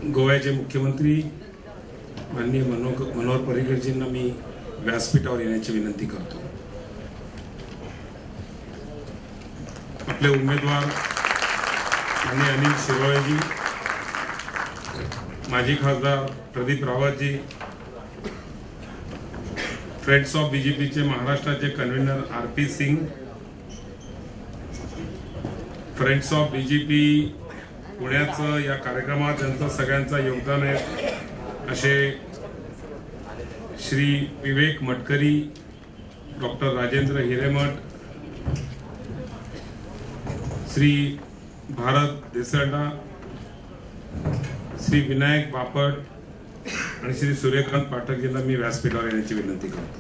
गोव्याचे मुख्यमंत्री माननीय मनोहर पर्रिकरजींना मी व्यासपीठावर येण्याची विनंती करतो। आपले उमेदवार माननीय अनिल शिरोळेजी, माजी खासदार Pradeep Rawatji, friends of BJP चे महाराष्ट्राचे convener RP Singh, friends of BJP पुण्याचं या कार्यक्रमात ज्यांचं सगळ्यांचा योगदान आहे असे श्री विवेक मटकरी, डॉक्टर राजेंद्र हिरेमठ, श्री भारत देसरडा, श्री विनायक बापट आणि श्री सूर्यकांत पाठकजींना मी व्यासपीठावर येण्याची विनंती करतो।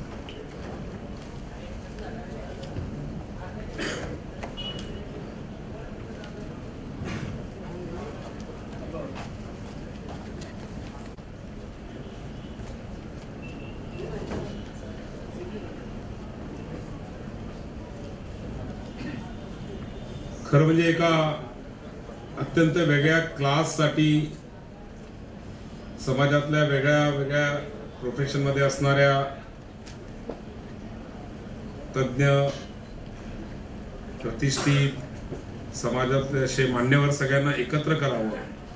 खरं म्हणजे एका अत्यंत वेगळ्या क्लाससाठी समाजातल्या वेगळ्या प्रोफेशन मध्ये असणाऱ्या तज्ञ, प्रतिष्ठित समाजातले असे मान्यवर सगळ्यांना एकत्र करावं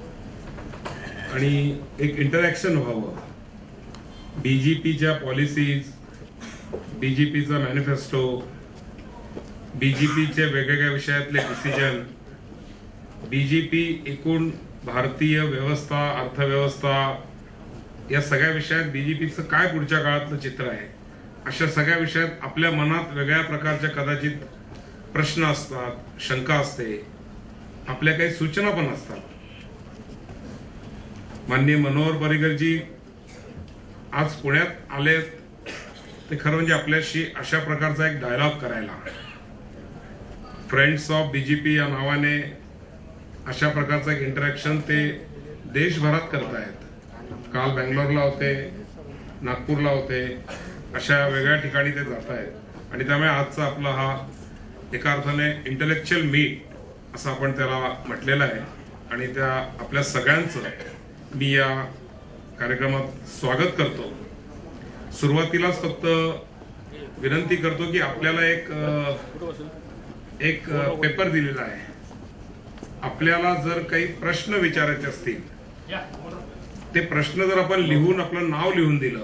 आणि एक इंटरॅक्शन व्हावं। बीजेपीच्या पॉलिसीज, बीजेपीचा मॅनिफेस्टो, बीजेपीचे वेगवेगळ्या विषयातले डिसिजन, बीजेपी एकूण भारतीय व्यवस्था, अर्थव्यवस्था या सगळ्या विषयात बीजेपीचं काय पुढच्या काळातलं चित्र आहे, अशा सगळ्या विषयात आपल्या मनात वेगळ्या प्रकारच्या कदाचित प्रश्न असतात, शंका असते, आपल्या काही सूचना पण असतात। माननीय मनोहर पर्रिकरजी आज पुण्यात आले ते खरं म्हणजे आपल्याशी अशा प्रकारचा एक डायलॉग करायला, फ्रेंड्स ऑफ बीजेपी या नावाने अशा प्रकारचं एक इंटरॅक्शन ते देशभरात करतायत। काल बेंगलोरला होते, नागपूरला होते, अशा वेगळ्या ठिकाणी ते जात आहेत आणि त्यामुळे आजचा आपला हा एका अर्थाने इंटेलेक्च्युअल मीट असं आपण त्याला म्हटलेलं आहे आणि त्या आपल्या सगळ्यांचं मी या कार्यक्रमात स्वागत करतो। सुरुवातीलाच फक्त विनंती करतो की आपल्याला एक पेपर दिलेला आहे, आपल्याला जर काही प्रश्न विचारायचे असतील ते प्रश्न जर आपण लिहून आपलं नाव लिहून दिलं,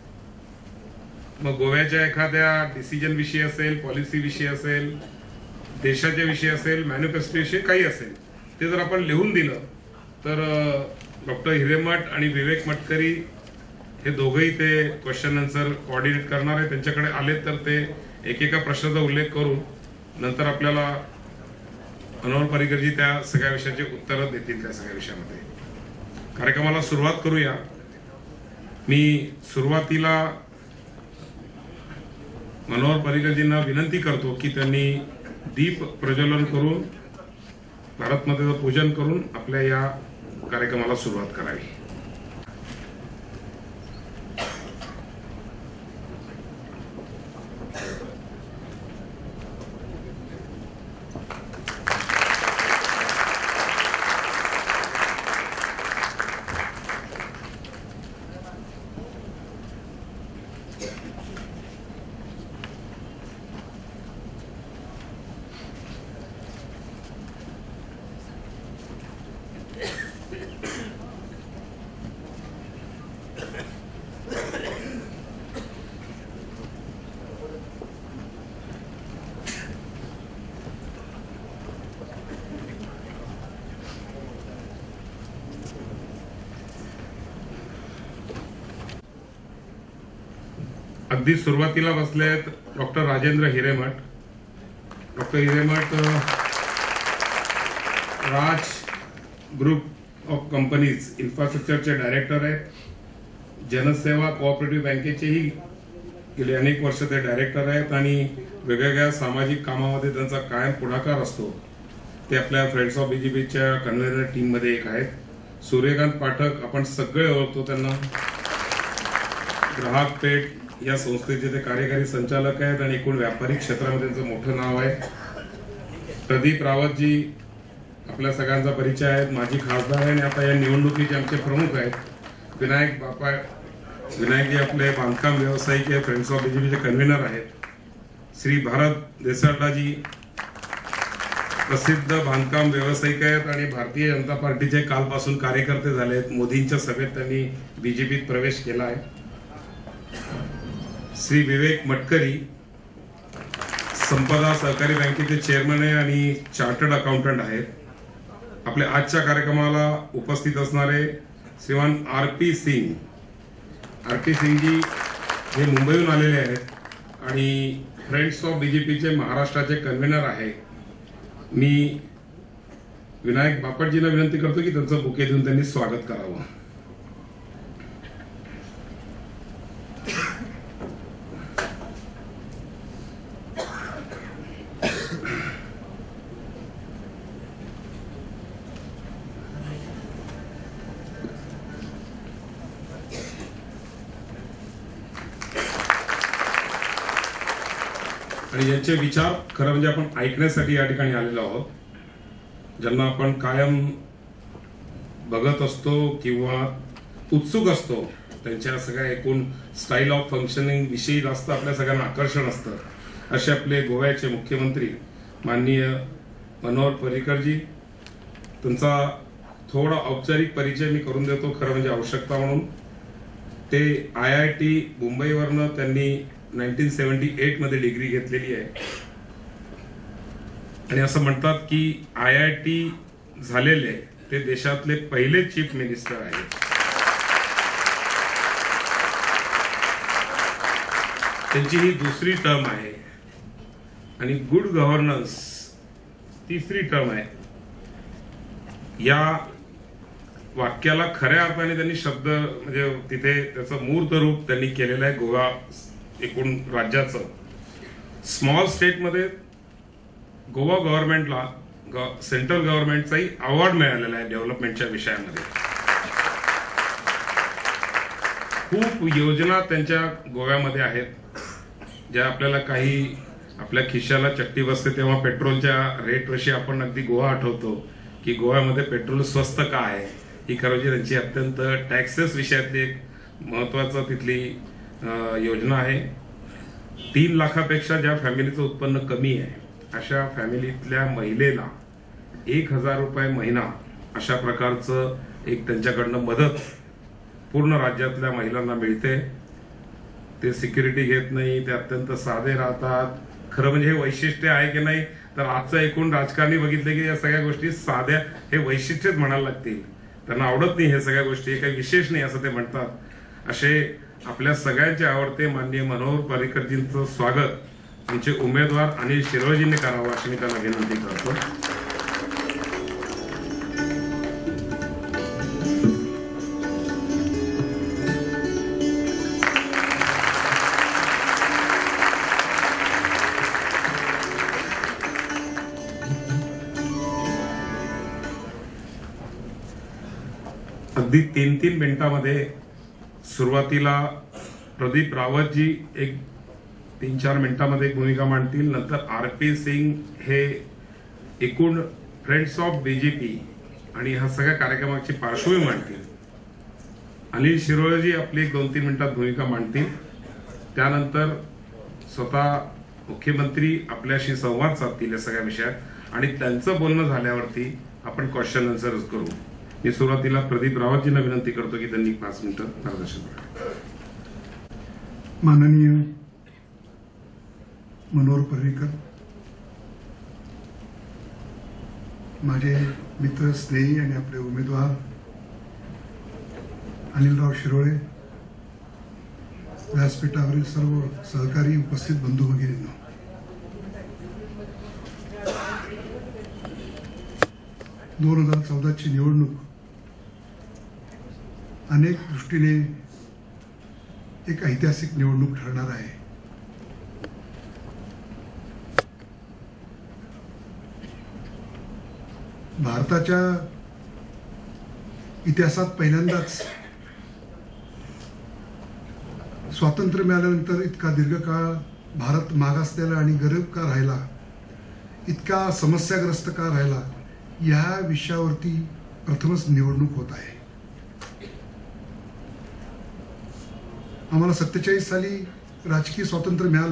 मग गोव्याच्या एखाद्या डिसिजन विषयी असेल, पॉलिसी विषयी असेल, देशाच्या विषयी असेल, मॅनिफेस्टो विषयी काही असेल, ते जर आपण लिहून दिलं तर डॉक्टर हिरेमठ आणि विवेक मटकरी हे दोघंही ते क्वेश्चन आन्सर कोऑर्डिनेट करणार आहे। त्यांच्याकडे आले तर ते एकेका प्रश्नाचा उल्लेख करून नंतर आपल्याला मनोहर पर्रिकरजी त्या सगळ्या विषयाचे उत्तर देतील। त्या सगळ्या विषयामध्ये कार्यक्रमाला सुरुवात करूया। मी सुरुवातीला मनोहर पर्रिकरजींना विनंती करतो की त्यांनी दीप प्रज्वलन करून भारत मातेचं पूजन करून आपल्या या कार्यक्रमाला सुरुवात करावी। अगदी सुरुवातीला बसले आहेत doctor Rajendra Hiremath. Doctor Hiremath Raj group of companies इन्फ्रास्ट्रक्चरचे डायरेक्टर आहेत। जनसेवा कोऑपरेटिव्ह बँकेचेही गेले अनेक वर्ष ते डायरेक्टर आहेत आणि वेगवेगळ्या सामाजिक कामामध्ये त्यांचा कायम पुढाकार असतो। ते आपल्या फ्रेंड्स ऑफ बीजेपीच्या कन्व्हेनर टीम मध्ये एक आहेत। सूर्यकांत पाठक आपण सगळे ओळखतो त्यांना, ग्राहक पेठ या संस्थेचे ते कार्यकारी संचालक आहेत आणि एकूण व्यापारी क्षेत्रामध्ये त्यांचं मोठं नाव आहे। प्रदीप रावतजी आपल्या सगळ्यांचा परिचय आहे, माजी खासदार आहे आणि आता या निवडणुकीचे आमचे प्रमुख आहेत विनायक बापा. विनायकजी आपले बांधकाम व्यावसायिक आहे, फ्रेंड्स ऑफ बीजेपीचे कन्व्हेनर आहेत. श्री भारत देसाईजी प्रसिद्ध बांधकाम व्यावसायिक आहेत आणि भारतीय जनता पार्टीचे कालपासून कार्यकर्ते झाले आहेत. मोदींच्या सभेत त्यांनी बीजेपीत प्रवेश केला आहे. श्री विवेक मटकरी संपदा सहकारी बँकेचे चेअरमन आहे आणि चार्टर्ड अकाउंटंट आहेत. आपल्या आजच्या कार्यक्रमाला उपस्थित असणारे श्रीमान आर.पी. सिंग. आर.पी. सिंगजी हे मुंबईहून आलेले आहेत आणि फ्रेंड्स ऑफ बीजेपीचे महाराष्ट्राचे कन्व्हेनर आहे. मी विनायक बापटजींना विनंती करतो की त्यांचं बुके देऊन त्यांनी स्वागत करावं. आणि यांचे विचार खरं म्हणजे आपण ऐकण्यासाठी या ठिकाणी आलेलो आहोत. ज्यांना आपण कायम बघत असतो किंवा उत्सुक असतो, त्यांच्या सगळ्या एकूण स्टाईल ऑफ फंक्शनिंग विषयी जास्त आपल्या सगळ्यांना आकर्षण असतं. असे आपले गोव्याचे मुख्यमंत्री माननीय मनोहर पर्रिकरजी. त्यांचा थोडा औपचारिक परिचय मी करून देतो खरं म्हणजे आवश्यकता म्हणून. ते IIT मुंबईवरनं त्यांनी 1978 मध्ये डिग्री घेतलेली आहे आणि असं म्हणतात की IIT झालेले ते देशातले पहिले चीफ मिनिस्टर आहेत. त्यांची ही दुसरी टर्म आहे आणि गुड गव्हर्नन्स तिसरी टर्म आहे. या वाक्याला खऱ्या अर्थाने त्यांनी शब्द म्हणजे तिथे त्याचं मूर्त रूप त्यांनी केलेलं आहे. गोवा एकूण राज्याचं स्मॉल स्टेटमध्ये गोवा गव्हर्नमेंटला सेंट्रल गव्हर्नमेंटचाही अवॉर्ड मिळालेला आहे डेव्हलपमेंटच्या विषयामध्ये. खूप योजना त्यांच्या गोव्यामध्ये आहेत ज्या आपल्याला काही आपल्या खिशाला चट्टी बसते तेव्हा पेट्रोलच्या रेटविषयी आपण अगदी गोवा आठवतो की गोव्यामध्ये पेट्रोल स्वस्त का आहे. ही खरं त्यांची अत्यंत टॅक्सेस विषयातली एक महत्वाचं तिथली योजना आहे. 3 लाखापेक्षा ज्या फॅमिलीचं उत्पन्न कमी आहे अशा फॅमिलीतल्या महिलेला 1,000 रुपये महिना अशा प्रकारचं एक त्यांच्याकडनं मदत पूर्ण राज्यातल्या महिलांना मिळते. ते सिक्युरिटी घेत नाही, ते अत्यंत साधे राहतात. खरं म्हणजे हे वैशिष्ट्य आहे की नाही तर आजचं एकूण राजकारणी बघितले की या सगळ्या गोष्टी साध्या हे वैशिष्ट्यच म्हणायला लागतील. त्यांना आवडत नाही हे सगळ्या गोष्टी, हे काही विशेष नाही असं ते म्हणतात. असे आपल्या सगळ्यांचे आवडते माननीय मनोहर पर्रिकरजींचं स्वागत आमचे उमेदवार अनिल शिरोळजींनी करावं अशी मी त्यांना विनंती करतो. अगदी 3-3 मिनिटांमध्ये सुरुवातीला प्रदीप रावतजी एक 3-4 मिनिटांमध्ये एक भूमिका मांडतील. नंतर आर.पी. सिंग हे एकूण फ्रेंड्स ऑफ बीजेपी आणि हा सगळ्या कार्यक्रमाची पार्श्वभूमी मांडतील. अनिल शिरोळजी आपली 2-3 मिनिटात भूमिका मांडतील. त्यानंतर स्वतः मुख्यमंत्री आपल्याशी संवाद साधतील या सगळ्या विषयात आणि त्यांचं बोलणं झाल्यावरती आपण क्वेश्चन आन्सर करू. मी सुरुवातीला प्रदीप रावतजींना विनंती करतो की त्यांनी 5 मिनिटं मार्गदर्शन करावं. माननीय मनोहर पर्रिकर, माझे मित्र स्नेही आणि आपले उमेदवार अनिलराव शिरोळे, व्यासपीठावरील सर्व सहकारी उपस्थित बंधू भगिनींनो, 2014ची निवडणूक अनेक दृष्टीने एक ऐतिहासिक निवडणूक ठरणार आहे. भारताच्या इतिहासात पहिल्यांदाच स्वातंत्र्य मिळाल्यानंतर इतका दीर्घकाळ भारत मागासलेला आणि गरीब का राहिला, इतका समस्याग्रस्त का राहिला या विषयावरती प्रथमच निवडणूक होत आहे. आम्हाला 47 साली राजकीय स्वातंत्र्य मिळालं,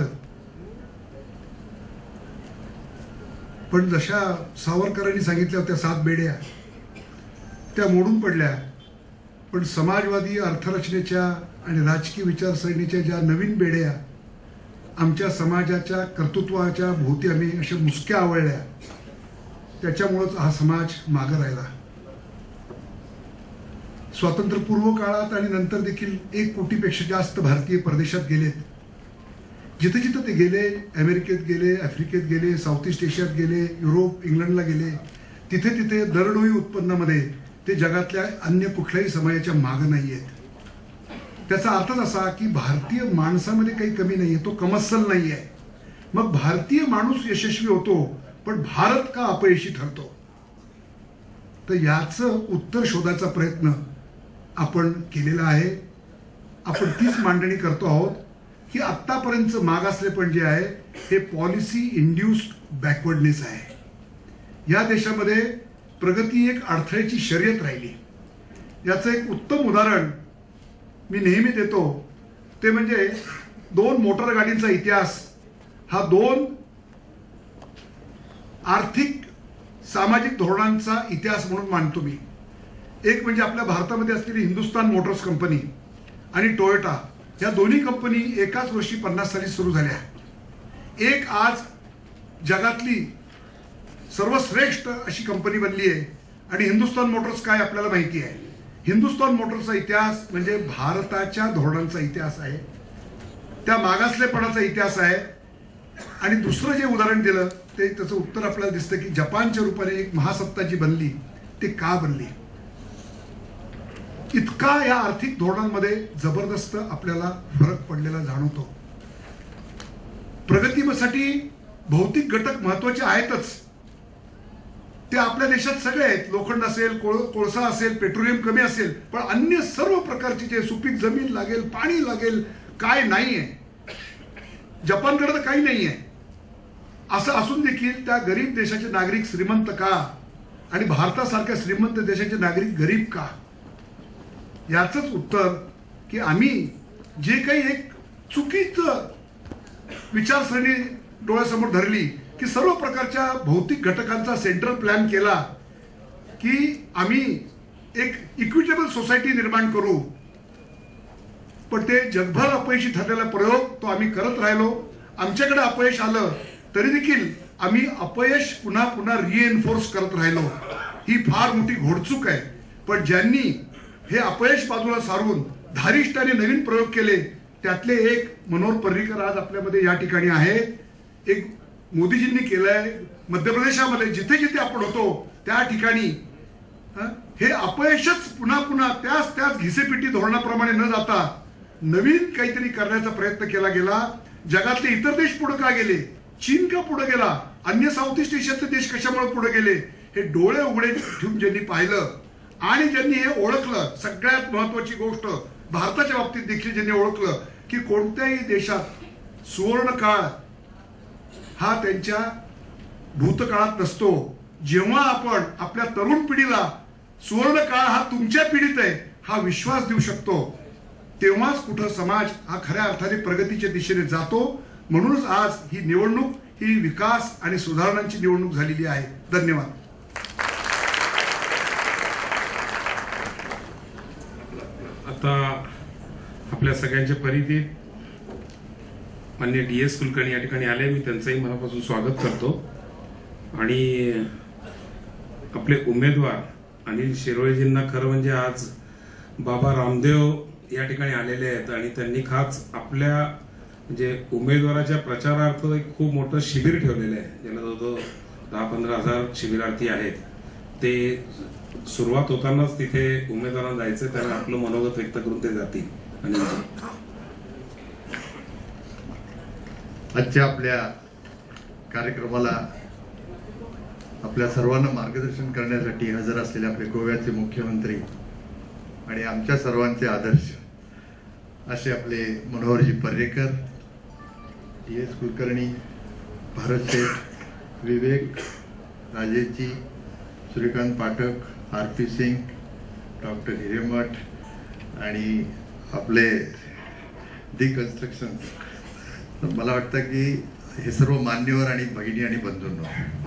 पण जशा सावरकरांनी सांगितल्या होत्या 7 बेड्या त्या मोडून पडल्या. पण समाजवादी अर्थरचनेच्या आणि राजकीय विचारसरणीच्या ज्या नवीन बेड्या आमच्या समाजाच्या कर्तृत्वाच्या भोवती आम्ही अशा मुसक्या आवळल्या, त्याच्यामुळेच हा समाज मागे राहिला. स्वातंत्र्यपूर्व काळात आणि नंतर देखील 1 कोटीपेक्षा जास्त भारतीय परदेशात गेलेत. जिथे जिथे ते गेले, अमेरिकेत गेले, आफ्रिकेत गेले, साऊथ ईस्ट एशियात गेले, युरोप, इंग्लंडला गेले, तिथे तिथे दरडोई उत्पन्नामध्ये ते जगातल्या अन्य कुठल्याही समाजाच्या मागे नाही आहेत. त्याचा अर्थच असा की भारतीय माणसामध्ये काही कमी नाही आहे, तो कमस्सल नाही आहे. मग भारतीय माणूस यशस्वी होतो, पण भारत का अपयशी ठरतो? तर याचं उत्तर शोधायचा प्रयत्न आपण केलेला आहे. आपण तीच मांडणी करतो आहोत की आत्तापर्यंतचं मागासलेपण जे आहे हे पॉलिसी इंड्युस्ड बॅकवर्डनेस आहे. या देशामध्ये प्रगती एक अडथळ्याची शर्यत राहिली. याचं एक उत्तम उदाहरण मी नेहमी देतो, ते म्हणजे 2 मोटर गाडींचा इतिहास हा 2 आर्थिक सामाजिक धोरणांचा इतिहास म्हणून मानतो मी. एक म्हणजे आपल्या भारतामध्ये असलेली हिंदुस्तान मोटर्स कंपनी आणि टोयोटा, या दोन्ही कंपनी एकाच वर्षी 50 साली सुरू झाल्या. एक आज जगातली सर्वश्रेष्ठ अशी कंपनी बनली आहे. आणि हिंदुस्तान मोटर्स काय आपल्याला माहिती आहे. हिंदुस्तान मोटर्सचा इतिहास म्हणजे भारताच्या धोरणांचा इतिहास आहे, त्या मागासलेपणाचा इतिहास आहे. आणि दुसरं जे उदाहरण दिलं ते त्याचं उत्तर आपल्याला दिसतं की जपानच्या रूपाने एक महासत्ता जी बनली ते का बनली. इतका या आर्थिक धोरणांमध्ये जबरदस्त आपल्याला फरक पडलेला जाणवतो. प्रगतीसाठी भौतिक घटक महत्वाचे आहेतच, ते आपल्या देशात सगळे आहेत. लोखंड असेल, कोळसा असेल, पेट्रोलियम कमी असेल, पण अन्य सर्व प्रकारची जे सुपीक जमीन लागेल, पाणी लागेल, काय नाहीये. जपानकडे तर काही नाहीये. असं असून देखील त्या गरीब देशाचे नागरिक श्रीमंत का आणि भारतासारख्या श्रीमंत देशाचे नागरिक गरीब का? याचंच उत्तर की आम्ही जे काही एक चुकीचं विचारसरणी डोळ्यासमोर धरली की सर्व प्रकारच्या भौतिक घटकांचा सेंट्रल प्लॅन केला की आम्ही एक इक्विटेबल सोसायटी निर्माण करू, पण ते जगभर अपयशी ठरलेला प्रयोग तो आम्ही करत राहिलो. आमच्याकडे अपयश आलं तरी देखील आम्ही अपयश पुन्हा पुन्हा रिएन्फोर्स करत राहिलो. ही फार मोठी घोडचूक आहे. पण ज्यांनी हे अपयश बाजूला सारून धारिष्ठाने नवीन प्रयोग केले त्यातले एक मनोहर पर्रीकर आज आपल्यामध्ये या ठिकाणी आहे. एक मोदीजींनी केलंय मध्य प्रदेशामध्ये, जिथे जिथे आपण होतो त्या ठिकाणी हे अपयशच पुन्हा पुन्हा त्याच घिसेपिटी धोरणाप्रमाणे न जाता नवीन काहीतरी करण्याचा प्रयत्न केला गेला. जगातले इतर देश पुढे का गेले, चीन का पुढे गेला, अन्य साऊथ ईस्ट एशियातले देश कशामुळे पुढे गेले, हे डोळे उघडे ठेवून ज्यांनी पाहिलं आणि ज्यांनी हे ओळखलं, सगळ्यात महत्वाची गोष्ट भारताच्या बाबतीत देखील ज्यांनी ओळखलं की कोणत्याही देशात सुवर्ण काळ हा त्यांच्या भूतकाळात नसतो. जेव्हा आपण आपल्या तरुण पिढीला सुवर्ण काळ हा तुमच्या पिढीत आहे हा विश्वास देऊ शकतो, तेव्हाच कुठं समाज हा खऱ्या अर्थाने प्रगतीच्या दिशेने जातो. म्हणूनच आज ही निवडणूक ही विकास आणि सुधारणांची निवडणूक झालेली आहे. धन्यवाद. आता आपल्या सगळ्यांच्या परिचित माननीय DS कुलकर्णी या ठिकाणी आले. मी त्यांचंही मनापासून स्वागत करतो. आणि आपले उमेदवार अनिल शिरोळेजींना खरं म्हणजे आज बाबा रामदेव या ठिकाणी आलेले आहेत आणि त्यांनी खास आपल्या म्हणजे उमेदवाराच्या प्रचारार्थ एक खूप मोठं शिबिर ठेवलेलं आहे, ज्याला जवळजवळ 10-15 हजार शिबिरार्थी आहेत. ते सुरुवात होतानाच तिथे उमेदवारांना जायचं, त्याला आपलं मनोगत व्यक्त करून ते जातील. आणि आजच्या आपल्या कार्यक्रमाला आपल्या सर्वांना मार्गदर्शन करण्यासाठी हजर असलेले आपले गोव्याचे मुख्यमंत्री आणि आमच्या सर्वांचे आदर्श असे आपले Manoharji Parrikar, DS Kulkarni, Bharat Sheth, Vivek, Rajeshji, Suryakant Pathak, RP. Singh, doctor Hiremath आणि आपले दी कन्स्ट्रक्शन. मला वाटतं की हे सर्व मान्यवर आणि भगिनी आणि बंधूंनो,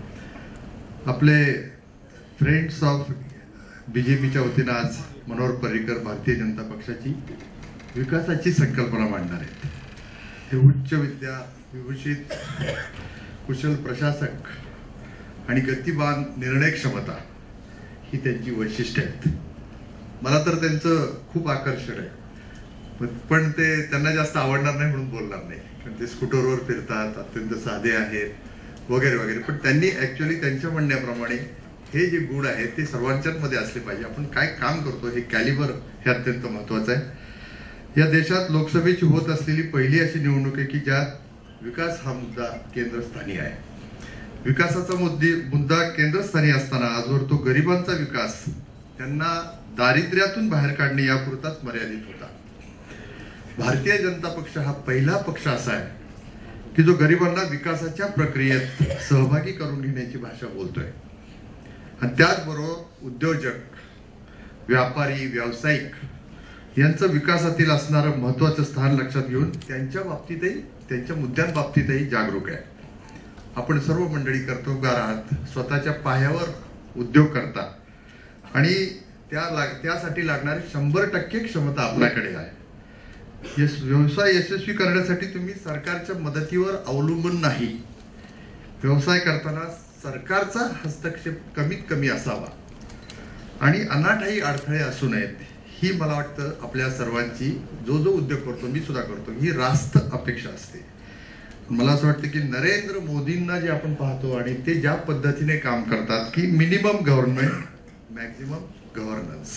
आपले फ्रेंड्स ऑफ BJPच्या वतीनं आज मनोहर पर्रिकर भारतीय जनता पक्षाची विकासाची संकल्पना मांडणार आहेत. हे उच्च विद्या विभूषित कुशल प्रशासक आणि गतिमान निर्णय क्षमता ही त्यांची वैशिष्ट्ये आहेत. मला तर त्यांचं खूप आकर्षण आहे, पण ते त्यांना जास्त आवडणार नाही म्हणून बोलणार नाही, कारण ते स्कूटरवर फिरतात, अत्यंत साधे आहेत वगैरे वगैरे. पण त्यांनी ऍक्च्युअली त्यांच्या म्हणण्याप्रमाणे हे जे गुण आहेत ते सर्वांच्याच मध्ये असले पाहिजे. आपण काय काम करतो हे कॅलिबर हे अत्यंत महत्वाचं आहे. या देशात लोकसभेची होत असलेली पहिली अशी निवडणूक आहे की ज्यात विकास हा मुद्दा केंद्रस्थानी आहे. विकासाचा मुद्दा केंद्रस्थानी असताना आजवर तो गरिबांचा विकास, त्यांना दारिद्र्यातून बाहेर काढणे यापुरताच मर्यादित होता. भारतीय जनता पक्ष हा पहिला पक्ष असा आहे की जो गरिबांना विकासाच्या प्रक्रियेत सहभागी करून घेण्याची भाषा बोलतोय. आणि त्याचबरोबर उद्योजक, व्यापारी, व्यावसायिक यांचं विकासातील असणारं महत्वाचं स्थान लक्षात घेऊन त्यांच्या बाबतीतही, त्यांच्या मुद्द्यांबाबतीतही जागरूक आहे. आपण सर्व मंडळी कर्तबगार आहात, स्वतःच्या पायावर उद्योग करता आणि त्यासाठी लागणारी 100% क्षमता आपल्याकडे आहे. व्यवसाय यशस्वी करण्यासाठी तुम्ही सरकारच्या मदतीवर अवलंबून नाही. व्यवसाय करताना सरकारचा हस्तक्षेप कमीत कमी असावा आणि अनाठाई अडथळे असू नयेत, ही मला वाटतं आपल्या सर्वांची, जो उद्योग करतो, मी सुद्धा करतो, ही रास्त अपेक्षा असते. मला असं वाटतं की नरेंद्र मोदींना जे आपण पाहतो आणि ते ज्या पद्धतीने काम करतात की मिनिमम गव्हर्नमेंट मॅक्झिमम गव्हर्नन्स,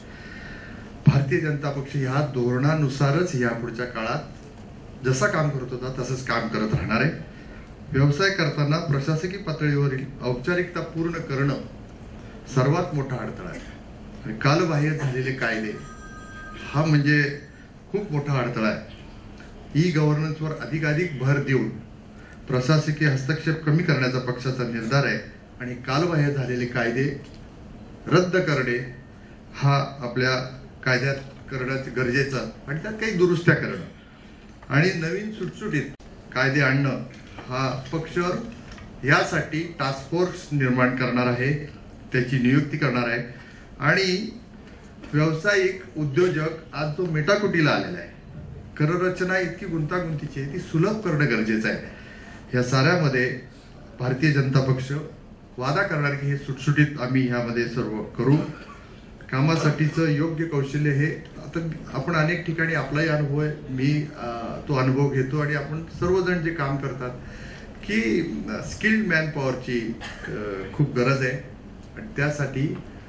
भारतीय जनता पक्ष ह्या धोरणानुसारच यापुढच्या काळात जसा काम करत होता तसंच काम करत राहणार आहे. व्यवसाय करताना प्रशासकीय पातळीवरील औपचारिकता पूर्ण करणं सर्वात मोठा अडथळा आहे. आणि कालबाह्य झालेले कायदे हा म्हणजे खूप मोठा अडथळा आहे. ई गव्हर्नन्सवर अधिकाधिक भर देऊन प्रशासकीय हस्तक्षेप कमी करण्याचा पक्षाचा निर्धार आहे आणि कालबाह्य झालेले कायदे रद्द करणे हा आपल्या कायद्यात करण्याचं गरजेचं आणि त्यात काही दुरुस्त्या करणं आणि नवीन सुटसुटीत कायदे आणणं हा पक्ष यासाठी टास्क फोर्स निर्माण करणार आहे, त्याची नियुक्ती करणार आहे. आणि व्यावसायिक उद्योजक आज जो मेटाकुटीला आलेला आहे, कररचना इतकी गुंतागुंतीची आहे, ती सुलभ करणं गरजेचं आहे. या साऱ्यामध्ये भारतीय जनता पक्ष वादा करणार की हे सुटसुटीत आम्ही ह्यामध्ये सर्व करू. कामासाठीचं योग्य कौशल्य हे आता आपण अनेक ठिकाणी आपलाही अनुभव आहे, मी तो अनुभव घेतो आणि आपण सर्वजण जे काम करतात की स्किल्ड मॅन पॉवरची खूप गरज आहे. आणि त्यासाठी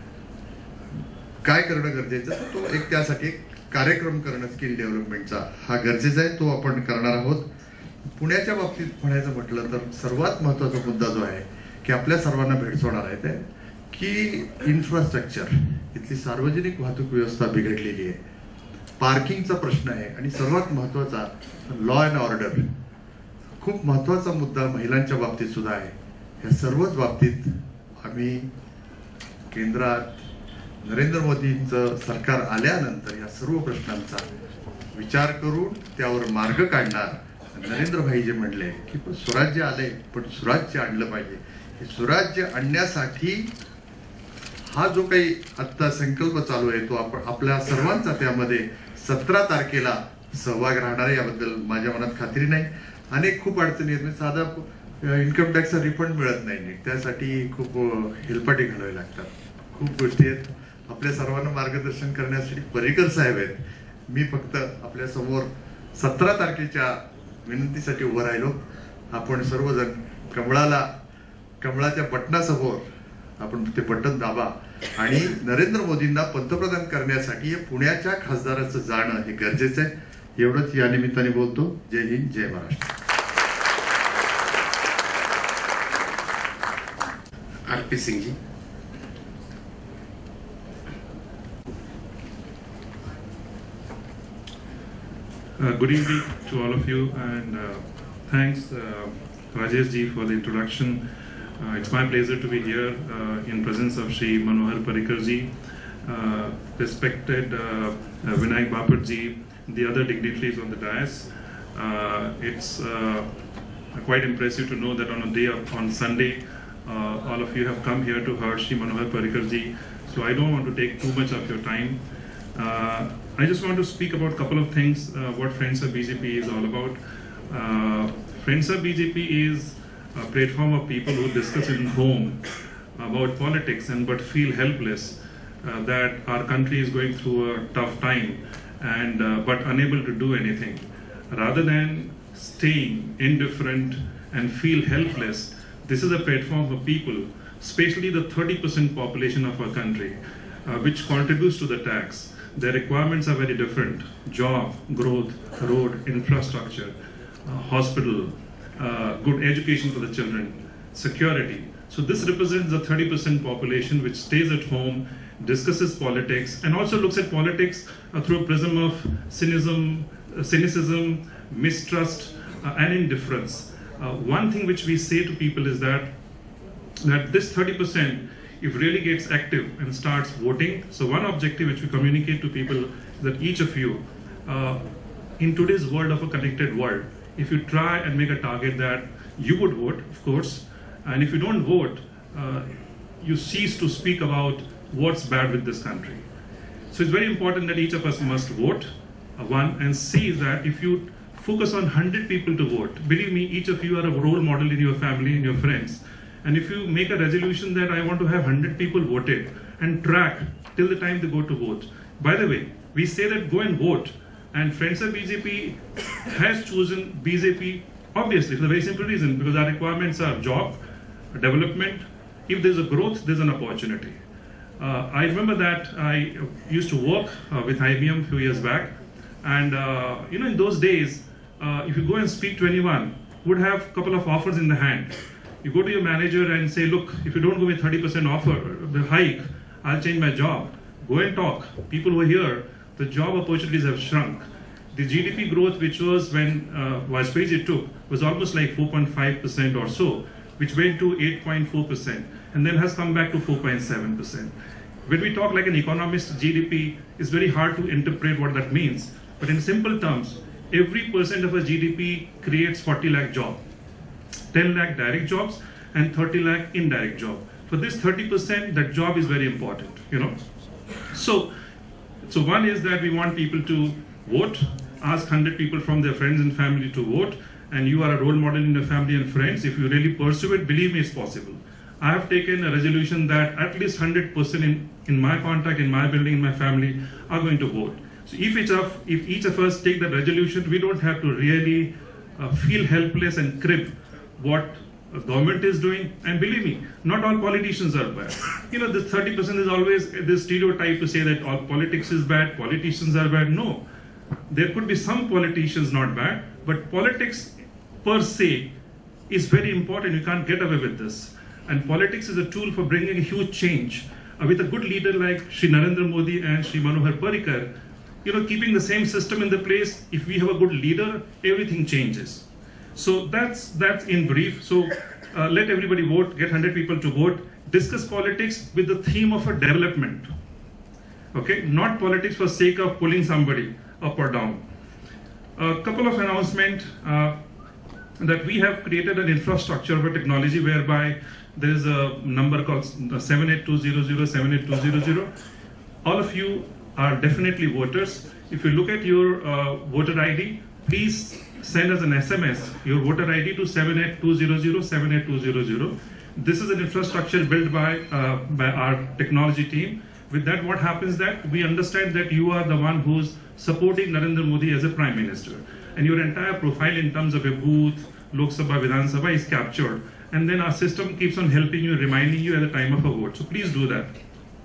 काय करणं गरजेचं, तो एक त्यासाठी एक कार्यक्रम करणं स्किल डेव्हलपमेंटचा हा गरजेचा आहे, तो आपण करणार आहोत. पुण्याच्या बाबतीत म्हणायचं म्हटलं तर सर्वात महत्वाचा मुद्दा जो आहे की आपल्या सर्वांना भेडसावणार आहे ते की इन्फ्रास्ट्रक्चर, इथली सार्वजनिक वाहतूक व्यवस्था बिघडलेली आहे, पार्किंगचा प्रश्न आहे आणि सर्वात महत्वाचा लॉ अँड ऑर्डर, खूप महत्वाचा मुद्दा महिलांच्या बाबतीत सुद्धा आहे. या सर्वच बाबतीत आम्ही केंद्रात नरेंद्र मोदींचं सरकार आल्यानंतर या सर्व प्रश्नांचा विचार करून त्यावर मार्ग काढणार. नरेंद्र भाई जे म्हणले की स्वराज्य आले पण सुराज्य आणलं पाहिजे, हे सुराज्य आणण्यासाठी हा जो काही आता संकल्प चालू आहे तो आपण आपल्या सर्वांचा त्यामध्ये 17 तारखेला सहभाग राहणार आहे. याबद्दल माझ्या मनात खात्री नाही. अनेक खूप अडचणी आहेत, म्हणजे साधा इन्कम टॅक्सचा रिफंड मिळत नाही, त्यासाठी खूप हेलपाटे घालावे लागतात, खूप गोष्टी आहेत. आपल्या सर्वांना मार्गदर्शन करण्यासाठी पर्रिकर साहेब आहेत. मी फक्त आपल्या समोर 17 तारखेच्या विनंतीसाठी उभं राहिलो. आपण सर्वजण कमळाच्या बटनासमोर आपण ते बटन दाबा आणि नरेंद्र मोदींना पंतप्रधान करण्यासाठी पुण्याच्या खासदाराचं जाणं हे गरजेचं आहे. एवढंच या निमित्ताने बोलतो. जय हिंद, जय Maharashtra. RP. Singh ji. Good evening to all of you, and thanks Rajesh ji for the introduction. It's my pleasure to be here in presence of Shri.Monahar Parrikar ji, respected Vinayak Bapat ji, the other dignitaries on the dais. It's quite impressive to know that on Sunday, all of you have come here to hear Shri.Monahar Parrikar ji. So I don't want to take too much of your time. I just want to speak about a couple of things, what Friends of BJP is all about. Friends of BJP is a platform of people who discuss in home about politics but feel helpless that our country is going through a tough time but unable to do anything. Rather than staying indifferent and feel helpless, this is a platform for people, especially the 30% population of our country, which contributes to the tax. Their requirements are very different: job, growth, road, infrastructure, hospital, good education for the children, security. So this represents the 30% population which stays at home, discusses politics, and also looks at politics through a prism of cynicism, mistrust, and indifference. One thing which we say to people is that this 30%, if really gets active and starts voting, so one objective which we communicate to people is that each of you, in today's world of a connected world, if you try and make a target that you would vote, of course, and if you don't vote, you cease to speak about what's bad with this country. So it's very important that each of us must vote, one, and see that if you focus on 100 people to vote, believe me, each of you are a role model in your family, in your friends. And if you make a resolution that I want to have 100 people voted and track till the time they go to vote. By the way, we say that go and vote, and Friends of BJP has chosen BJP obviously for the very simple reason, because our requirements are job, development. If there's a growth, there's an opportunity. I remember that I used to work with IBM a few years back, and in those days, if you go and speak to anyone, would have a couple of offers in the hand. You go to your manager and say, look, if you don't give me 30% offer, the hike, I'll change my job. Go and talk. People who are here, the job opportunities have shrunk. The GDP growth, which was when Vajpayee took, was almost like 4.5% or so, which went to 8.4% and then has come back to 4.7%. When we talk like an economist, GDP is very hard to interpret what that means. But in simple terms, every percent of a GDP creates 40 lakh jobs. 10 lakh direct jobs and 30 lakh indirect jobs. For this 30%, that job is very important, So one is that we want people to vote, ask 100 people from their friends and family to vote, and you are a role model in your family and friends. If you really pursue it, believe me, it's possible. I have taken a resolution that at least 100% in my contact, in my building, in my family, are going to vote. So if each of us take that resolution, we don't have to really feel helpless and crib what the government is doing. And believe me, not all politicians are bad. This 30% is always this stereotype to say that all politics is bad, politicians are bad. No, there could be some politicians not bad, but politics per se is very important. You can't get away with this. And politics is a tool for bringing a huge change. With a good leader like Shri Narendra Modi and Shri.Monahar Parrikar, keeping the same system in the place, if we have a good leader, everything changes. So that's in brief. So let everybody vote, get 100 people to vote, discuss politics with the theme of a development. Okay, not politics for sake of pulling somebody up or down. A couple of announcements that we have created an infrastructure of a technology whereby there is a number called 78200, 78200. All of you are definitely voters. If you look at your voter ID, please send us an SMS, your voter ID to 78200, 78200. This is an infrastructure built by our technology team. With that, what happens that we understand that you are the one who's supporting Narendra Modi as a Prime Minister. And your entire profile in terms of your booth, Lok Sabha, Vidhan Sabha is captured. And then our system keeps on helping you, reminding you at the time of a vote. So please do that.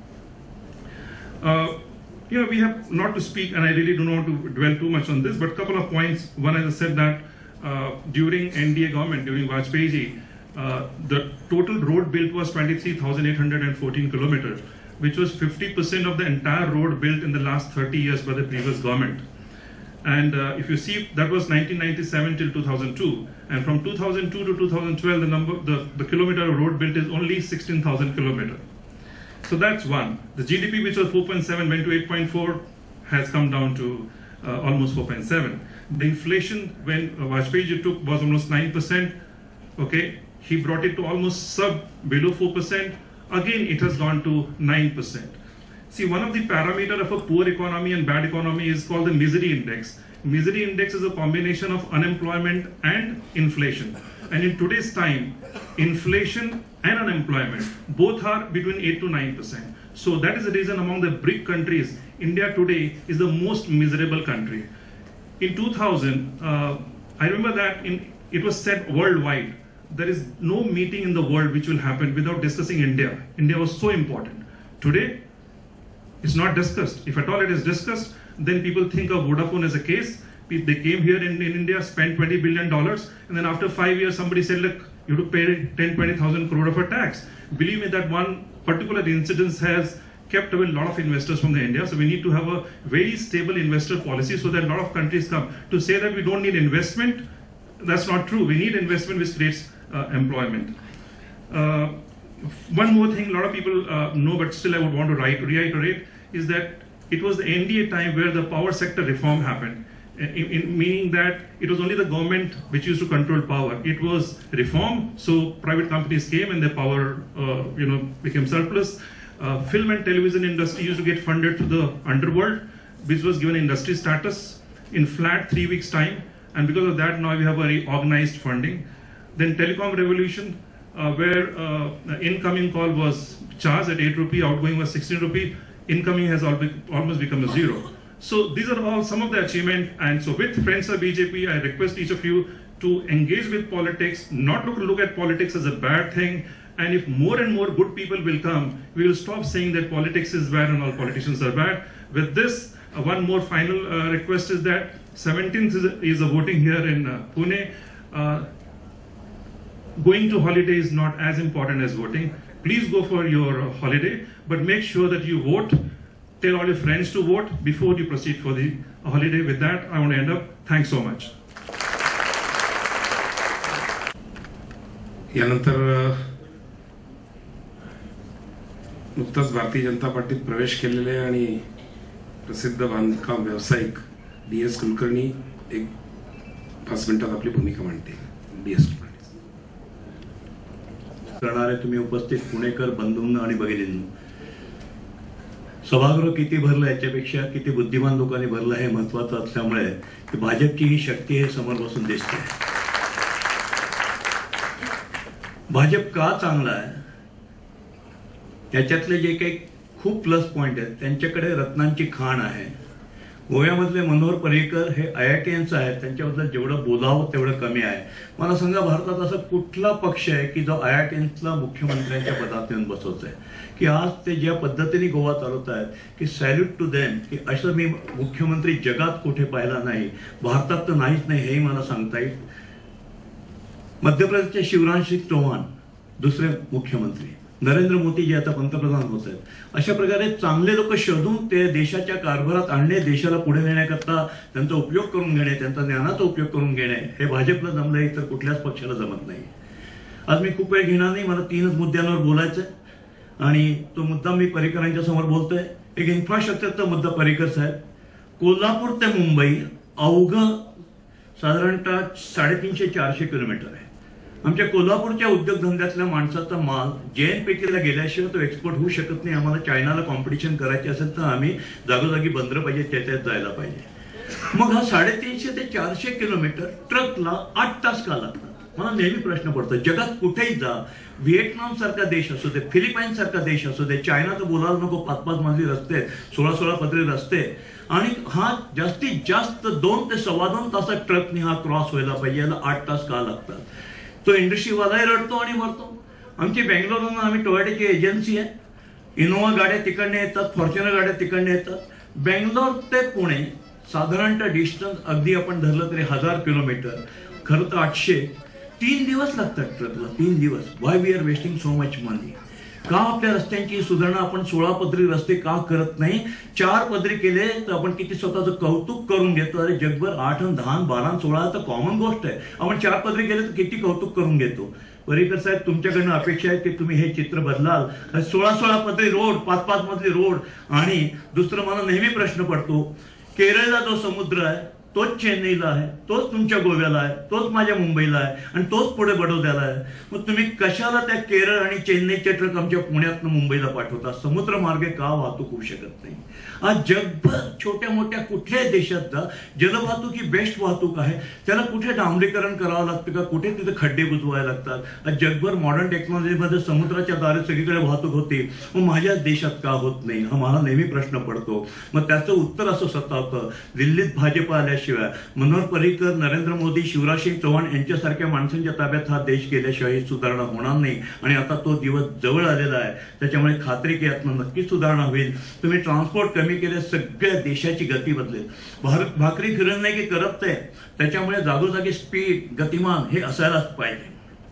We have not to speak, and I really don't want to dwell too much on this, but a couple of points. One, as I said, that during NDA government, during Vajpayee ji, the total road built was 23,814 kilometers, which was 50% of the entire road built in the last 30 years by the previous government. And if you see, that was 1997 till 2002, and from 2002 to 2012, the kilometer of road built is only 16,000 kilometers. So that's one. The GDP, which was 4.7, went to 8.4, has come down to almost 4.7. The inflation, when Vajpayee took, was almost 9%. Okay, he brought it to almost below 4%. Again, it has gone to 9%. See, one of the parameters of a poor economy and bad economy is called the misery index. Misery index is a combination of unemployment and inflation. And in today's time, inflation and unemployment both are between 8 to 9%. So that is the reason among the BRIC countries, India today is the most miserable country. In 2000, I remember that it was said worldwide, there is no meeting in the world which will happen without discussing India. India was so important. Today, it's not discussed. If at all it is discussed, then people think of Vodafone as a case. They came here in India, spent $20 billion, and then after 5 years, somebody said, look, you have to pay 10-20,000 crore of a tax. Believe me, that one particular incident has kept away a lot of investors from India. So we need to have a very stable investor policy so that a lot of countries come. To say that we don't need investment, that's not true. We need investment which creates employment. One more thing, a lot of people know, but still I would want to reiterate, is that it was the NDA time where the power sector reform happened. Meaning that it was only the government which used to control power. It was reform, so private companies came and their power became surplus. Film and television industry used to get funded to the underworld, which was given industry status in flat 3 weeks time, and because of that now we have very organized funding. Then telecom revolution, where incoming call was charged at 8 rupee, outgoing was 16 rupee, incoming has almost become a zero. So these are all some of the achievements, and so with friends of BJP, I request each of you to engage with politics, not to look at politics as a bad thing, and if more and more good people will come, we will stop saying that politics is bad and all politicians are bad. With this, one more final request is that 17th is a voting here in Pune. Going to holiday is not as important as voting. Please go for your holiday, but make sure that you vote. Tell all your friends to vote before you proceed for the holiday. With that, I want to end up. Thanks so much. यानंतर नुकताच भारतीय जनता पार्टीत प्रवेश केलेले आणि प्रसिद्ध बांधकाम व्यावसायिक DS Kulkarni एक 5 मिनिटात आपली भूमिका मांडतील. DS कुलकर्णी करणारे तुम्ही उपस्थित पुणेकर बंधूंनो आणि भगिनींनो, सभागृह किती भरलं याच्यापेक्षा किती बुद्धिमान लोकांनी भरलं हे महत्त्वाचं असल्यामुळे की भाजपची ही शक्ती हे समोर बसून दिसते. भाजप का चांगला आहे याच्यातले जे काही खूप प्लस पॉइंट आहेत त्यांच्याकडे रत्नांची खाण आहे. गोव्यामधले मनोहर पर्रिकर हे IITians आहेत, त्यांच्याबद्दल जेवढं बोलावं तेवढं कमी आहे. मला सांगा, भारतात असा कुठला पक्ष आहे की जो IITiansला मुख्यमंत्र्यांच्या पदात येऊन बसवतोय? की आज ते ज्या पद्धतीने गोवा चालवत आहेत की सॅल्यूट टू देम, की असं मी मुख्यमंत्री जगात कुठे पाहिला नाही, भारतात तर नाहीच नाही हेही मला सांगता येईल. मध्य प्रदेशचे शिवराज सिंग चौहान दुसरे मुख्यमंत्री, नरेंद्र मोदी जे आता पंतप्रधान होत आहेत, अशा प्रकारे चांगले लोक शोधून ते देशाच्या कारभारात आणणे, देशाला पुढे नेण्याकरता त्यांचा उपयोग करून घेणे, त्यांचा ज्ञानाचा उपयोग करून घेणे हे भाजपला जमलंय, तर कुठल्याच पक्षाला जमत नाही. आज मी खूप वेळ घेणार नाही, मला 3च मुद्द्यांवर बोलायचं आणि तो मुद्दा मी पर्रिकरांच्या समोर बोलतोय. एक इन्फ्रास्ट्रक्चरचा मुद्दा. पर्रिकर साहेब, कोल्हापूर ते मुंबई अवघं साधारणतः 350-400 किलोमीटर आहे. आमच्या कोल्हापूरच्या उद्योगधंद्यातल्या माणसाचा माल JNPTला गेल्याशिवाय तो एक्सपोर्ट होऊ शकत नाही. आम्हाला चायनाला कॉम्पिटिशन करायची असेल तर आम्ही जागोजागी बंदरं पाहिजे, त्याच्यात जायला पाहिजे. मग हा 350 ते 400 किलोमीटर ट्रकला 8 तास का लागतात? मला नेहमी प्रश्न पडतो. जगात कुठेही जा, व्हिएतनाम सारखा देश असू दे, फिलिपाईन सारखा देश असू दे, चायना तर बोलायला नको, 5-5 मजली रस्ते, 16-16 पदरी रस्ते, आणि हा जास्तीत जास्त 2 ते 2.25 तासात ट्रकने हा क्रॉस व्हायला पाहिजे. याला 8 तास का लागतात? तो इंडस्ट्रीवालाही रडतो आणि मरतो. आमची बेंगलोरहून आम्ही टोयोटाची एजन्सी आहे, इनोवा गाड्या तिकडने येतात, फॉर्च्युनर गाड्या तिकडने येतात. बेंगलोर ते पुणे साधारणतः डिस्टन्स अगदी आपण धरलं तरी 1000 किलोमीटर, खरं तर 800. 3 दिवस लागतात ट्रकला, 3 दिवस. Why we are wasting so much money? का आपल्या रस्त्यांची सुधारणा आपण 16 पदरी रस्ते का करत नाही? 4 पदरी केले तर आपण किती स्वतःचं कौतुक करून घेतो. अरे जगभर 8 आणि 10 आणि 12 आणि 16 तर कॉमन गोष्ट आहे. आपण 4 पदरी केले तर किती कौतुक करून घेतो. पर्रिकर साहेब, तुमच्याकडनं अपेक्षा आहे की तुम्ही हे चित्र बदलाल. 16 पदरी रोड, 5 मजली रोड. आणि दुसरं मला नेहमी प्रश्न पडतो, केरळला जो समुद्र आहे तोच चेन्नईला आहे, तोच तुमच्या गोव्याला आहे, तोच माझ्या मुंबईला आहे आणि तोच पुढे बडोद्याला आहे. मग तुम्ही कशाला त्या केरळ आणि चेन्नईचे ट्रक आमच्या पुण्यातनं मुंबईला पाठवता? समुद्र मार्गे का वाहतूक होऊ शकत नाही? आज जगभर छोट्या मोठ्या कुठल्याही देशात जा, जलवाहतूक ही बेस्ट वाहतूक आहे. त्याला कुठे डांबरीकरण करावं लागतं का? कुठे तिथे खड्डे बुजवायला लागतात? आज जगभर मॉडर्न टेक्नॉलॉजीमध्ये समुद्राच्या द्वारे सगळीकडे वाहतूक होते, मग माझ्या देशात का होत नाही? हा मला नेहमी प्रश्न पडतो. मग त्याचं उत्तर असं सतावतं, दिल्लीत भाजप आल्याशिवाय, मनोहर पर्रिकर, नरेंद्र मोदी, शिवराजसिंग चौहान यांच्यासारख्या माणसांच्या ताब्यात हा देश गेल्याशिवाय सुधारणा होणार नाही. आणि आता तो दिवस जवळ आलेला आहे, त्याच्यामुळे खात्री की यातनं नक्की सुधारणा होईल. तुम्ही ट्रान्सपोर्ट कमी केले, सगळ्या देशाची गती बदलेल. भाकरी फिरण नाही की करप्ट आहे, त्याच्यामुळे जागोजागी स्पीड, गतिमान हे असायलाच पाहिजे.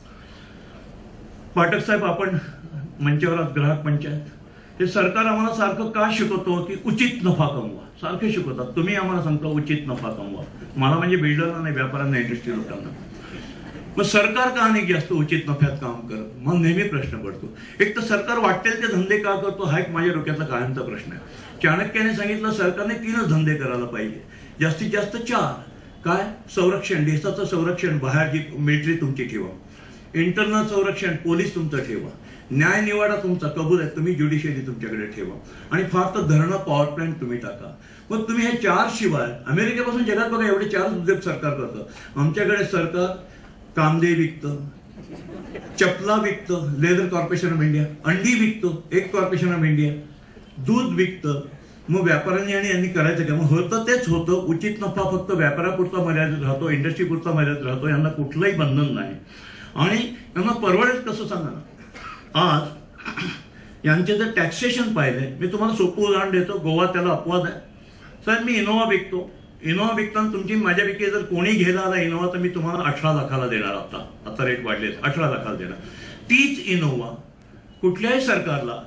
पाठक साहेब, आपण मंचावर ग्राहक पंचायत, हे सरकार आम्हाला सारखं का शिकवतो की उचित नफा कमवा? सारखे शिकवतात. तुम्ही आम्हाला सांगता उचित नफा कमवा. मला म्हणजे बिल्डरला नाही, व्यापाऱ्यांना, इंडस्ट्री लोकांना. मग सरकार का नाही जास्त उचित नफ्यात काम करत? मग नेहमी प्रश्न पडतो. एक तर सरकार वाटेल ते धंदे का करतो हा एक माझ्या डोक्यातला कायमचा प्रश्न आहे. चाणक्याने सांगितलं सरकारने 3च धंदे करायला पाहिजे, जास्तीत जास्त 4. काय? संरक्षण, देशाचं संरक्षण, बाहेर जी मिलिटरी तुमची ठेवा. इंटरनल संरक्षण, पोलीस तुमचं ठेवा. न्याय निवाडा तुमचा कबूल आहे, तुम्ही ज्युडिशियरी तुमच्याकडे ठेवा. आणि फार तर धरणं, पॉवर प्लांट तुम्ही टाका. मग तुम्ही हे 4 शिवाय, अमेरिकेपासून जगात बघा एवढे 4 उद्योग सरकार करतं. आमच्याकडे सरकार कांदे विकतं, चपला विकतं, लेदर कॉर्पोरेशन ऑफ इंडिया, अंडी विकतं, एक कॉर्पोरेशन ऑफ इंडिया, दूध विकतं. मग व्यापाऱ्यांनी आणि यांनी करायचं का? मग होतं तेच होतं. उचित नफा फक्त व्यापारापुरता मर्यादित राहतो, इंडस्ट्रीपुरता मर्यादित राहतो. यांना कुठलंही बंधन नाही. आणि यांना परवडेल कसं सांगा ना? आज यांचे जर टॅक्सेशन पाहिले, मी तुम्हाला सोपं उदाहरण देतो. गोवा त्याला अपवाद आहे. सर, मी इनोवा विकतो. इनोवा विकताना तुमची माझ्यापैकी जर कोणी घ्यायला आला इनोवा तर मी तुम्हाला 18 लाखाला देणार. आता रेट वाढले, 18 लाखाला देणार. तीच इनोवा कुठल्याही सरकारला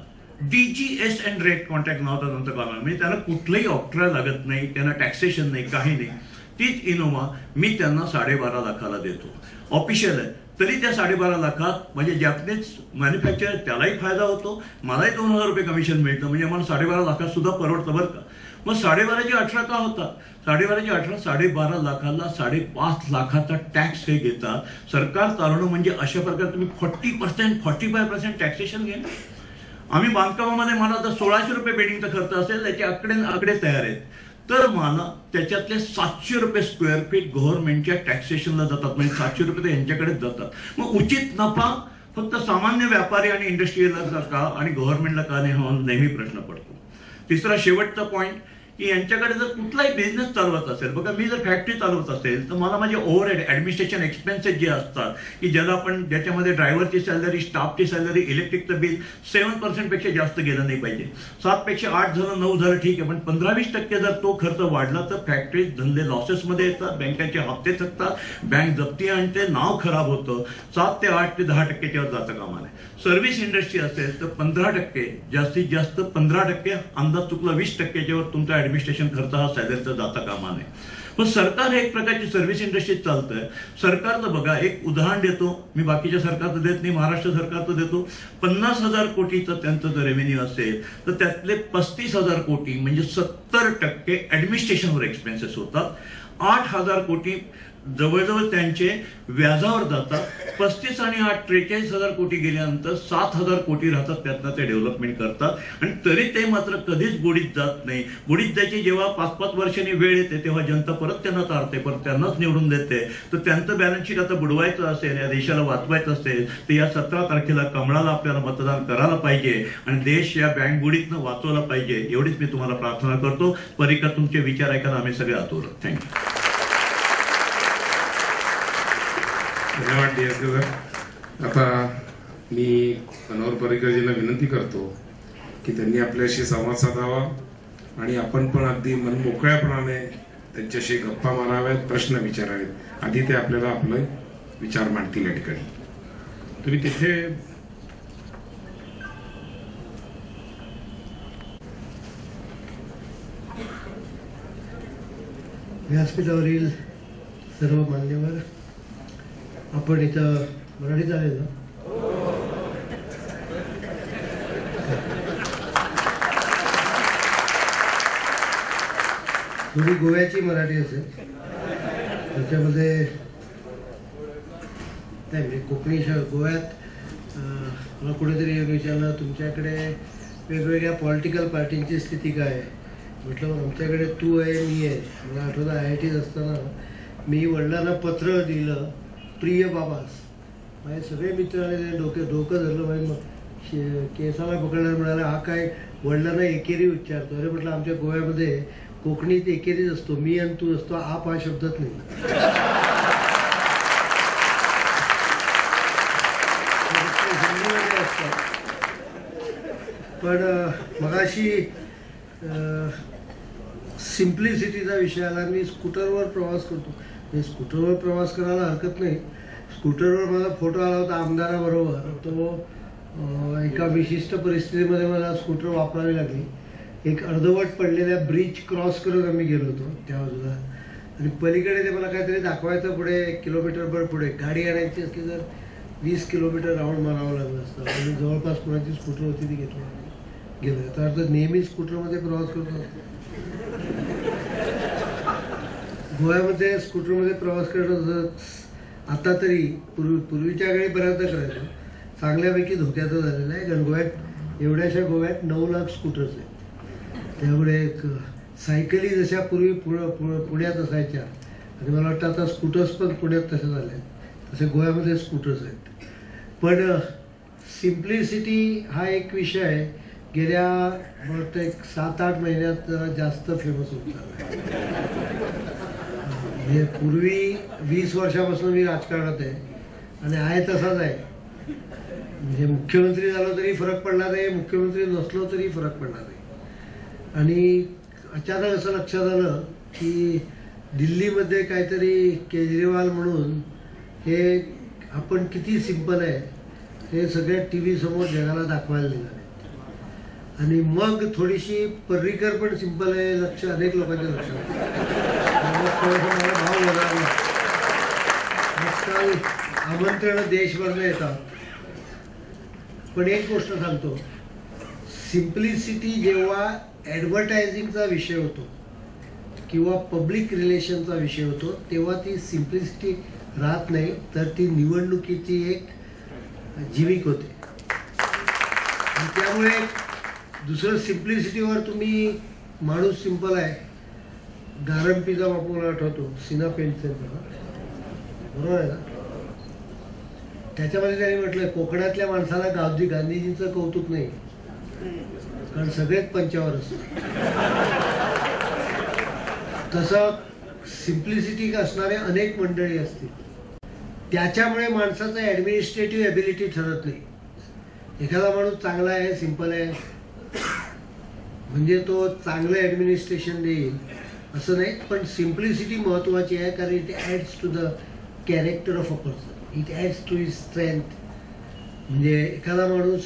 DGS अँड रेट कॉन्ट्रॅक्ट नावाचा नंतर काढणार, म्हणजे त्यांना कुठलंही ऑक्ट्रा लागत नाही, त्यांना टॅक्सेशन नाही, काही नाही. तीच इनोवा मी त्यांना 12.5 लाखाला देतो. ऑफिशियल आहे तरी त्या 12.5 लाखात म्हणजे जॅपनीज मॅन्युफॅक्चर त्यालाही फायदा होतो, मलाही 2,000 रुपये कमिशन मिळतं. म्हणजे आम्हाला 12.5 लाखात सुद्धा परवडतं बरं का. मग 12.5चे 18 का होतात? 12.5चे 18, 12.5 लाखाला 5.5 लाखाचा टॅक्स हे घेतात. सरकार चालवणं म्हणजे अशा प्रकारे तुम्ही 40%, 45% टॅक्सेशन घ्या. आम्ही बांधकामामध्ये मला जर 1600 रुपये बेडिंगचा खर्च असेल, त्याचे आकडे तयार आहेत, तर मला त्याच्यातले 700 रुपये स्क्वेअर फीट गव्हर्नमेंटच्या टॅक्सेशनला जातात. म्हणजे 700 रुपये तर यांच्याकडेच जातात. मग उचित नफा फक्त सामान्य व्यापारी आणि इंडस्ट्रीला का आणि गव्हर्नमेंटला का नाही, हा नेहमी प्रश्न पडतो. तिसरा शेवटचा पॉईंट की यांच्याकडे जर कुठलाही बिझनेस चालवत असेल, बघा मी जर फॅक्टरी चालवत असेल तर मला माझे ओव्हरहेड ॲडमिनिस्ट्रेशन एक्सपेन्सेस जे असतात की ज्याला आपण ज्याच्यामध्ये ड्रायव्हरची सॅलरी, स्टाफची सॅलरी, इलेक्ट्रिकचं बिल 7% पेक्षा जास्त गेलं नाही पाहिजे. 7 पेक्षा 8 झालं, 9 झालं ठीक आहे, पण 15-20% जर तो खर्च वाढला तर फॅक्टरी धंदे लॉसेसमध्ये येतात, बँकांचे हप्ते थकतात, बँक जप्ती आणते, नाव खराब होतं. 7 ते 8 ते 10%च्यावर जातं कामा नये. सर्व्हिस इंडस्ट्री असेल तर 15%, जास्तीत जास्त 15%, अंदाज चुकला 20%च्यावर तुमचा ॲडमिनिस्ट्रेशन खर्च हा सॅलरीचा जाता कामा नये. पण सरकार हे एक प्रकारची सर्व्हिस इंडस्ट्रीत चालतंय. सरकारचं बघा, एक उदाहरण देतो मी, बाकीच्या सरकारचं देत नाही, महाराष्ट्र सरकारचं देतो. 50,000 कोटीचं त्यांचं जर रेव्हेन्यू असेल तर त्यातले 35,000 कोटी म्हणजे 70% ॲडमिनिस्ट्रेशनवर एक्सपेन्सेस होतात. 8,000 कोटी जवळजवळ त्यांचे व्याजावर जातात. 35 आणि 8 43,000 कोटी गेल्यानंतर 7,000 कोटी राहतात, त्यातनं ते डेव्हलपमेंट करतात. आणि तरी ते मात्र कधीच बुडीत जात नाही. बुडीत जायची जेव्हा 5-5 वर्षांनी वेळ येते तेव्हा जनता परत त्यांना तारते, परत त्यांनाच निवडून देते. तर त्यांचं बॅलन्स शीट आता बुडवायचं असेल, या देशाला वाचवायचं असेल तर या 17 तारखेला कमळाला आपल्याला मतदान करायला पाहिजे आणि देश या बँक बुडीतनं वाचवला पाहिजे. एवढीच मी तुम्हाला प्रार्थना करतो. पर्रिकर, तुमचे विचार ऐकायला आम्ही सगळे आतुर. थँक्यू. धन्यवाद DS सर. आता मी मनोहर पर्रिकरजींना विनंती करतो की त्यांनी आपल्याशी संवाद साधावा आणि आपण पण अगदी मनमोकळ्यापणाने त्यांच्याशी गप्पा माराव्यात, प्रश्न विचारावेत. आधी ते आपल्याला आपले विचार मांडतील या ठिकाणी. तुम्ही तिथे व्यासपीठावरील सर्व मान्यवर, आपण इथं मराठी चालेल ना? थोडी गोव्याची मराठी असेल, त्याच्यामध्ये नाही म्हणजे कोकणी गोव्यात मला कुठेतरी येऊन विचारलं तुमच्याकडे वेगवेगळ्या पॉलिटिकल पार्टींची स्थिती काय आहे. म्हटलं आमच्याकडे तू आहे मी आहे. मला आठवतं IITत असताना मी वडिलांना पत्र दिलं, प्रिय बाबास. माझे सगळे मित्र आले, डोकं धरलं. माझे मग केसाला पकडल्यावर म्हणाला हा काय वडिलांना एकेरी उच्चारतो. अरे म्हटलं आमच्या गोव्यामध्ये कोकणीत एकेरीच असतो, मी आणि तू असतो, आप हा शब्दच नाही. पण मगाशी सिम्प्लिसिटीचा विषय आला. मी स्कूटरवर प्रवास करतो. मी स्कूटरवर प्रवास करायला हरकत नाही. स्कूटरवर माझा फोटो आला होता आमदाराबरोबर. तो एका विशिष्ट परिस्थितीमध्ये मला स्कूटर वापरावी लागली. एक अर्धवट पडलेल्या ब्रिज क्रॉस करत आम्ही गेलो होतो त्या बाजूला, आणि पलीकडे ते मला काहीतरी दाखवायचं. पुढे 1 किलोमीटरभर पुढे गाडी आणायची असली तर 20 किलोमीटर राऊंड मारावं लागलं असतं. आणि जवळपास कोणाची स्कूटर होती ती घेतली गेलो. तर अर्थ नेहमी स्कूटरमध्ये प्रवास करतो. गोव्यामध्ये स्कूटरमध्ये प्रवास करणं आता तरी पूर्वीच्या काळी बऱ्याचदा करायचं, चांगल्यापैकी धोक्याचं झालेलं आहे. कारण एवढ्याशा गोव्यात 9 लाख स्कूटर्स आहेत. त्यामुळे सायकली जशा पूर्वी पुण्यात असायच्या, आणि मला वाटतं आता स्कूटर्स पण पुण्यात तसे झाले आहेत, तसे गोव्यामध्ये स्कूटर्स आहेत. पण सिम्प्लिसिटी हा एक विषय आहे, गेल्या मला वाटतं एक 7-8 महिन्यात जरा जास्त फेमस होत चालला. म्हणजे पूर्वी 20 वर्षापासून मी राजकारणात आहे आणि आहे तसाच आहे. म्हणजे मुख्यमंत्री झालो तरी फरक पडणार नाही, मुख्यमंत्री नसलो तरी फरक पडणार नाही. आणि अचानक असं लक्षात आलं की दिल्लीमध्ये काहीतरी केजरीवाल म्हणून हे आपण किती सिंपल आहे हे सगळ्या TV समोर जगाला दाखवायला निघाले. आणि मग थोडीशी पर्रीकर पण सिंपल आहे अनेक लोकांच्या लक्षात मला भाव बघायला. आजकाल आमंत्रण देशभरनं येतात. पण एक गोष्ट सांगतो, सिम्प्लिसिटी जेव्हा ॲडव्हर्टायझिंगचा विषय होतो किंवा पब्लिक रिलेशनचा विषय होतो तेव्हा ती सिम्प्लिसिटी राहत नाही, तर ती निवडणुकीची एक जीविक होते. आणि त्यामुळे दुसरं सिम्प्लिसिटीवर तुम्ही माणूस सिंपल आहे. गारंपीचा बापू मला आठवतो, सिना पेंटसेंचा, बरोबर आहे ना. त्याच्यामध्ये त्यांनी म्हटलं कोकणातल्या माणसाला गांधीजींचं कौतुक नाही, कारण सगळेच पंचावर असतात. तसं सिम्प्लिसिटी असणारे अनेक मंडळी असतील. त्याच्यामुळे माणसाचं ॲडमिनिस्ट्रेटिव्ह एबिलिटी ठरत नाही. एखादा माणूस चांगला आहे, सिंपल आहे म्हणजे तो चांगलं ॲडमिनिस्ट्रेशन देईल असं नाही. पण सिम्प्लिसिटी महत्त्वाची आहे, कारण it adds to the character of a person, it adds to his strength. म्हणजे एखादा माणूस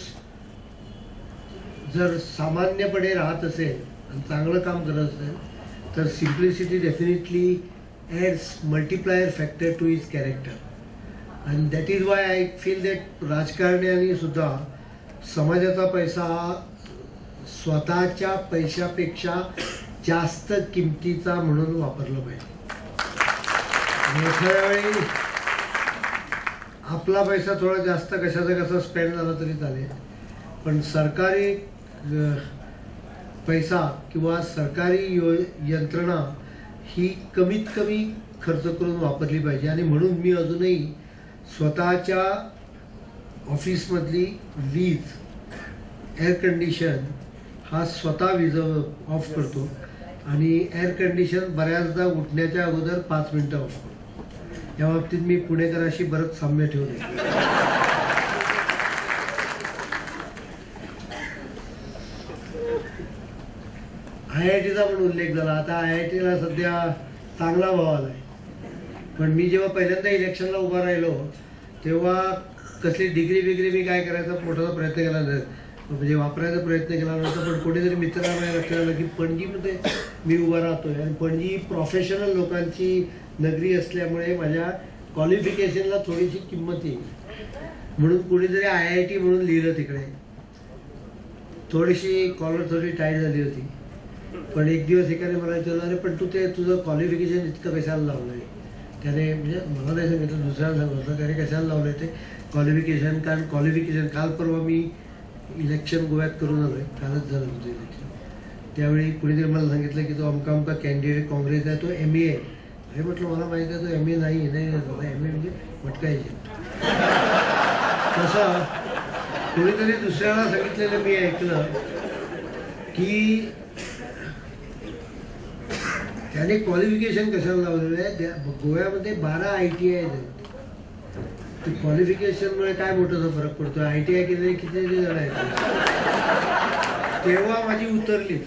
जर सामान्यपणे राहत असेल आणि चांगलं काम करत असेल तर simplicity definitely adds multiplier factor to his character. आणि that is why I feel that राजकारण्यांनी सुद्धा समाजाचा पैसा हा स्वतःच्या पैशापेक्षा जास्त किमतीचा म्हणून वापरला पाहिजे. एखाद्या वेळी आपला पैसा थोडा जास्त कशाचा कसा स्पेंड झाला तरी चालेल, पण सरकारी पैसा किंवा सरकारी यंत्रणा ही कमीत कमी खर्च करून वापरली पाहिजे. आणि म्हणून मी अजूनही स्वतःच्या ऑफिसमधली वीज, एअर कंडिशन हा स्वतः वीज ऑफ करतो आणि एअर कंडिशन बऱ्याचदा उठण्याच्या अगोदर 5 मिनिटं ऑफ करतो. या बाबतीत मी पुणेकरांशी बरंच साम्य ठेवले. IITचा पण उल्लेख झाला. आता IITला सध्या चांगला भाव आला आहे. पण मी जेव्हा पहिल्यांदा इलेक्शनला उभा राहिलो तेव्हा कसली डिग्री बिग्री मी काय करायचा मोठा प्रयत्न केला नाही. म्हणजे वापरायचा प्रयत्न केला नव्हता, पण कोणीतरी मित्रांना लक्षात आलं की पणजीमध्ये मी उभा राहतोय आणि पणजी प्रोफेशनल लोकांची नगरी असल्यामुळे माझ्या क्वालिफिकेशनला थोडीशी किंमत येईल म्हणून कुणीतरी IIT म्हणून लिहिलं तिकडे. थोडीशी कॉलर थोडी टाईट झाली होती, पण एक दिवस एकाने मला विचारलं, अरे पण तू ते तुझं क्वालिफिकेशन इतकं कशाला लावलं आहे? त्याने म्हणजे मला नाही सांगितलं, दुसऱ्याला सांगितलं त्याने कशाला लावलं आहे ते क्वालिफिकेशन. कारण क्वालिफिकेशन काल परवा मी इलेक्शन गोव्यात करून आलो आहे, कालच झालं तुझं इलेक्शन. त्यावेळी कुणीतरी मला सांगितलं की तो अमका अमका कॅन्डिडेट काँग्रेस आहे, तो MA आहे. अरे म्हटलं मला माहिती आहे तो MA नाही MA म्हणजे मटकायचे. तसं कोणीतरी दुसऱ्याला सांगितलेलं मी ऐकलं की त्याने क्वालिफिकेशन कशाला लावलेलं आहे. गोव्यामध्ये 12 ITI आहेत. क्वालिफिकेशनमुळे काय मोठासा फरक पडतो. ITI केलेले किती जण आहेत. तेव्हा माझी उतरली,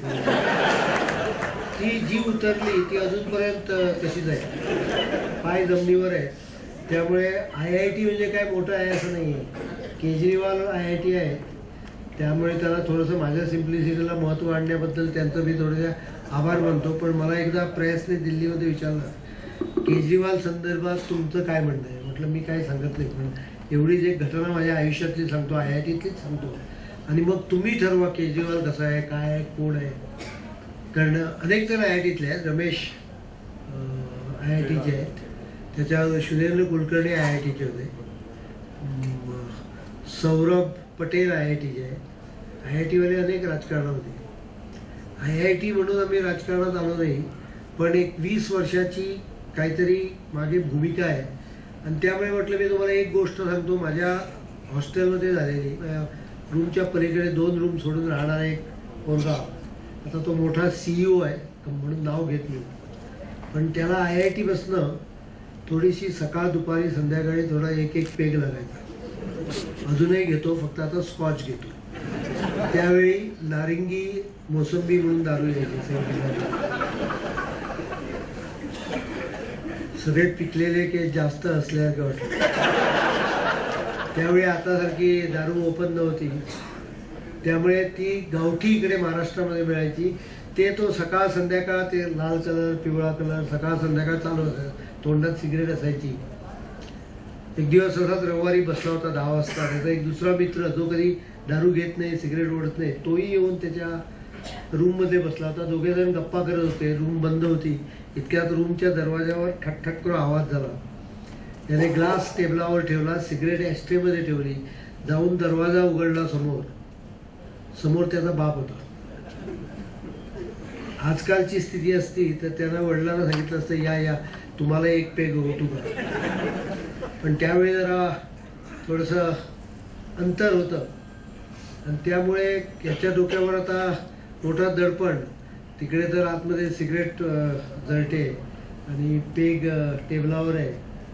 ती जी उतरली ती अजूनपर्यंत तशीच आहे, पाय जमिनीवर आहे. त्यामुळे IIT म्हणजे काय मोठं आहे असं नाही आहे. केजरीवाल IIT आहे, त्यामुळे त्याला थोडंसं माझ्या सिम्प्लिसिटीला महत्त्व आणण्याबद्दल त्यांचं मी थोडेसे आभार मानतो. पण मला एकदा प्रेसने दिल्लीमध्ये विचारलं केजरीवाल संदर्भात तुमचं काय म्हणणं आहे. म्हटलं मी काय सांगत नाही, पण एवढीच एक घटना माझ्या आयुष्यातली सांगतो, IITतलीच सांगतो, आणि मग तुम्ही ठरवा केजरीवाल कसा आहे, काय आहे, कोण आहे. कारण अनेक जण IITतले आहेत. रमेश IITचे आहेत, त्याच्यावर सुरेंद्र कुलकर्णी IITचे होते, सौरभ पटेल IITचे आहेत. IITवाले अनेक राजकारणात होते. IIT म्हणून आम्ही राजकारणात आलो नाही, पण एक 20 वर्षाची काहीतरी मागे भूमिका आहे. आणि त्यामुळे म्हटलं मी तुम्हाला एक गोष्ट सांगतो. माझ्या हॉस्टेलमध्ये झालेली, रूमच्या पलीकडे 2 रूम सोडून राहणारा एक पोरगा, आता तो मोठा CEO आहे म्हणून नाव घेत नाही, पण त्याला IITपासनं थोडीशी सकाळ दुपारी संध्याकाळी थोडा एक पेग लागायचा. अजूनही घेतो, फक्त आता स्कॉच घेतो. त्यावेळी नारिंगी मोसंबी म्हणून दारू यायची, सगळे पिकलेले की जास्त असल्यासारखं वाटलं. त्यावेळी आतासारखी दारू ओपन नव्हती, त्यामुळे ती गावठी इकडे महाराष्ट्रामध्ये मिळायची. ते तो सकाळ संध्याकाळ ते लाल कलर पिवळा कलर सकाळ संध्याकाळ चालू असायचं, तोंडात सिगरेट असायची. एक दिवस असाच रविवारी बसला होता 10 वाजता. त्याचा एक दुसरा मित्र जो कधी दारू घेत नाही, सिगरेट ओढत नाही, तोही येऊन त्याच्या रूममध्ये बसला होता. दोघे जण गप्पा करत होते. रूम बंद होती. इतक्यात रूमच्या दरवाजावर ठकठक करून आवाज झाला. त्याने ग्लास टेबलावर ठेवला, सिगरेट ॲस्ट्रेमध्ये ठेवली, जाऊन दरवाजा उघडला. समोर त्याचा बाप होता. आजकालची स्थिती असती तर त्यांना वडिलांना सांगितलं असतं, या तुम्हाला एक पेग होतो का. पण त्यावेळी जरा थोडंसं अंतर होतं आणि त्यामुळे याच्या डोक्यावर आता मोठा दडपण. तिकडे तर आतमध्ये सिगरेट जळते आणि पेग टेबलावर आहे.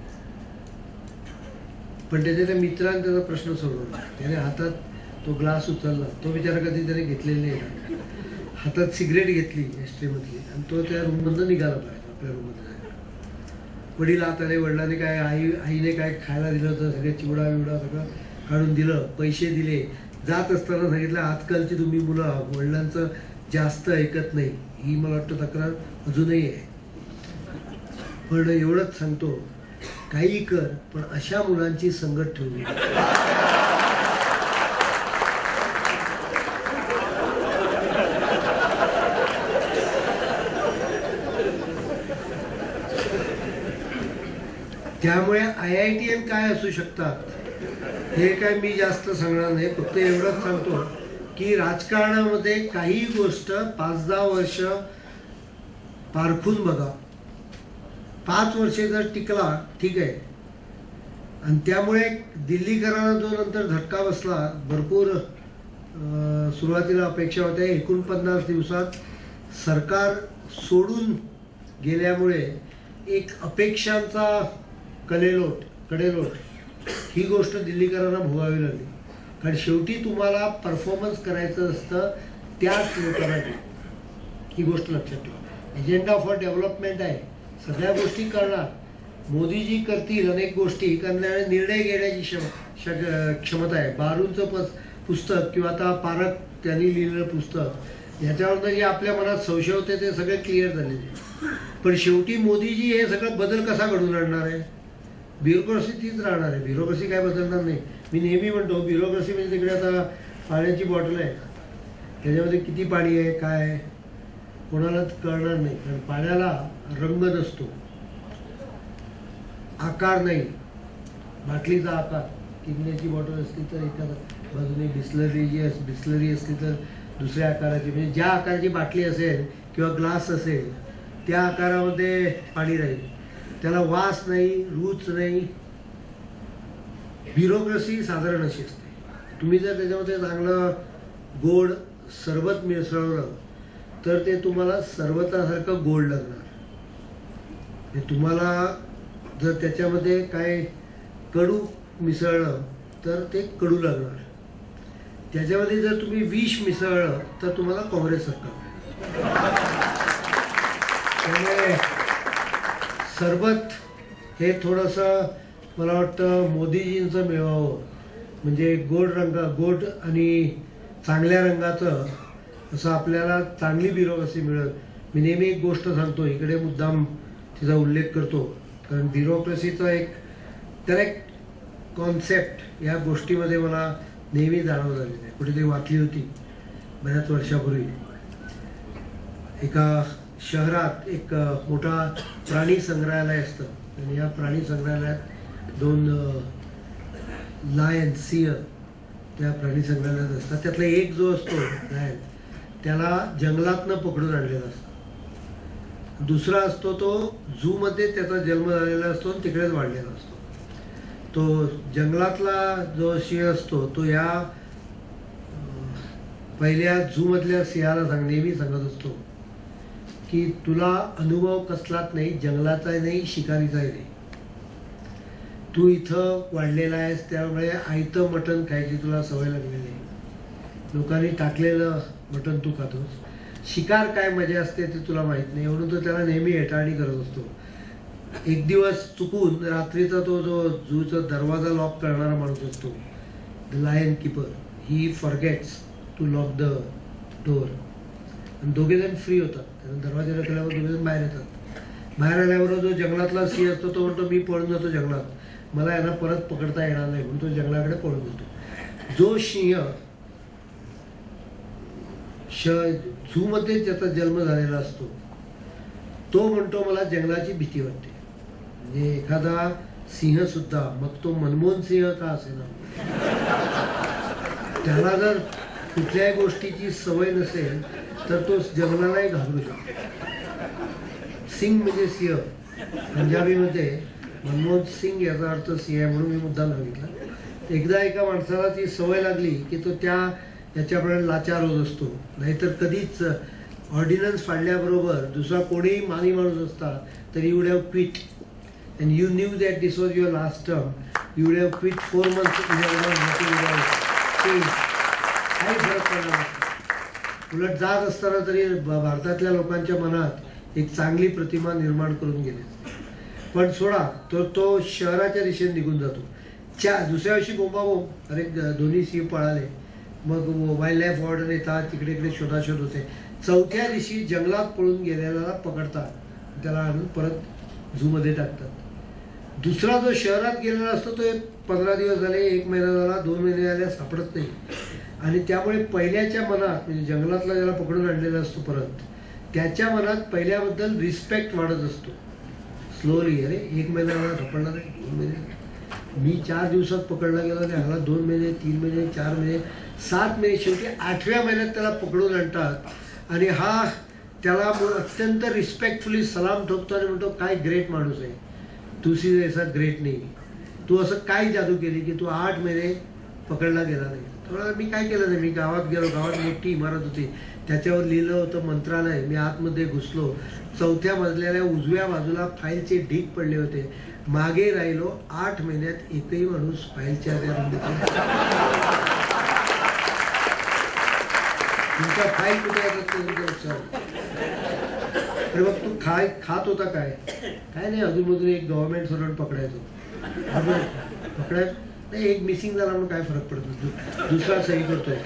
पण त्याच्या मित्राने त्याचा प्रश्न सोडवला. त्याने हातात तो ग्लास उचलला. तो बिचारा कधी त्याने घेतलेला नाही. हातात सिगरेट घेतली एस्ट्रीमधली आणि तो त्या रूममधून निघाला पाहिजे आपल्या रूममध्ये. वडील आत आले. वडिलांनी काय आईने काय खायला दिलं होतं, सगळे चिवडा बिवडा सगळं काढून दिलं, पैसे दिले. जात असताना सांगितलं आजकालची तुम्ही मुलं वडिलांचं जास्त ऐकत नाही. ही मला वाटतं तक्रार अजूनही आहे. पण एवढंच सांगतो, काही कर पण अशा मुलांची संगत ठेवू. त्यामुळे IITM काय असू शकतात हे काय मी जास्त सांगणार नाही. फक्त एवढंच सांगतो की राजकारणामध्ये काही गोष्ट 5-10 वर्ष पारखून बघा. 5 वर्षे जर टिकला ठीक आहे. आणि त्यामुळे दिल्लीकरांना जो नंतर झटका बसला, भरपूर सुरुवातीला अपेक्षा होत्या. 49 दिवसात सरकार सोडून गेल्यामुळे एक अपेक्षांचा कडेलोट ही गोष्ट दिल्लीकरांना भोगावी लागली. कारण शेवटी तुम्हाला परफॉर्मन्स करायचं असतं त्याच लोकांना. ही गोष्ट लक्षात ठेवा. एजेंडा फॉर डेव्हलपमेंट आहे, सगळ्या गोष्टी करणार. मोदीजी करतील अनेक गोष्टी करण्याने निर्णय घेण्याची क्षमता आहे. बारूंचं पुस्तक किंवा आता पारक त्यांनी लिहिलेलं पुस्तक याच्यावर जे आपल्या मनात संशय होते ते सगळे क्लिअर झालेले. पण शेवटी मोदीजी हे सगळं बदल कसा घडवून आणणार आहे? ब्युरोक्रसी तीच राहणार आहे. ब्युरोक्रसी काय बदलणार नाही. मी नेहमी म्हणतो ब्युरोक्रसी म्हणजे तिकडे आता पाण्याची बॉटल आहे, त्याच्यामध्ये किती पाणी आहे काय आहे कोणालाच कळणार नाही. कारण पाण्याला रंग नसतो, आकार नाही. बाटलीचा आकार, किमण्याची बॉटल असली तर एका बाजूने बिस्लरी असली तर दुसऱ्या आकाराची, म्हणजे ज्या आकाराची बाटली असेल किंवा ग्लास असेल त्या आकारामध्ये पाणी राहील. त्याला वास नाही, रूच नाही. ब्युरोक्रसी साधारण अशी असते. तुम्ही जर त्याच्यामध्ये चांगलं गोड सरबत मिसळलं तर ते तुम्हाला सरबतासारखं गोड लागणार. तुम्हाला जर त्याच्यामध्ये काय कडू मिसळलं तर ते कडू लागणार. त्याच्यामध्ये जर तुम्ही विष मिसळलं तर तुम्हाला काँग्रेस सरकार. त्यामुळे सरबत हे थोडंसं मला वाटतं मोदीजींचं मिळवावं. म्हणजे गोड आणि चांगल्या रंगाचं असं आपल्याला चांगली ब्युरोक्रसी मिळेल. मी नेहमी एक गोष्ट सांगतो, इकडे मुद्दाम तिचा उल्लेख करतो, कारण ब्युरोक्रसीचा त्याला एक कॉन्सेप्ट या गोष्टीमध्ये मला नेहमी जाणवं झालेलं आहे. कुठेतरी वाचली होती बऱ्याच वर्षापूर्वी. एका शहरात एक मोठा प्राणी संग्रहालय असतं आणि या प्राणी संग्रहालयात 2 लायन सिंह त्या प्राणी संग्रहालयात असतात. त्यातला एक जो असतो लायन त्याला जंगलातनं पकडून आणलेला असतो. दुसरा असतो तो झू मध्ये त्याचा जन्म झालेला असतो आणि तिकडेच वाढलेला असतो. तो जंगलातला जो सिंह असतो तो या पहिल्या झू मधल्या सिंहाला नेहमी सांगत असतो की तुला अनुभव कसलाच नाही, जंगलाचाही नाही, शिकारीचाही नाही. तू इथं वाढलेला आहेस त्यामुळे आयतं मटण खायची तुला सवय लागलेली आहे. लोकांनी टाकलेलं मटण तू खातोस. शिकार काय मजा असते ते तुला माहीत नाही, म्हणून तो त्याला नेहमी हेटाळणी करत असतो. एक दिवस चुकून रात्रीचा तो जो झूचा दरवाजा लॉक करणारा माणूस असतो, the lion keeper, he forgets to lock the door. आणि दोघे जण फ्री होतात. दरवाजा केल्यावर दोघे जण बाहेर येतात. बाहेर आल्यावर जो जंगलातला सिंह असतो तो म्हणतो मी पळून जातो जंगलात, मला यांना परत पकडता येणार नाही, म्हणून तो जंगलाकडे पळून जातो. जो सिंह झू मध्ये त्याचा जन्म झालेला असतो तो म्हणतो मला जंगलाची भीती वाटते. म्हणजे एखादा सिंह सुद्धा, मग तो मनमोहन सिंह का असेना, त्याला जर कुठल्याही गोष्टीची सवय नसेल तर तो जंगलालाही घाबरू शकतो. सिंग म्हणजे सिंह, पंजाबीमध्ये मनमोहन सिंग याचा अर्थ सिंह आहे, म्हणून मी मुद्दा सांगितला. एकदा एका माणसाला ती सवय लागली की तो याच्याप्रमाणे लाचार होत असतो. नाहीतर कधीच ऑर्डिनन्स फाडल्याबरोबर दुसरा कोणीही मानी माणूस असता तर you would have quit and you knew that this was your last term, you would have quit 4 months. काही फरक पडला नसतो. उलट जात असताना तरी भारतातल्या लोकांच्या मनात एक चांगली प्रतिमा निर्माण करून गेली. पण सोडा तो शहराच्या दिशेने निघून जातो. दुसऱ्या वर्षी बोंबाबोंब, अरे दोन्ही सिंह पळाले. मग वाईल्ड लाईफ वॉर्डन येतात, तिकडे इकडे शोधाशोध होते. चौथ्या दिवशी जंगलात पळून गेलेला पकडतात, त्याला आणून परत झू मध्ये टाकतात. दुसरा जो शहरात गेलेला असतो तो 15 दिवस झाले, 1 महिना झाला, 2 महिने झाले, सापडत नाही. आणि त्यामुळे पहिल्याच्या मनात, म्हणजे जंगलातला ज्याला पकडून आणलेला असतो परत, त्याच्या मनात पहिल्याबद्दल रिस्पेक्ट वाढत असतो. स्लोली, अरे 1 महिना मला सापडला नाही, 2 महिने, मी 4 दिवसात पकडला गेला नाही, ह्याला 2 महिने, 3 महिने, 4 महिने, 7 महिने, शेवटी 8व्या महिन्यात त्याला पकडून आणतात. आणि हा त्याला अत्यंत रिस्पेक्टफुली सलाम ठोकतो आणि म्हणतो काय ग्रेट माणूस आहे तू, सी ऐसा ग्रेट नाही, तू असं काय जादू केली की तू 8 महिने पकडला गेला नाही. थोडा मी काय केलं नाही, मी गावात गेलो, गावात मोठी इमारत होती, त्याच्यावर लिहिलं होतं मंत्रालय. मी आतमध्ये घुसलो, 4थ्या मजल्याला उजव्या बाजूला फाईलचे ढीग पडले होते. मागे राहिलो, 8 महिन्यात एकही माणूस फाईलच्या तुमच्या फाईल कुठे येतात. अरे मग तू खात होता काय नाही, अजून मधून एक गव्हर्नमेंट सर्वंट पकडायचो. नाही, एक मिसिंग झाला म्हणून काय फरक पडतो, दुसरा सही करतोय.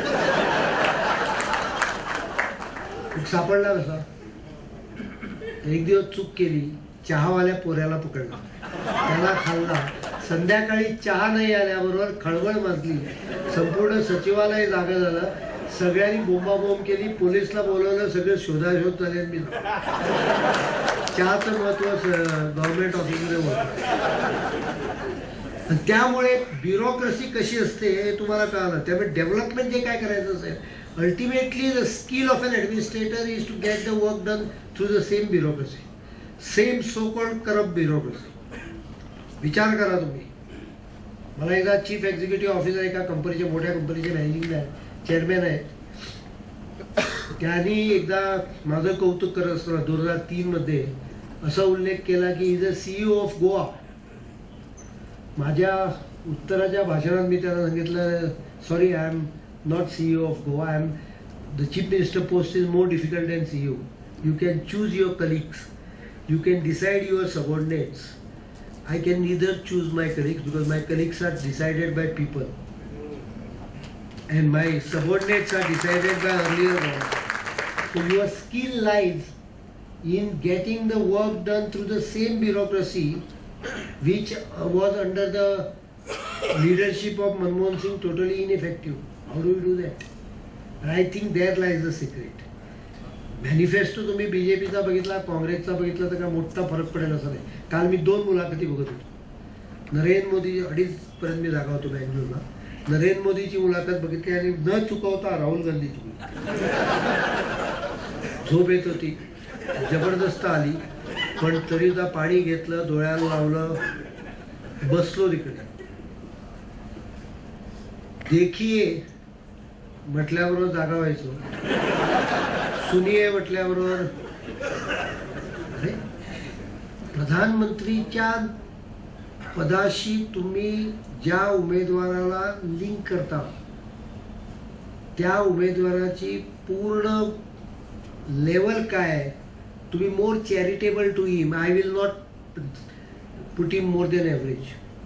सापडला कसा? एक दिवस चूक केली, चहावाल्या पोऱ्याला पकडला, त्याला खाल्ला. संध्याकाळी चहा नाही आल्याबरोबर खळबळ माजली, संपूर्ण सचिवालय जागा झालं, सगळ्यांनी बोंबाबोंब केली, पोलिसला बोलवलं, सगळे शोधाशोध झाले. मी चहाचं महत्व गव्हर्नमेंट ऑफिसमध्ये होतं. त्यामुळे ब्युरोक्रेसी कशी असते हे तुम्हाला कळलं. त्यामुळे डेव्हलपमेंट जे काय करायचं असेल, ultimately the skill of an administrator is to get the work done through the same bureaucracy, same so called corrupt bureaucracy. विचार करा तुम्ही. मला एकदा चीफ एक्झिक्युटिव्ह ऑफिसर एका कंपनीचे, मोठ्या कंपनीचे मॅनेजिंग चेअरमॅन आहेत, त्यांनी एकदा माझं कौतुक करत असताना 2003 मध्ये असा उल्लेख केला की is a CEO of Goa. माझ्या उत्तराच्या भाषणात मी त्यांना सांगितलं, sorry, I am not CEO of Goa, I am the chief minister post is more difficult than CEO. You can choose your colleagues, you can decide your subordinates. I can neither choose my colleagues because my colleagues are decided by people and my subordinates are decided by earlier ones. So your skill lies in getting the work done through the same bureaucracy which was under the leadership of Manmohan Singh totally ineffective. How do we do that? And I think there lies the secret. Manifesto तुम्ही BJPचा बघितला, काँग्रेसचा बघितला तर काय मोठा फरक पडेल असं नाही. काल मी 2 मुलाखती बघत होतो. नरेंद्र मोदी 2:30 पर्यंत मी जागा होतो बँगलोरला. नरेंद्र मोदीची मुलाखत बघितली आणि न चुकवता राहुल गांधीची झोप येत होती, जबरदस्त आली, पण तरी सुद्धा पाणी घेतलं, डोळ्याला लावलं, बसलो तिकडे. देखिये म्हटल्याबरोबर जागा व्हायचो, सुनिये म्हटल्याबरोबर. अरे, प्रधानमंत्रीच्या पदाशी तुम्ही ज्या उमेदवाराला लिंक करता त्या उमेदवाराची पूर्ण लेवल काय आहे, तुम्ही more charitable to him, I will not put him more than average.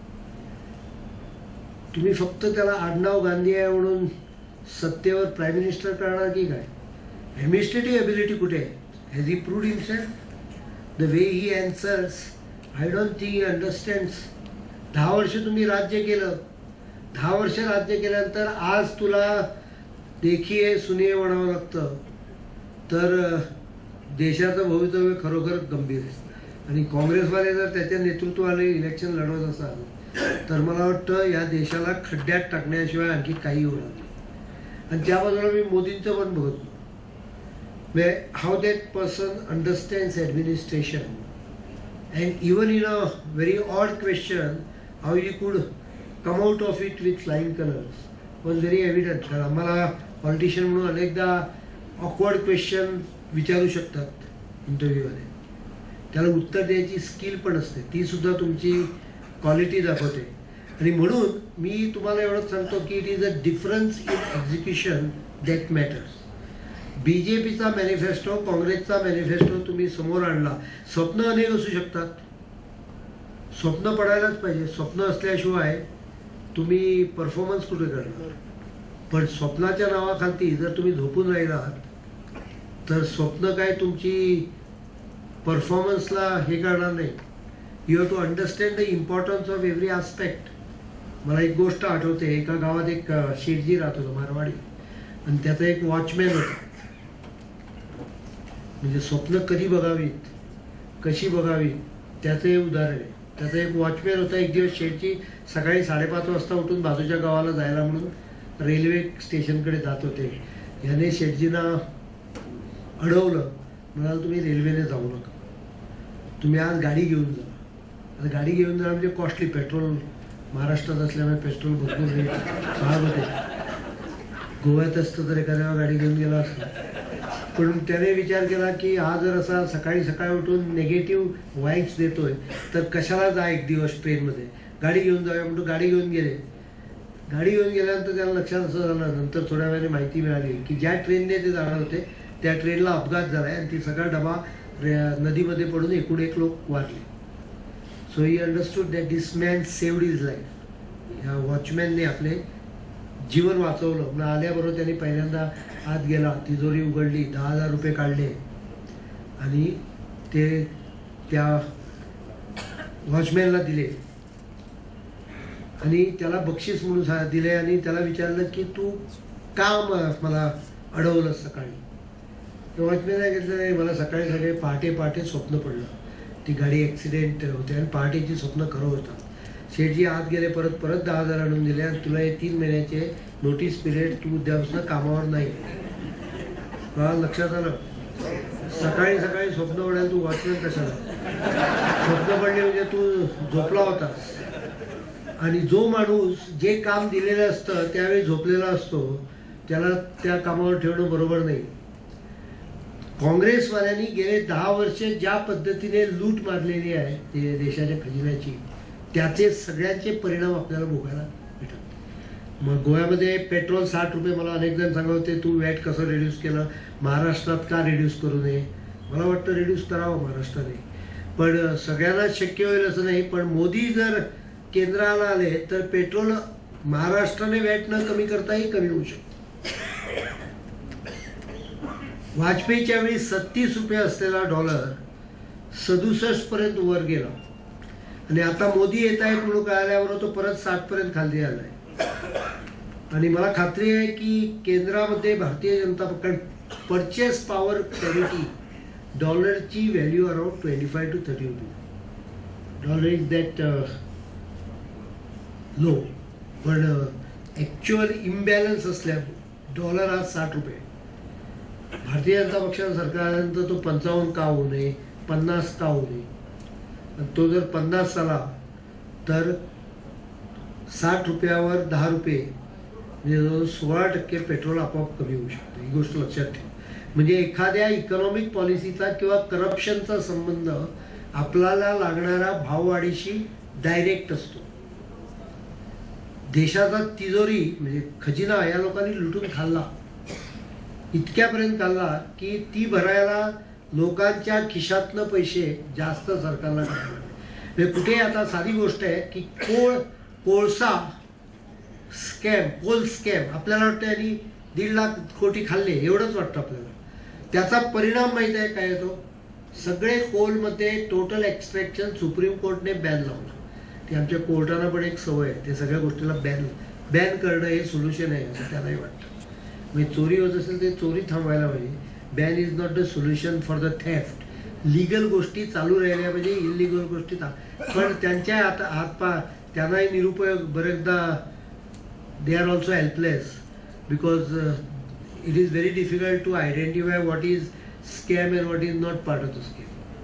तुम्ही फक्त त्याला आडनाव गांधी आहे म्हणून सत्तेवर प्राईम मिनिस्टर करणार की काय? ॲडमिनिस्ट्रेटिव्ह एबिलिटी कुठे आहे? Has he proved himself? The way he answers, I don't think he understands. 10 वर्ष तुम्ही राज्य केलं, 10 वर्ष राज्य केल्यानंतर आज तुला देखीये सुनिये म्हणावं लागतं, तर देशाचं भवितव्य खरोखर गंभीर आहे. आणि काँग्रेसवाले जर त्याच्या नेतृत्वाने इलेक्शन लढवत असाल तर मला वाटतं या देशाला खड्ड्यात टाकण्याशिवाय आणखी काही होणार नाही. आणि त्या बाजूला मी मोदींचं पण बघतो, how that person understands administration, and even in a very odd question how he could come out of it with flying colors was very evident. कारण आम्हाला पॉलिटिशियन म्हणून अनेकदा ऑकवर्ड क्वेश्चन विचारू शकतात इंटरव्ह्यूमध्ये, त्याला उत्तर द्यायची स्किल पण असते, ती सुद्धा तुमची क्वालिटी दाखवते. आणि म्हणून मी तुम्हाला एवढंच सांगतो की it is a difference in execution that matters. BJPचा मॅनिफेस्टो, काँग्रेसचा मॅनिफेस्टो तुम्ही समोर आणला, स्वप्न अनेक असू शकतात, स्वप्न पडायलाच पाहिजे. स्वप्न असल्याशिवाय तुम्ही परफॉर्मन्स कुठे करणार? पण स्वप्नाच्या नावाखाली जर तुम्ही झोपून राहिलात तर स्वप्न काय तुमची परफॉर्मन्सला हे करणार नाही. You have to understand the importance of every aspect. मला एक गोष्ट आठवते, एका गावात एक शेठजी राहत होता, मारवाडी, आणि त्याचा एक वॉचमॅन होता. म्हणजे स्वप्न कधी बघावीत, कशी बघावीत, त्याचं हे उदाहरण आहे. त्याचा एक वॉचमॅन होता. एक दिवस शेठजी सकाळी 5:30 वाजता उठून बाजूच्या गावाला जायला म्हणून रेल्वे स्टेशनकडे जात होते. याने शेठजींना अडवलं, म्हणाल तुम्ही रेल्वेने जाऊ नका, तुम्ही आज गाडी घेऊन जा. आता गाडी घेऊन जाणं म्हणजे कॉस्टली, पेट्रोल महाराष्ट्रात असल्यामुळे पेट्रोल भरपूर रेट महाग होते. गोव्यात असतं तर एखाद्या गाडी घेऊन गेला असता. पण त्याने विचार केला की हा जर असा सकाळी सकाळी उठून निगेटिव्ह वाईब्स देतोय तर कशाला जा एक दिवस ट्रेनमध्ये, गाडी घेऊन जाऊया म्हणतो. गाडी घेऊन गेले. गाडी घेऊन गेल्यानंतर त्याला लक्षात असं झालं, नंतर थोड्या वेळाने माहिती मिळाली की ज्या ट्रेनने ते जाणार होते त्या ट्रेनला अपघात झाला आहे आणि ती सगळा डबा नदीमध्ये पडून एकूण 1 लोक वारले. So he understood that this man saved his life. ह्या वॉचमॅनने आपले जीवन वाचवलं. म्हणजे आल्याबरोबर त्यांनी पहिल्यांदा आत गेला, तिजोरी उघडली, 10,000 रुपये काढले आणि ते त्या वॉचमॅनला दिले आणि त्याला बक्षीस म्हणून दिले आणि त्याला विचारलं की तू का मला अडवलं सकाळी. वॉचमॅनला घेतलं नाही, मला सकाळी सकाळी पहाटे स्वप्न पडलं, ती गाडी ॲक्सिडेंट होते आणि पहाटेची स्वप्न खरं होतं. शेठजी आत गेले, परत 10,000 आणून दिले आणि तुला हे 3 महिन्याचे नोटीस पिरियड, तू उद्यापासून कामावर नाही. मला लक्षात आलं, सकाळी स्वप्न पडायला तू वॉचमॅन कशाला? स्वप्न पडले म्हणजे तू झोपला होतास. आणि जो माणूस जे काम दिलेलं असतं त्यावेळी झोपलेला असतो त्याला त्या कामावर ठेवणं बरोबर नाही. काँग्रेसवाल्यांनी गेले 10 वर्ष ज्या पद्धतीने लूट मारलेली आहे ते देशाच्या खजिन्याची, त्याचे सगळ्यांचे परिणाम आपल्याला भोगायला भेटतात. मग गोव्यामध्ये पेट्रोल 60 रुपये, मला अनेक जण सांगत होते तू वॅट कसं रिड्यूस केलं, महाराष्ट्रात का रिड्यूस करू नये? मला वाटतं रिड्यूस करावं महाराष्ट्राने, पण सगळ्यांना शक्य होईल असं नाही. पण मोदी जर केंद्राला आले तर पेट्रोल महाराष्ट्राने वॅट न कमी करताही कमी होऊ शकतो. वाजपेयीच्या वेळी 37 रुपये असलेला डॉलर 67 पर्यंत वर गेला आणि आता मोदी येत आहेत म्हणून कळाल्यावर तो परत 60 पर्यंत खाली आलाय. आणि मला खात्री आहे की केंद्रामध्ये Bharatiya Janata Paksha purchase power parity डॉलरची व्हॅल्यू अराउंड 25 to 30 रुपये. डॉलर इज दॅट लो, पण ॲक्च्युअल इम्बॅलन्स असल्या डॉलर आज 60 रुपये. भारतीय जनता पक्षाचं सरकार आल्यानंतर तो 55 का होऊ नये, 50 का होऊ नये. तो जर 50 आला तर 60 रुपयावर 10 रुपये म्हणजे 16% पेट्रोल आपोआप कमी होऊ शकतं. ही गोष्ट लक्षात ठेवा. म्हणजे एखाद्या इकॉनॉमिक पॉलिसीचा किंवा करप्शनचा संबंध आपल्याला लागणाऱ्या भाववाढीशी डायरेक्ट असतो. देशाचा तिजोरी म्हणजे खजिना या लोकांनी लुटून खाल्ला, इतक्यापर्यंत खाल्ला की ती भरायला लोकांच्या खिशातनं पैसे जास्त सरकारला टाकले. म्हणजे कुठे आता साधी गोष्ट आहे की कोळसा स्कॅम, कोल स्कॅम, आपल्याला वाटतं यांनी 1.5 लाख कोटी खाल्ले एवढंच वाटतं आपल्याला. त्याचा परिणाम माहीत आहे काय येतो? सगळे कोलमध्ये टोटल एक्स्ट्रॅक्शन सुप्रीम कोर्टने बॅन लावलं. ते आमच्या कोर्टाला पण एक सवय आहे, ते सगळ्या गोष्टीला बॅन करणं हे सोल्युशन आहे असं त्यालाही वाटतं. म्हणजे चोरी होत असेल ते चोरी थांबवायला पाहिजे. Ban is not the solution for the theft. Legal गोष्टी चालू राहिल्या पाहिजे, इलिगल गोष्टी पण त्यांच्या आता त्यांनाही निरुपयोग बरेचदा they are also helpless because it is very difficult to identify what is scam and what is not part of the scam.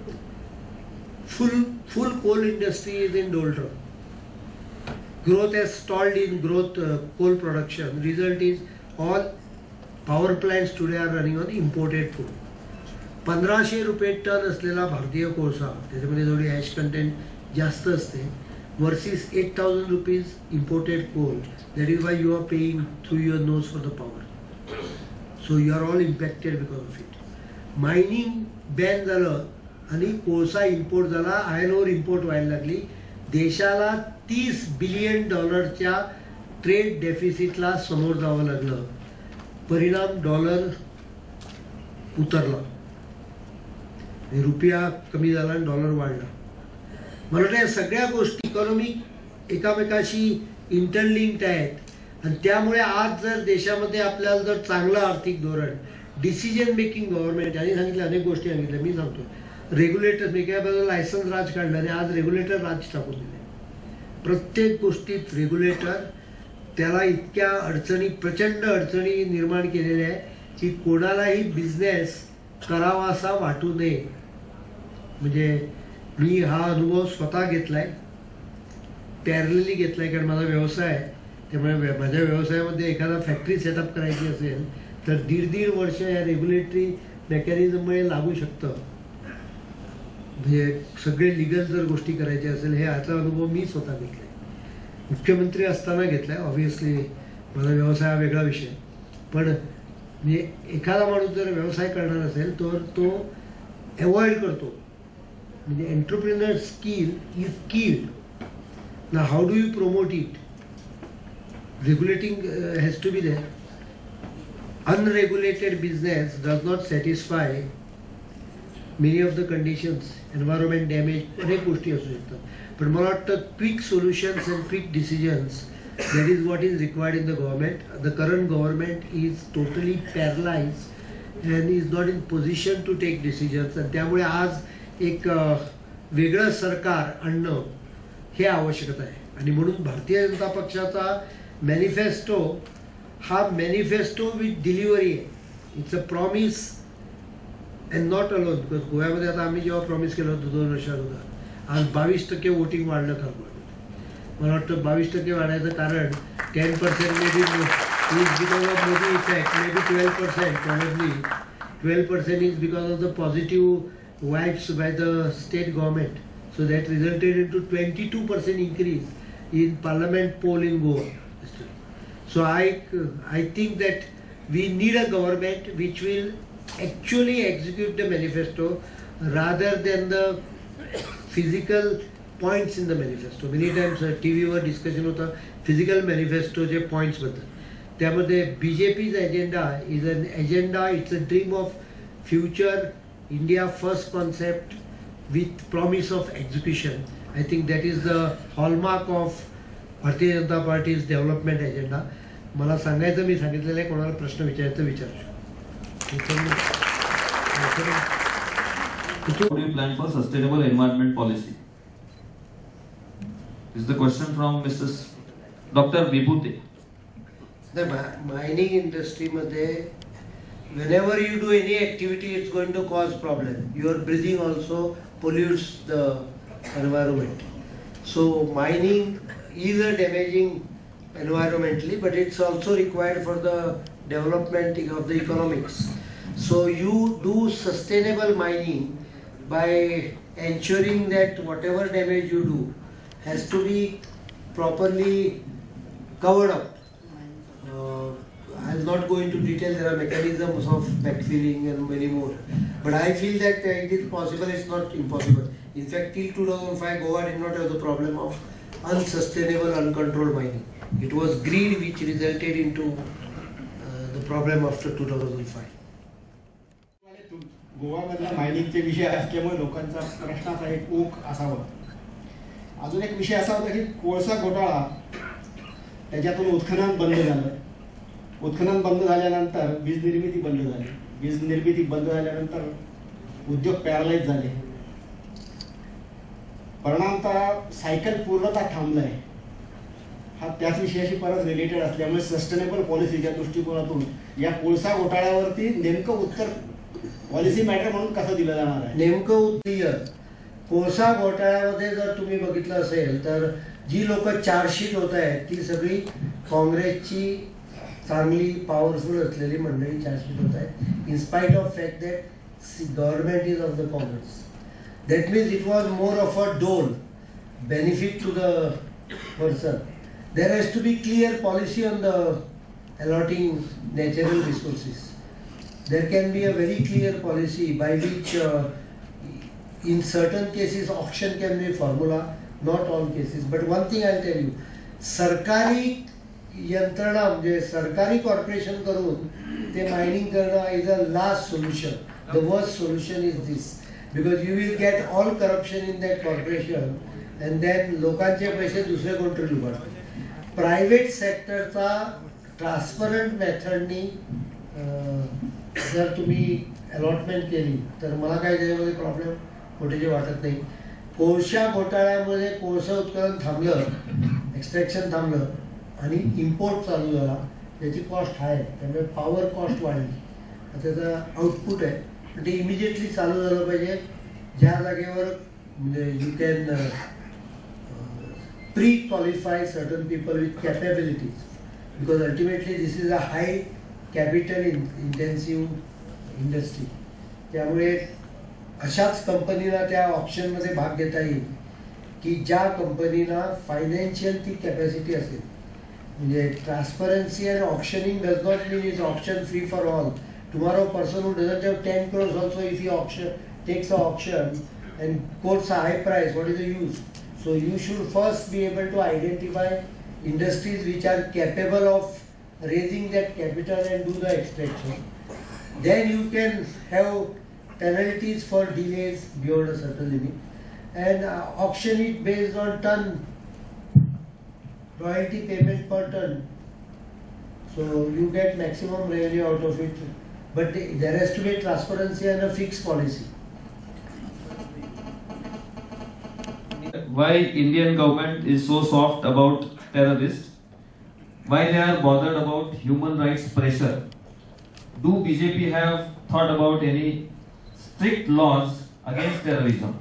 Full coal industry is in doldrum. Growth has stalled in coal production. Result is all power plants today are running on imported coal. 1500 रुपये ton असलेला भारतीय कोळसा, त्याच्यामध्ये थोडी ash content जास्त असते, versus 8,000 rupees imported coal. That is why you are paying through your nose for the power. So you are all impacted because of it. Mining ban झालं आणि कोळसा इम्पोर्ट झाला, आयर्न ओर इम्पोर्ट व्हायला लागली. देशाला $30 billion trade डेफिसिटला समोर जावं लागलं. परिणाम डॉलर उतरला, रुपया कमी झाला आणि डॉलर वाढला. मला वाटतं या सगळ्या गोष्टी इकॉनॉमिक एकामेकाशी इंटरलिंक्ड आहेत आणि त्यामुळे आज जर देशामध्ये आपल्याला जर चांगलं आर्थिक धोरण, डिसिजन मेकिंग गव्हर्नमेंट, यांनी सांगितलं अनेक गोष्टी सांगितल्या, मी सांगतो रेग्युलेटर, मी काय बघा लायसन्स राज काढलं आणि आज रेग्युलेटर राज टाकून दिले. प्रत्येक गोष्टीत रेग्युलेटर, त्याला इतक्या अडचणी, प्रचंड अडचणी निर्माण केलेल्या आहे की कोणालाही बिझनेस करावा असा वाटू नये. म्हणजे मी हा अनुभव स्वतः घेतलाय, पॅरलली घेतलाय, कारण माझा व्यवसाय आहे. त्यामुळे माझ्या व्यवसायामध्ये एखादा फॅक्टरी सेटअप करायची असेल तर 1.5 वर्ष या रेग्युलेटरी मेकॅनिझममुळे लागू शकतं. म्हणजे सगळे लिगल जर गोष्टी करायच्या असेल, हे याचा अनुभव मी स्वतः घेतलाय, मुख्यमंत्री असताना घेतलाय. ऑब्व्हियसली माझा व्यवसाय हा वेगळा विषय, पण म्हणजे एखादा माणूस जर व्यवसाय करणार असेल तर तो अवॉइड करतो. म्हणजे एंटरप्रिनर स्किल इज किल्ड. ना how do you promote it? regulating has to be there. Unregulated business does not satisfy many of the conditions, environment damage, अनेक गोष्टी असू शकतात. पण मला वाटतं quick solutions and quick decisions, that is what is required in the government. The current government is totally paralyzed and is not in position to take decisions. आणि त्यामुळे आज एक वेगळं सरकार आणणं हे आवश्यक आहे. आणि म्हणून भारतीय जनता पक्षाचा मॅनिफेस्टो हा मॅनिफेस्टो विथ डिलिव्हरी आहे. It's a promise and not alone. बिकॉज गोव्यामध्ये आता आम्ही जेव्हा प्रॉमिस केलं होतं 2 वर्षाअगोदर, आज 22% वोटिंग वाढलं खरं. मला वाटतं 22% वाढायचं कारण 10% maybe is because of Modi effect, maybe 12% probably 12% is because of the positive vibes by the state government. So that resulted into 22% increase in parliament poll in Goa. So I think that we need a government which will actually execute the manifesto rather than the physical points in the manifesto. Many times TV वर discussion होता physical manifesto चे points बद्दल. त्यामध्ये BJP's agenda is an agenda, it's a dream of future India first concept with promise of execution. I think that is the hallmark of Bharatiya Janata parties development agenda. मला सांगायचं, मी सांगितलेलं आहे, कोणाला प्रश्न विचारायचं विचारू शकतो. Plan for sustainable environment policy. This is the question from Mrs. Dr. Vibhuti. The mining industry मध्ये whenever you do any activity, it's going to cause problem. Your breathing also pollutes the environment. So mining is a damaging environmentally, but it's also required for the development of the economics. So you do sustainable mining by ensuring that whatever damage you do has to be properly covered up. I'll not go into detail. There are mechanisms of backfilling and many more. But I feel that it is possible, it's not impossible. In fact, till 2005, Goa did not have the problem of unsustainable, uncontrolled mining. It was greed which resulted into the problem after 2005. गोवामधला मायनिंगचे विषय असल्यामुळे लोकांचा प्रश्नाचा एक ओघ असावा. अजून एक विषय असा होता की कोळसा घोटाळा, त्याच्यातून उत्खनन बंद झालं. उत्खनन बंद झाल्यानंतर वीज निर्मिती बंद झाली. वीज निर्मिती बंद झाल्यानंतर उद्योग पॅरालाइज झाले. परिणामतः सायकल पूर्णतः थांबलाय. हा त्याच विषयाशी परत रिलेटेड असल्यामुळे सस्टेनेबल पॉलिसीच्या दृष्टिकोनातून या कोळसा घोटाळ्यावरती नेमकं उत्तर पॉलिसी मॅटर म्हणून कसं दिलं जाणार आहे? नेमकं उत्तर कोळसा घोटाळ्यामध्ये जर तुम्ही बघितलं असेल तर जी लोक चार्जशीट होत आहेत ती सगळी काँग्रेसची चांगली पॉवरफुल असलेली मंडळी चार्जशीट होत आहेत. In spite of fact that government is of the Congress. That means it was more of a dole, benefit to the person. There has to be clear policy on the allotting natural resources. There can be a very clear policy by which in certain cases auction can be a formula, not all cases. But one thing I'll tell you, सरकारी यंत्रणा म्हणजे सरकारी corporation करून ते mining करणं is a last solution. The worst solution is this. Because you will get all corruption in that corporation and then लोकांचे पैसे दुसरे कोणतरी लुबाडतात. प्रायव्हेट सेक्टरचा ट्रान्सपरंट मेथडनी जर तुम्ही अलॉटमेंट केली तर मला काही त्याच्यामध्ये प्रॉब्लेम कुठेही वाटत नाही. कोळशा घोटाळ्यामध्ये कोळसा उत्खनन थांबलं, एक्सट्रॅक्शन थांबलं आणि इम्पोर्ट चालू झाला. त्याची कॉस्ट हाय आहे, त्यामुळे पॉवर कॉस्ट वाढली. त्याचा आउटपुट आहे, पण ते इमिजिएटली चालू झालं पाहिजे. ज्या जागेवर म्हणजे you can prequalify certain people with capabilities, because ultimately this is a high capital intensive industry. त्यामुळे अशाच कंपनीला त्या ऑप्शनमध्ये भाग घेता येईल की ज्या कंपनीला फायनान्शियल ती कॅपॅसिटी असेल. म्हणजे transparency and optioning does not mean is option free for all. Tomorrow, person who doesn't have 10 crores also, if he takes an auction and quotes a high price, what is the use? So you should first be able to identify industries which are capable of raising that capital and do the extraction, then you can have penalties for delays beyond a certain limit and auction it based on ton, royalty payment per ton. So you get maximum revenue out of it. But there has to be transparency and a fixed policy. Why Indian government is so soft about terrorists? Why they are bothered about human rights pressure? Do BJP have thought about any strict laws against terrorism?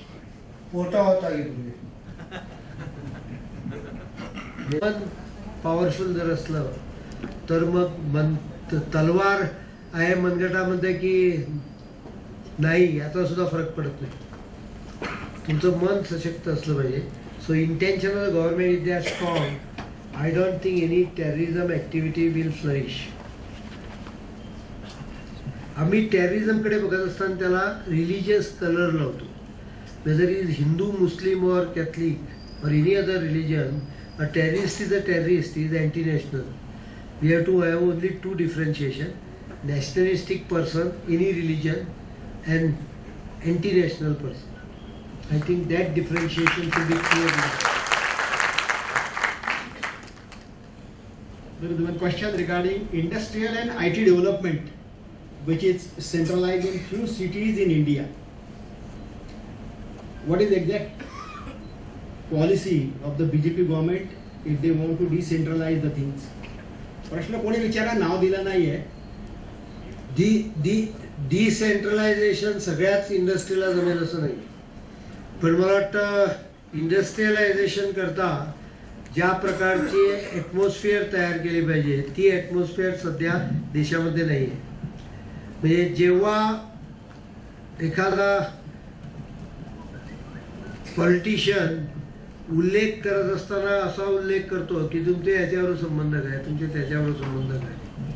Powerful जर असलं तर मग तलवार आहे मनगटामध्ये की नाही याचा सुद्धा फरक पडत नाही. तुमचं मन सशक्त असलं पाहिजे. So intention of the government is they are strong. I don't think any terrorism activity will flourish. आम्ही टेररिझम कडे बघत असताना त्याला रिलीजियस कलर लावतो. वेदर इज हिंदू, मुस्लिम और कैथलिक और any other religion, a terrorist is a terrorist, is anti-national. We have to have only two differentiation: nationalistic person, any religion, and anti-national person. I think that differentiation should be clear. There is one question regarding industrial and IT development, which is centralized in few cities in India. What is the exact policy of the BJP government if they want to decentralize the things? प्रश्न कोणी विचारा नाव दिलं नाहीये. Decentralisation सगळ्याच इंडस्ट्रीला जमेल असं नाही. पण मला वाटतं इंडस्ट्रियलायझेशन करता ज्या प्रकारची ॲटमॉस्फिअर तयार केली पाहिजे ती ॲटमॉस्फिअर सध्या देशामध्ये नाही आहे. म्हणजे जेव्हा एखादा पॉलिटिशियन उल्लेख करत असताना असा उल्लेख करतो की तुमचे याच्यावर संबंध काय, तुमचे त्याच्यावर संबंध काय.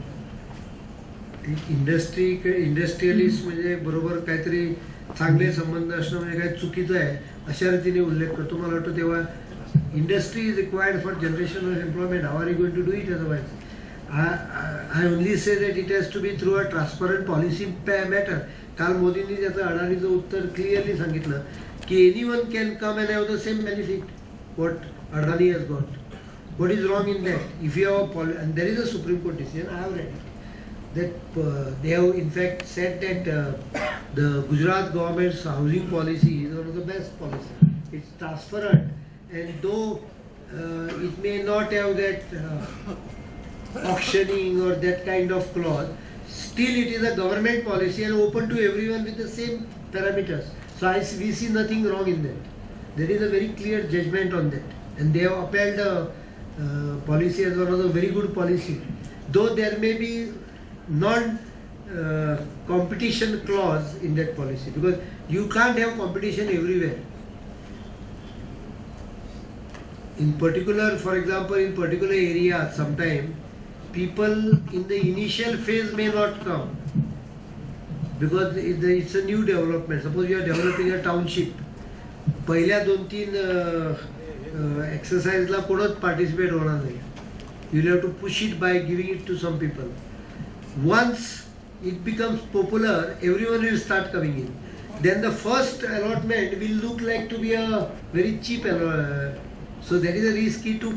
इंडस्ट्रियलिस्ट म्हणजे बरोबर काहीतरी चांगले संबंध असणं म्हणजे काही चुकीचं आहे अशा रीतीने उल्लेख करतो. मला वाटतं तेव्हा industry is required for generation of employment. How are you going to do it otherwise? I only say that it has to be through a transparent policy matter. काल मोदींनी त्याचं अडाणीचं उत्तर क्लिअरली सांगितलं की anyone can come and have the same benefit what Adani has got. What is wrong in that? If you have and there is a Supreme Court decision, I have read it, that they have in fact said that the Gujarat government's housing policy is one of the best policy. It's transparent. And though it may not have that auctioning or that kind of clause, still it is a government policy and open to everyone with the same parameters. So we see nothing wrong in that. There is a very clear judgment on that, and they have upheld the policy as one of the very good policy. Though there may be non-competition clause in that policy, because you can't have competition everywhere. In particular, for example, in particular areas, sometimes people in the initial phase may not come because it's a new development. Suppose you are developing a township. पहिल्या 2-3 exercise ला कोणच participate होणार नाही. You will have to push it by giving it to some people. Once it becomes popular, everyone will start coming in. Then the first allotment will look like to be a very cheap allotment. So there is a risky to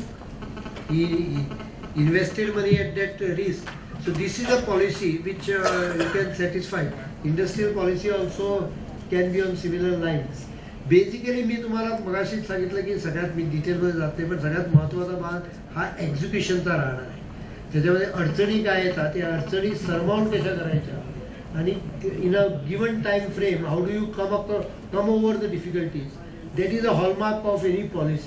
invested money at that risk. So this is a policy which you can satisfy. Industrial policy also can be on similar lines. Basically मी तुम्हाला मगाशीच सांगितलं की सगळ्यात मी डिटेलमध्ये जात नाही, पण सगळ्यात महत्त्वाचा भाग हा एक्झिक्युशनचा राहणार आहे. त्याच्यामध्ये अडचणी काय येतात, त्या अडचणी सरमाउंट कशा करायच्या आणि in a given time frame how do you come over the difficulties. That is a hallmark of any policy.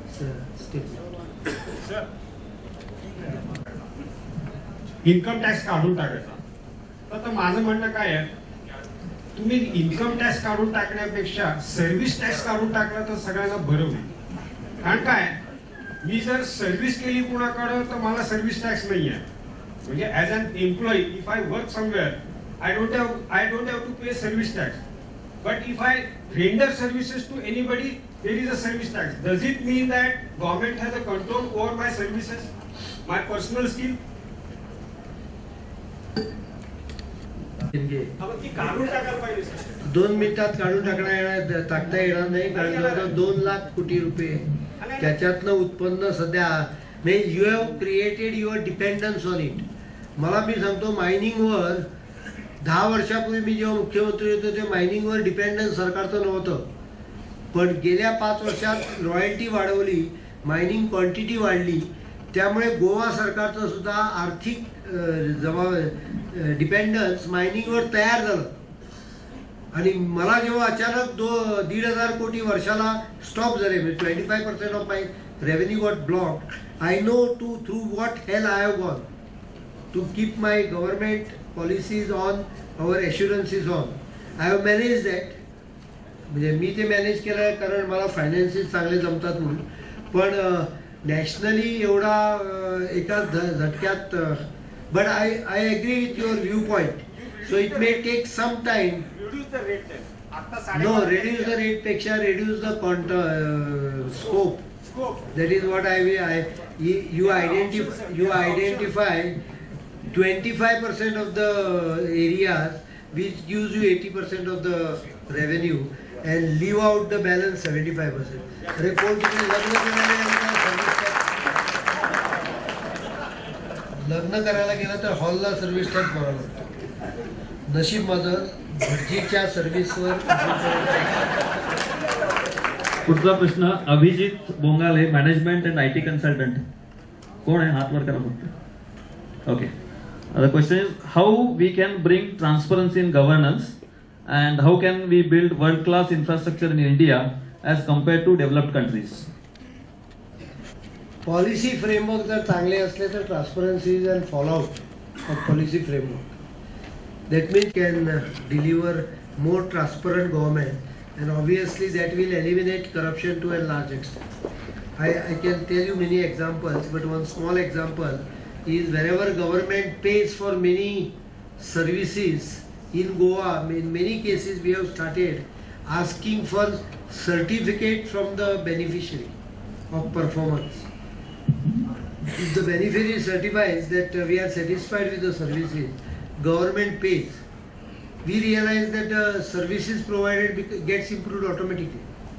Income tax काढून टाकायचा. तर माझं म्हणणं काय आहे, तुम्ही इन्कम टॅक्स काढून टाकण्यापेक्षा सर्व्हिस टॅक्स काढून टाकला तर सगळ्यांना बरं होईल. कारण काय, मी जर सर्व्हिस केली कुणाकडं तर मला सर्व्हिस टॅक्स नाही आहे. म्हणजे as an employee if I work somewhere I don't have to pay service tax. But if I render services to anybody there is a service tax. Does it mean that government has a control over my services, my personal skill? ती काढून टाकायला पाहिजे sir. 2 मिनिटात काढून टाकता येणार नाही, कारण जवळजवळ 2 लाख कोटी रुपये त्याच्यातनं उत्पन्न सध्या म्हणजे you have created your dependence on it. मला मी सांगतो मायनिंगवर 10 वर्षापूर्वी मी जेव्हा मुख्यमंत्री होतो ते मायनिंगवर डिपेंडन्स सरकारचं नव्हतं, पण गेल्या 5 वर्षात रॉयल्टी वाढवली, मायनिंग क्वांटिटी वाढली, त्यामुळे गोवा सरकारचं सुद्धा आर्थिक डिपेंडन्स मायनिंगवर तयार झालं. आणि मला जेव्हा अचानक 1,500 कोटी वर्षाला स्टॉप झाले, म्हणजे 25% of my revenue got block, I know through what hell I have gone to keep my government policies on our assurances on. I have manage that. म्हणजे मी ते मॅनेज केलं कारण मला फायनान्सेस चांगले जमतात म्हणून, पण नॅशनली एवढा एका झटक्यात. But I agree with your view point. So it may take some time. No, reduce the rate पेक्षा reduce the scope. That is what you identify 25% of the areas which gives you 80% of the revenue and leave out the balance 75%. अरे कोण तिकडे लग्न करायला गेला तर हॉलला service tax भरावा लागतो. नशीब माझं भटजीच्या सर्व्हिसवर. पुढचा प्रश्न Abhijit Bongale, management and IT consultant. कोण आहे? हात वर करा फक्त. Okay. The question is how we can bring transparency in governance and how can we build world-class infrastructure in India as compared to developed countries. Policy framework जर चांगले असले तर transparency and follow out of policy framework, that means can deliver more transparent government, and obviously that will eliminate corruption to a large extent. I can tell you many examples, but one small example is wherever government pays for many services in Goa, in many cases we have started asking for certificate from the beneficiary of performance. If the beneficiary certifies that we are satisfied with the services, government pays, we realize that services provided gets improved automatically.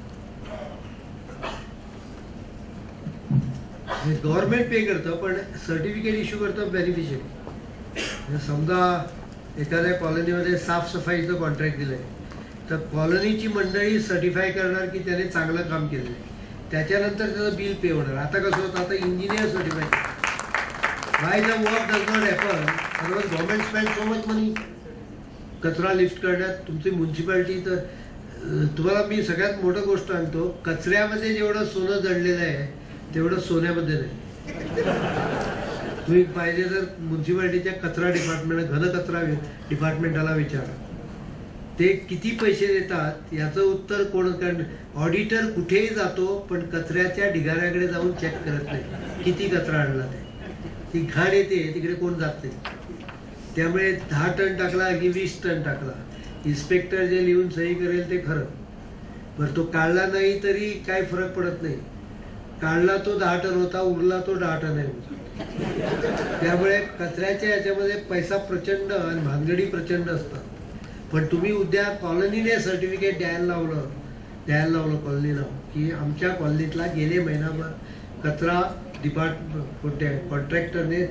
Government pay करतं पण certificate issue करतं beneficiary. समजा एखाद्या कॉलनीमध्ये साफसफाईचं contract दिलंय तर कॉलनीची मंडळी सर्टिफाय करणार की त्याने चांगलं काम केलेलं आहे, त्याच्यानंतर त्याचं बिल पे होणार. आता कसं होतं, आता engineer certify by the work does not happen, otherwise government spend so much money कचरा लिफ्ट करण्यात. तुमची म्युन्सिपाल्टी तर तुम्हाला मी सगळ्यात मोठं गोष्ट सांगतो, कचऱ्यामध्ये जेवढं सोनं जडलेलं आहे तेवढं सोन्यामध्ये नाही. तुम्ही पाहिजे तर म्युन्सिपाल्टीच्या कचरा डिपार्टमेंट, घनकचरा डिपार्टमेंटाला विचारा, ते किती पैसे देतात याचं उत्तर कोण. कारण ऑडिटर कुठेही जातो पण कचऱ्याच्या ढिगाऱ्याकडे जाऊन चेक करत नाही किती कचरा आणला ते. ती घाण येते तिकडे कोण जात नाही. त्यामुळे 10 टन टाकला की 20 टन टाकला, इन्स्पेक्टर जे लिहून सही करेल ते खरं. बरं, तो काढला नाही तरी काय फरक पडत नाही. काढला तो 10 टन होता, उरला तो 10 टन आहे. त्यामुळे कचऱ्याच्या याच्यामध्ये पैसा प्रचंड आणि भानगडी प्रचंड असतात. पण तुम्ही उद्या कॉलनीने सर्टिफिकेट द्यायला लावलं कॉलनीला की आमच्या कॉलनीतला गेले महिनाभर कचरा कॉन्ट्रॅक्टरने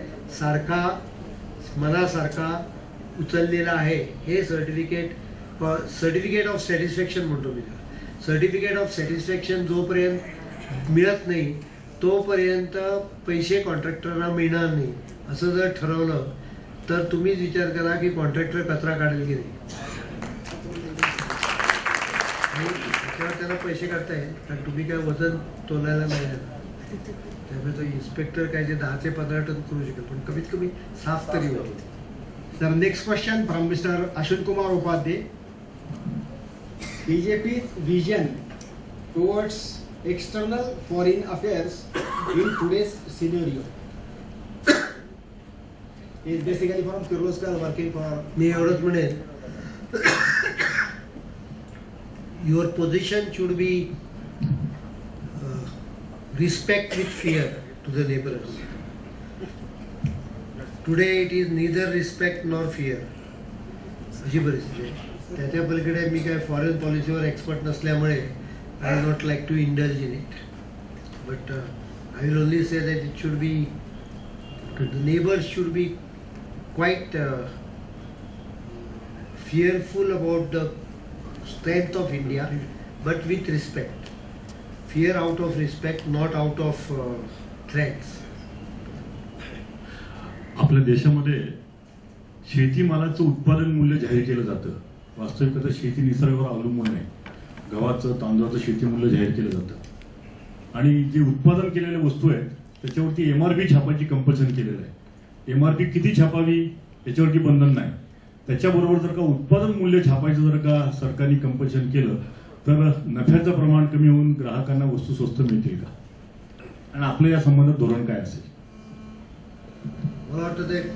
मनासारखा उचललेला आहे, हे सर्टिफिकेट ऑफ सॅटिस्फॅक्शन म्हणतो मी. सर्टिफिकेट ऑफ सॅटिस्फॅक्शन जोपर्यंत मिळत नाही तोपर्यंत पैसे कॉन्ट्रॅक्टरना मिळणार नाही. असं जर ठरवलं तर तुम्हीच विचार करा की कॉन्ट्रॅक्टर कचरा काढेल की नाही. त्याच्यावर त्याला पैसे काढता येईल कारण तुम्ही काय वजन तोलायला नाही देणार. त्यामुळे तो इन्स्पेक्टर काय जे 10 ते 15 टन करू शकेल पण कमीत कमी साफ तरी होईल. Sir, next question from Mr. Ashwin Kumar Upadhyay. BJP's vision towards external foreign affairs in today's scenario is basically from Kirloskar working for. मी एवढंच म्हणेन, your position should be respect with fear to the neighbors. Today it is neither respect nor fear. अशी परिस्थिती आहे. त्याच्या पलीकडे मी काय foreign पॉलिसीवर एक्सपर्ट नसल्यामुळे I not like to indulge in it, but I will only say that it should be, the neighbours should be quite fearful about the strength of India, but with respect. Fear out of respect, not out of threats. आपल्या देशामध्ये शेतीमालाचं उत्पादन मूल्य जाहीर केलं जातं. वास्तविकता शेती निसर्गावर अवलंबून आहे. गव्हाचं तांदूळाचं शेती मूल्य जाहीर केलं जातं आणि जे उत्पादन केलेल्या वस्तू आहेत त्याच्यावरती MRP छापायची कंपल्शन केलेलं आहे. MRP किती छापावी याच्यावरती बंधन नाही. त्याच्याबरोबर जर का उत्पादन मूल्य छापायचं जर का सरकारने कंपल्शन केलं तर नफ्याचं प्रमाण कमी होऊन ग्राहकांना वस्तू स्वस्त मिळतील का, आणि आपलं या संबंधात धोरण काय असेल? मला वाटतं ते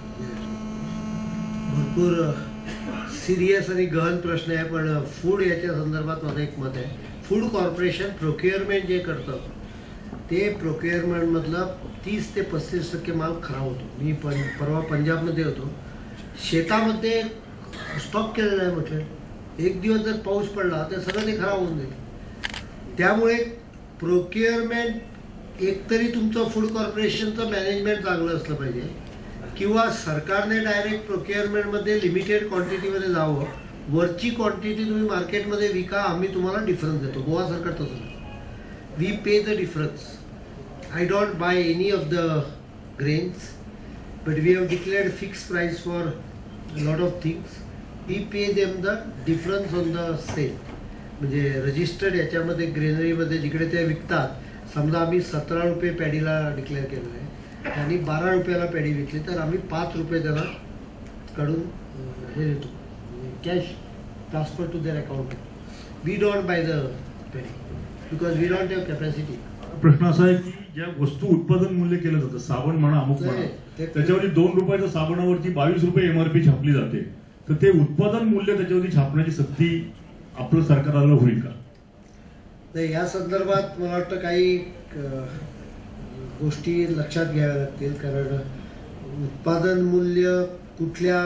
भरपूर सिरियस आणि गहन प्रश्न आहे, पण फूड याच्या संदर्भात माझं एक मत आहे. फूड कॉर्पोरेशन प्रोक्युअरमेंट जे करतं ते प्रोक्युअरमेंटमधलं 30 ते 35% माल खराब होतो. मी परवा पंजाबमध्ये होतो, शेतामध्ये स्टॉक केलेला आहे म्हटलं. एक दिवस जर पाऊस पडला तर सगळं ते खराब होऊन जाईल. त्यामुळे प्रोक्युअरमेंट एकतरी तुमचं फूड कॉर्पोरेशनचं मॅनेजमेंट चांगलं असलं पाहिजे, किंवा सरकारने डायरेक्ट प्रोक्युअरमेंटमध्ये लिमिटेड क्वांटिटीमध्ये जावं. वरची क्वांटिटी तुम्ही मार्केटमध्ये विका, आम्ही तुम्हाला डिफरन्स देतो. गोवा सरकार तसं नाही. We pay the difference. I don't buy any of the grains, but we have declared fixed price for a lot of things. We pay them the difference on the sale. म्हणजे registered याच्यामध्ये ग्रेनरीमध्ये जिकडे ते विकतात, समजा आम्ही 17 रुपये पॅडीला declare केलं आहे आणि 12 रुपयाला पॅडी विकली तर आम्ही 5 रुपये त्यांना काढून हे देतो, cash transfer to their account. We don't buy the paddy because we don't have capacity. प्रश्न असा आहे की ज्या वस्तू उत्पादन मूल्य केलं जातं, साबण म्हणा अमुक म्हणा, त्याच्यावरती 2 रुपयाच्या साबणावरती 22 रुपये MRP छापली जाते, तर ते उत्पादन मूल्य त्याच्यावरती छापण्याची सक्ती आपलं सरकारला होईल का? नाही, या संदर्भात मला वाटतं काही गोष्टी लक्षात घ्याव्या लागतील. कारण उत्पादन मूल्य कुठल्या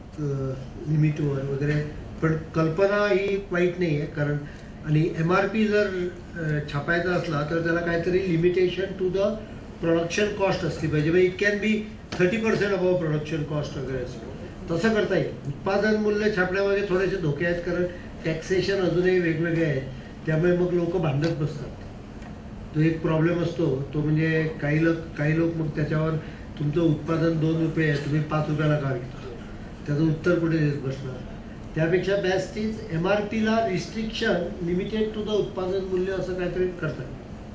लिमिटवर वगैरे, पण कल्पना ही वाईट नाही आहे. कारण आणि MRP जर छापायचा असला तर त्याला काहीतरी limitation to the production cost असली पाहिजे. म्हणजे it can be 30% above production cost वगैरे असं तसं करता येईल. उत्पादन मूल्य छापण्यामध्ये थोडेसे धोके आहेत, कारण टॅक्सेशन अजूनही वेगवेगळे आहेत. त्यामुळे मग लोक भांडत बसतात. तो एक प्रॉब्लेम असतो तो म्हणजे काही लोक मग त्याच्यावर तुमचं उत्पादन 2 रुपये आहे, तुम्ही 5 रुपयाला का विकता, त्याचं उत्तर कुठे देत बसणार. त्यापेक्षा बेस्ट इज MRPला रिस्ट्रिक्शन लिमिटेड टू द उत्पादन मूल्य असं काहीतरी करतात.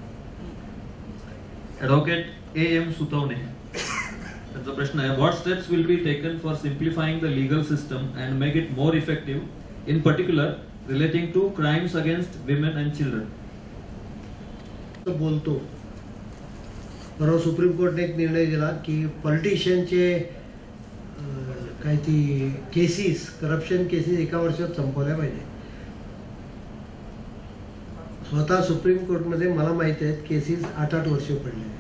ॲडव्होकेट AM सुतवणे, त्यांचा प्रश्न आहे, what steps will be taken for simplifying the legal system and make it more effective in particular relating to crimes against women and children. बोलतो परवा सुप्रीम कोर्टने एक निर्णय दिला की पॉलिटिशियनचे काही ती केसेस, करप्शन केसेस 1 वर्षात संपवल्या पाहिजे. स्वतः सुप्रीम कोर्टमध्ये मला माहिती आहेत केसेस 8-8 वर्ष पडले.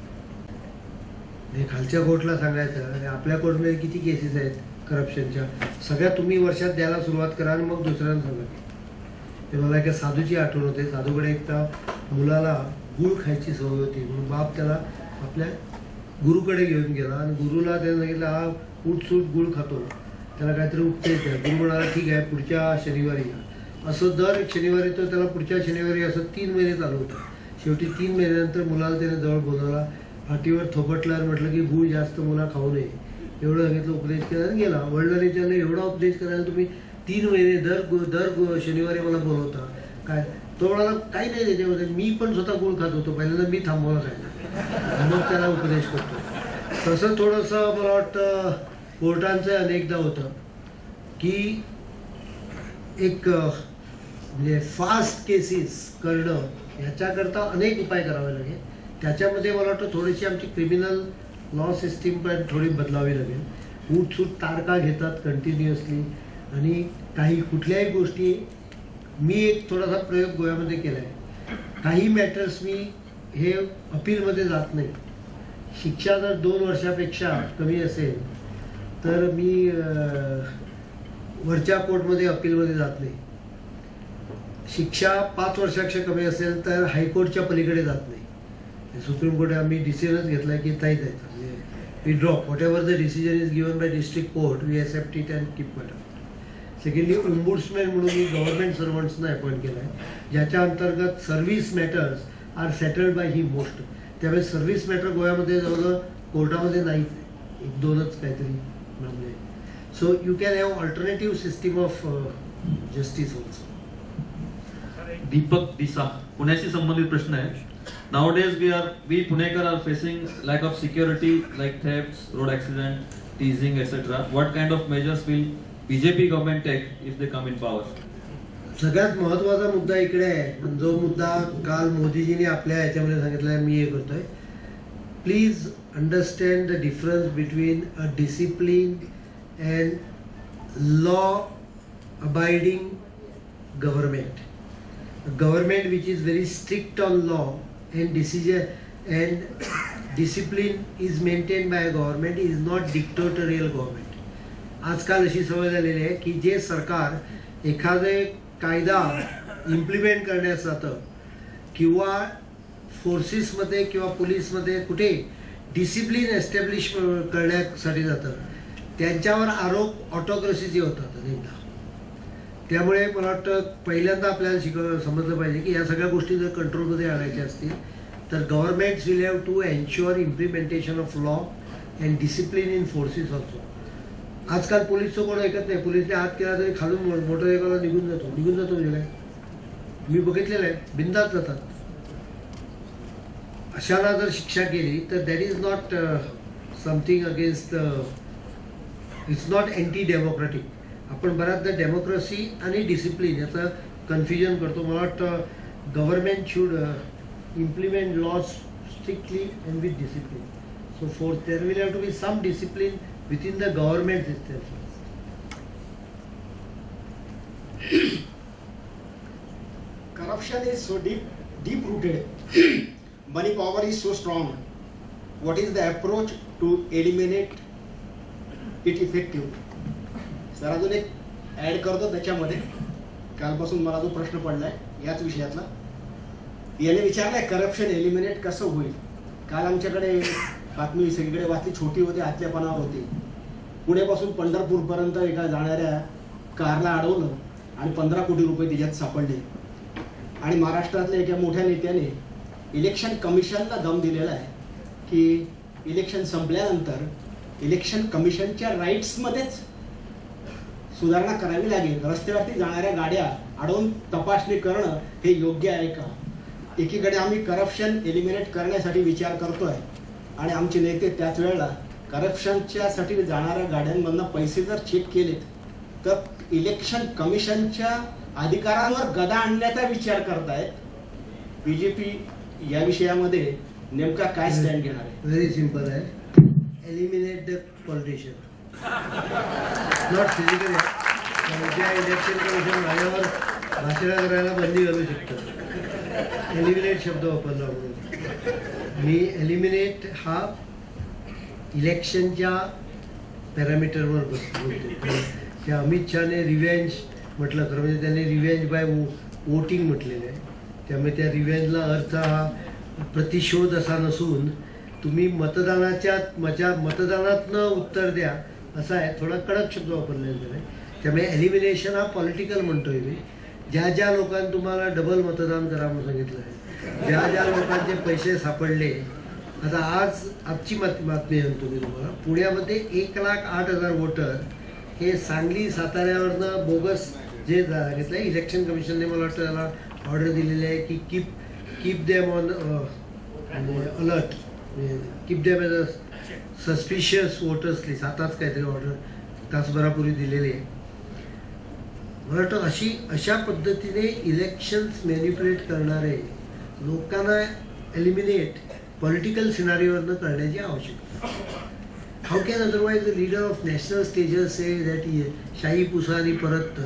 खालच्या कोर्टला सांगायचं आणि आपल्या कोर्टमध्ये किती केसेस आहेत करप्शनच्या, सगळ्या तुम्ही वर्षात द्यायला सुरुवात करा आणि मग दुसऱ्यांना सांगा. ते मला एका साधूची आठवण होते. साधूकडे एकदा मुलाला गूळ खायची सवय होती, म्हणून बाप त्याला आपल्या गुरुकडे घेऊन गेला आणि गुरुला त्याने सांगितलं हा उठसूट गूळ खातो, त्याला काहीतरी उपदेश द्या. गुरु म्हणाला ठीक आहे पुढच्या शनिवारी या. असं दर शनिवारी तर त्याला पुढच्या शनिवारी असं 3 महिने चालू होतं. शेवटी 3 महिन्यानंतर मुलाला त्याने जवळ बोलवला, पाठीवर थोपटला आणि म्हटलं की गूळ जास्त मुला खाऊ नये, एवढं सांगितलं, उपदेश केला आणि गेला. वडिलांनी विचारलं एवढा उपदेश करायला तुम्ही 3 महिने दर शनिवारी मला बोलवता काय? तो म्हणाला काही नाही त्याच्यामध्ये, मी पण स्वतः गूळ खात होतो, पहिल्यांदा मी थांबवला खायला, मग त्याला उपदेश करतो. तसं थोडंसं मला वाटतं कोर्टांचं अनेकदा होतं की एक म्हणजे फास्ट केसेस करणं याच्याकरता अनेक उपाय करावे लागेल. त्याच्यामध्ये मला वाटतं थोडीशी आमची क्रिमिनल लॉ सिस्टीम पण थोडी बदलावी लागेल. उठसूट तारखा घेतात कंटिन्युअसली आणि काही कुठल्याही गोष्टी. मी एक थोडासा प्रयोग गोव्यामध्ये केला आहे. काही मॅटर्स मी हे अपीलमध्ये जात नाही. शिक्षा जर 2 वर्षापेक्षा कमी असेल तर मी वरच्या कोर्टमध्ये अपीलमध्ये जात नाही. शिक्षा 5 वर्षापेक्षा कमी असेल तर हायकोर्टच्या पलीकडे जात नाही. सुप्रीम कोर्ट आम्ही डिसिजनच घेतला की नाही जायचं, we drop whatever the decision is given by district court, we accept it and keep quiet. Secondly ombudsman म्हणून मी गव्हर्नमेंट सर्वंट्सना अपॉइंट केला आहे, ज्याच्या अंतर्गत service matters are settled by ही मोस्ट. त्यामुळे सर्व्हिस मॅटर गोव्यामध्ये जवळजवळ कोर्टामध्ये नाहीच, 1-2च काहीतरी मामले आहे. So you can have alternative system of justice also. Deepak Disa, पुण्याशी संबंधित प्रश्न आहे. Nowadays we Punekar are facing lack of security like thefts, road accident, teasing, etc. What kind of measures will BJP government take if they come in power? सगळ्यात महत्त्वाचा मुद्दा इकडे आहे, जो मुद्दा काल मोदीजींनी आपल्या याच्यामध्ये सांगितला आहे, मी हे करतोय. Please understand the difference between a discipline and law abiding government. Government which is very strict on law and decision and discipline is maintained by a government is not dictatorial government. आजकाल अशी सवय झालेली आहे की जे सरकार एखादे कायदा इम्प्लिमेंट करण्यास जातं किंवा फोर्सेसमध्ये किंवा पोलीसमध्ये कुठे डिसिप्लिन एस्टॅब्लिश करण्यासाठी जातं, त्यांच्यावर आरोप ऑटोक्रेसीचे होतात नेमका. त्यामुळे मला वाटतं पहिल्यांदा आपल्याला समजलं पाहिजे की या सगळ्या गोष्टी जर कंट्रोलमध्ये आणायच्या असतील तर governments will have to ensure implementation of law and discipline in forces also. आजकाल पोलीसचं कोण ऐकत नाही. पोलीसने हात केला तरी खालून मोटरसायकलला निघून जातो म्हणजे काय, मी बघितलेलं आहे, बिंदास जातात. अशाला जर शिक्षा केली तर that is not something against it's not anti democratic. आपण बऱ्याचदा डेमोक्रेसी आणि डिसिप्लिन याचं कन्फ्युजन करतो. मला वाटतं government should implement laws strictly and with discipline. So for there will have to be some discipline within the government system. Corruption is so deep rooted. Money power is so strong. What is the approach to eliminate it effective? Sir अजून एक add करतो त्याच्यामध्ये. कालपासून मला जो प्रश्न पडलाय याच विषयातला, याने विचारलाय करप्शन एलिमिनेट कसं होईल. काल आमच्याकडे बातमी सगळीकडे वाचली, छोटी होती, आतल्यापणावर होती. पुण्यापासून पंढरपूरपर्यंत एका जाणाऱ्या कारला अडवलं आणि 15 कोटी रुपये त्याच्यात सापडले. आणि महाराष्ट्रातल्या एका मोठ्या नेत्याने इलेक्शन कमिशनला दम दिलेला आहे की इलेक्शन संपल्यानंतर इलेक्शन कमिशनच्या राईट्समध्येच सुधारणा करावी लागेल. रस्त्यावरती जाणाऱ्या गाड्या अडवून तपासणी करणं हे योग्य आहे का? एकीकडे आम्ही करप्शन एलिमिनेट करण्यासाठी विचार करतोय आणि आमचे नेते त्याच वेळेला करप्शनच्यासाठी जाणाऱ्या गाड्यांमधनं पैसे जर चेक केलेत तर इलेक्शन कमिशनच्या अधिकारांवर गदा आणण्याचा विचार करतायत. बीजेपी या विषयामध्ये नेमका काय स्टँड घेणार आहे? व्हेरी सिंपल आहे, eliminate the politician, not physically. उद्या इलेक्शन कमिशन माझ्यावर भाषण करायला बंदी घालू शकतं. एलिमिनेट शब्द वापरला म्हणून मी एलिमिनेट हा इलेक्शनच्या पॅरामीटरवर बोलतो. त्या अमित शहाने रिव्हेंज म्हटलं तर म्हणजे त्यांनी रिव्हेंज बाय वोटिंग म्हटलेलं आहे. त्यामुळे त्या रिव्हेंजला अर्थ हा प्रतिशोध असा नसून तुम्ही मतदानातनं उत्तर द्या असा आहे. थोडा कडक शब्द वापरलेला आहे. त्यामुळे एलिमिनेशन हा पॉलिटिकल म्हणतोय मी. ज्या लोकांनी तुम्हाला डबल मतदान करा म्हणून सांगितलं आहे, ज्या लोकांचे पैसे सापडले. आता आजची बातमी आणतो मी तुम्हाला. पुण्यामध्ये 1,08,000 वोटर हे सांगली साताऱ्यावरनं बोगस जे घेतलं आहे. इलेक्शन कमिशनने मला वाटतं त्याला ऑर्डर दिलेली आहे की keep them on alert, keep them as a suspicious voters list. आताच काहीतरी ऑर्डर तासभरापूर्वी दिलेली आहे. मला वाटतं अशा पद्धतीने इलेक्शन्स मॅनिप्युलेट करणारे लोकांना एलिमिनेट पॉलिटिकल सिनारिओवरनं करण्याची आवश्यकता. How can otherwise the leader of national stages say that शाही पुसानी परत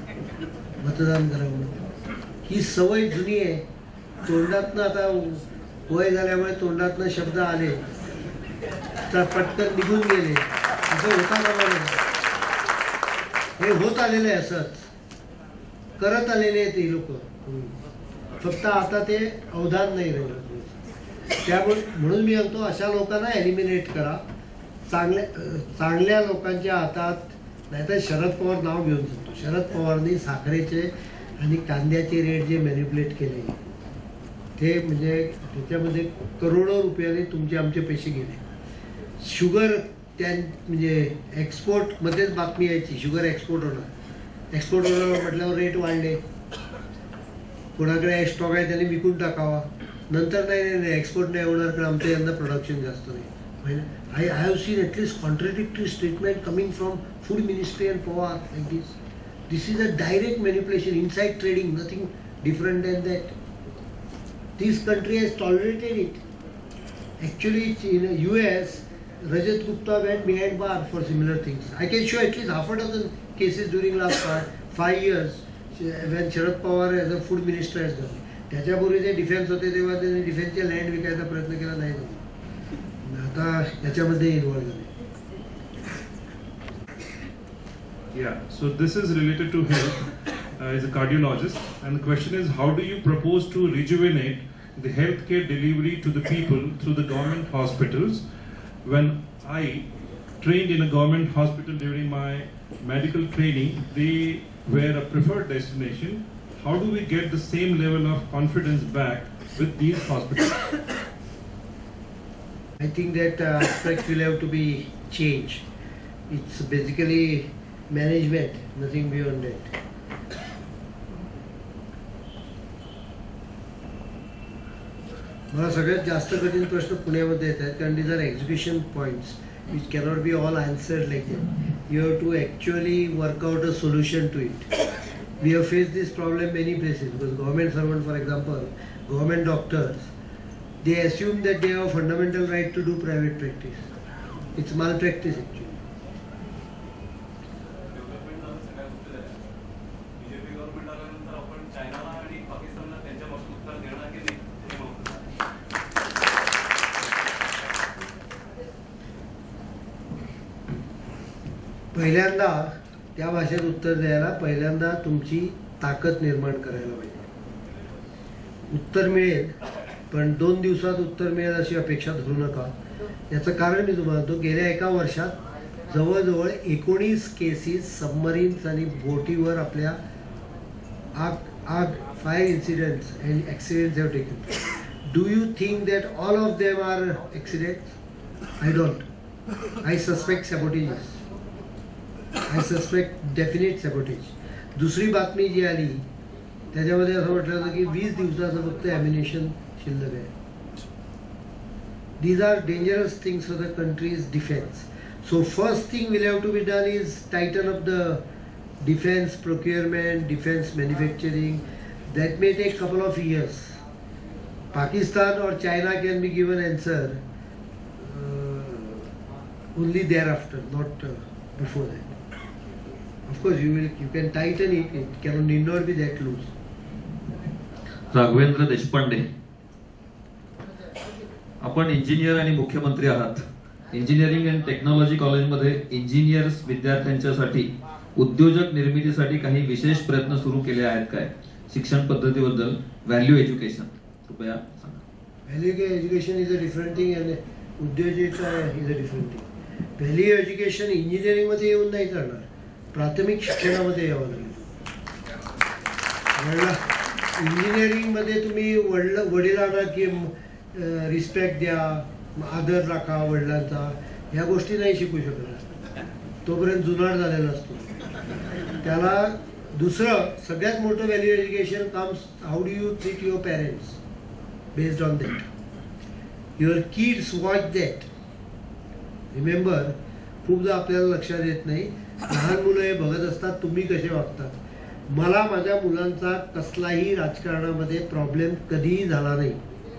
मतदान करावं. ही सवय जुनी आहे. तोंडातनं आता वय झाल्यामुळे तोंडातनं शब्द आले तर पटकन निघून गेले असं होता कामा नये. हे होत आलेलं आहे, असंच करत आलेले आहेत ही लोक, फक्त आता ते अवधान नाही राहिलं. त्यामुळे म्हणून मी म्हणतो अशा लोकांना एलिमिनेट करा. चांगल्या लोकांच्या हातात, नाहीतर शरद पवार नाव घेऊन शकतो. शरद पवारनी साखरेचे आणि कांद्याचे रेट जे मॅनिप्युलेट केले ते म्हणजे त्याच्यामध्ये करोडो रुपयाने तुमचे आमचे पैसे गेले. शुगर म्हणजे एक्सपोर्टमध्येच बातमी यायची शुगर एक्सपोर्ट होणार म्हटल्यावर रेट वाढले. कोणाकडे स्टॉक आहे त्याने विकून टाकावा. नंतर नाही एक्सपोर्ट नाही होणार कारण आमचं यंदा प्रोडक्शन जास्त नाही. I have seen at least contradictory statement coming from food ministry and Pawar like this. This is a direct manipulation, inside trading, nothing different than that. This country has tolerated it. Actually, in the US, Rajat Gupta went behind bar for similar things. I can show at least half a dozen cases during last 5 years when Sharad Pawar as a food minister has done. त्याच्यापूर्वी जे defence होते तेव्हा त्यांनी डिफेन्सचे land विकायचा प्रयत्न केला नाही. आता याच्यामध्ये इन्व्हॉल्व झाले. Yeah, so this is related to health. As a cardiologist, and the question is, how do you propose to rejuvenate the healthcare delivery to the people through the government hospitals? When I trained in a government hospital during my medical training, they were a preferred destination. How do we get the same level of confidence back with these hospitals? I think that aspect will have to be changed. It's basically management, nothing beyond that. मला सगळ्यात जास्त कठीण प्रश्न पुण्यामध्ये येत आहेत कारण these are execution points which cannot be all answered like that. You have to actually work out a solution to it. We have faced this problem many places because government servant, for example, government doctors, they assume that they have a fundamental right to do private practice. It's malpractice actually. पहिल्यांदा त्या भाषेत उत्तर द्यायला पहिल्यांदा तुमची ताकद निर्माण करायला पाहिजे. उत्तर मिळेल पण 2 दिवसात उत्तर मिळेल अशी अपेक्षा धरू नका. याचं कारण मी तुम्हाला म्हणतो, गेल्या 1 वर्षात जवळजवळ 19 केसेस सबमरीन्स आणि बोटीवर आपल्या fire incidents and accidents have taken. Do you think that all of them are accidents? I don't. I suspect sabotages. I suspect definite sabotage. दुसरी बातमी जी आली त्याच्यामध्ये असं म्हटलं होतं की 20 दिवसाचं फक्त ॲम्युनिशन शिल्लक आहे. These are dangerous things for the country's defense. So first thing will have to be done is tighten up the defense procurement, defense manufacturing. That may take couple of years. Pakistan or China can be given answer only thereafter, not before that. Of course, you can tighten it. It need not be that loose. Raghavendra Deshpande, आपण engineer आणि मुख्यमंत्री आहात. Engineering and technology कॉलेजमध्ये engineers विद्यार्थ्यांच्यासाठी उद्योजक निर्मितीसाठी काही विशेष प्रयत्न सुरू केले आहेत काय? शिक्षण पद्धतीबद्दल व्हॅल्यू एज्युकेशन कृपया सांगा. Value education is a different thing and उद्योजकता is a different thing. Value education इंजिनिअरिंगमध्ये येऊन नाही करणार, प्राथमिक शिक्षणामध्ये यावं लागेल. इंजिनिअरिंगमध्ये तुम्ही वडिलांना की रिस्पेक्ट द्या, आदर राखा वडिलांचा, ह्या गोष्टी नाही शिकू शकणार. तोपर्यंत जुनाट झालेला असतो. त्याला दुसरं सगळ्यात मोठं value education comes how do you treat your parents based on that. Your kids watch that. Remember, खूपदा आपल्याला लक्षात येत नाही, लहान मुलं हे बघत असतात तुम्ही कसे वागतात. मला माझ्या मुलांचा कसलाही राजकारणामध्ये प्रॉब्लेम कधीही झाला नाही,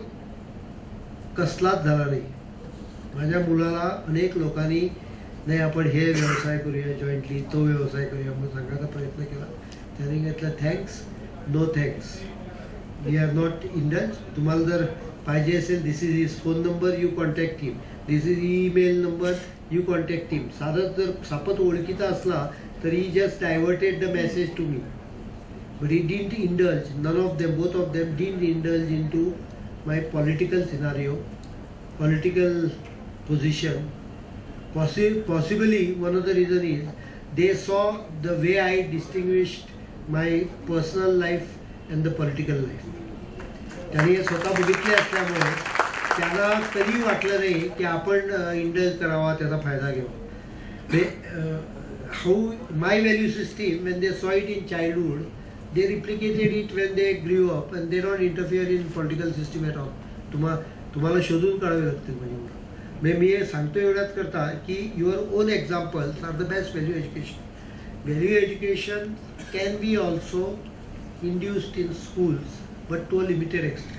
कसलाच झाला नाही. माझ्या मुलाला अनेक लोकांनी नाही आपण हे व्यवसाय करूया जॉईंटली, तो व्यवसाय करूया म्हणून सांगायचा प्रयत्न केला. त्याने घेतलं thanks, no thanks, we are not indulge. तुम्हाला जर पाहिजे असेल, this is his phone number, you contact him, this is email number, you contact him. साधं जर सापत ओळखीचा असला तर he just diverted the message to me. But he didn't indulge, none of them, both of them didn't indulge into my political scenario, political position. Possibly one of the reason is they saw the way I distinguished my personal life and the political life. त्यांनी हे स्वतः बघितले असल्यामुळे त्यांना कधी वाटलं नाही की आपण इंडल्ज करावा, त्याचा फायदा घ्यावा. How my value system, when they saw it in childhood, they replicated it when they grew up and they don't interfere in political system at all. तुम्हाला शोधून काढावे लागतील म्हणजे मी हे सांगतो एवढ्याच करता की your own examples are the best value education. Value education can be also induced in schools but to a limited extent.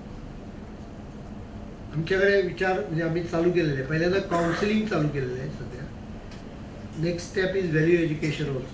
आमच्याकडे विचार म्हणजे आम्ही चालू केलेले आहे. पहिल्यांदा काउन्सिलिंग चालू केलेलं आहे सध्या. Next step is value education also.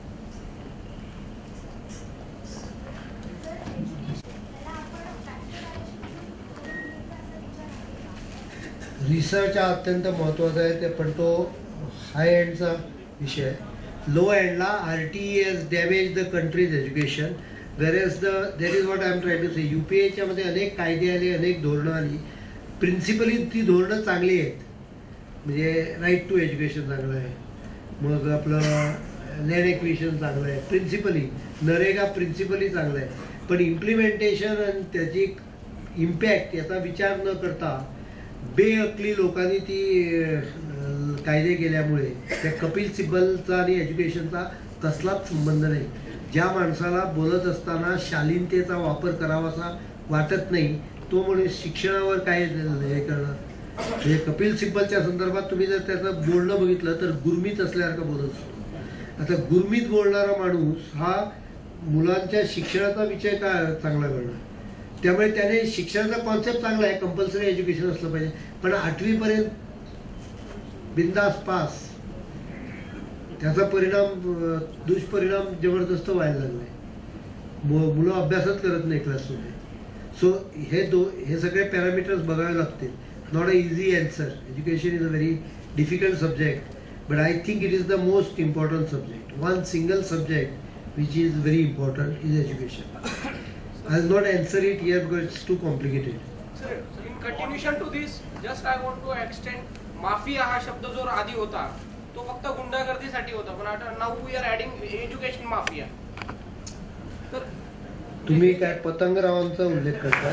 Research हा अत्यंत महत्त्वाचा आहे ते, पण तो हाय एंडचा विषय आहे. लो एंडला RTE has damage the country's education, there is what I am try to say. UPAच्या मध्ये अनेक कायदे आले, अनेक धोरणं आली. प्रिन्सिपली ती धोरणं चांगली आहेत, म्हणजे राईट टू एज्युकेशन चांगलं आहे, मग आपलं लँड एक्विजिशन चांगलं आहे प्रिन्सिपली, नरेगा प्रिन्सिपली चांगलं आहे. पण इम्प्लिमेंटेशन आणि त्याची इम्पॅक्ट याचा विचार न करता बेअकली लोकांनी ती कायदे केल्यामुळे त्या कपिल सिब्बलचा आणि एज्युकेशनचा कसलाच संबंध नाही. ज्या माणसाला बोलत असताना शालीनतेचा वापर करावासा वाटत नाही तो म्हणून शिक्षणावर काय हे करणार. म्हणजे कपिल सिब्बलच्या संदर्भात तुम्ही जर त्याचं बोलणं बघितलं तर गुरमीत असल्यासारखं बोलत असतो. आता गुरमीत बोलणारा माणूस हा मुलांच्या शिक्षणाचा विषय काय चांगला करणार. त्यामुळे त्याने शिक्षणाचा कॉन्सेप्ट चांगला आहे, कंपल्सरी एज्युकेशन असलं पाहिजे, पण 8वी पर्यंत बिंदास पास, त्याचा परिणाम दुष्परिणाम जबरदस्त व्हायला लागलाय. मुलं अभ्यासच करत नाही क्लासमध्ये. सो हे सगळे पॅरामीटर्स बघावे लागतील. Not a easy answer. Education is a very difficult subject, but I think it is the most important subject. One single subject which is very important is education. I will not answer it here because it's too complicated. Sir, in continuation to this, just I want to extend mafia हा शब्द जो आधी होता तो फक्त गुंडागर्दीसाठी होता, पण आता now we are adding education mafia. तर तुम्ही काय पतंगरावांचा उल्लेख करता.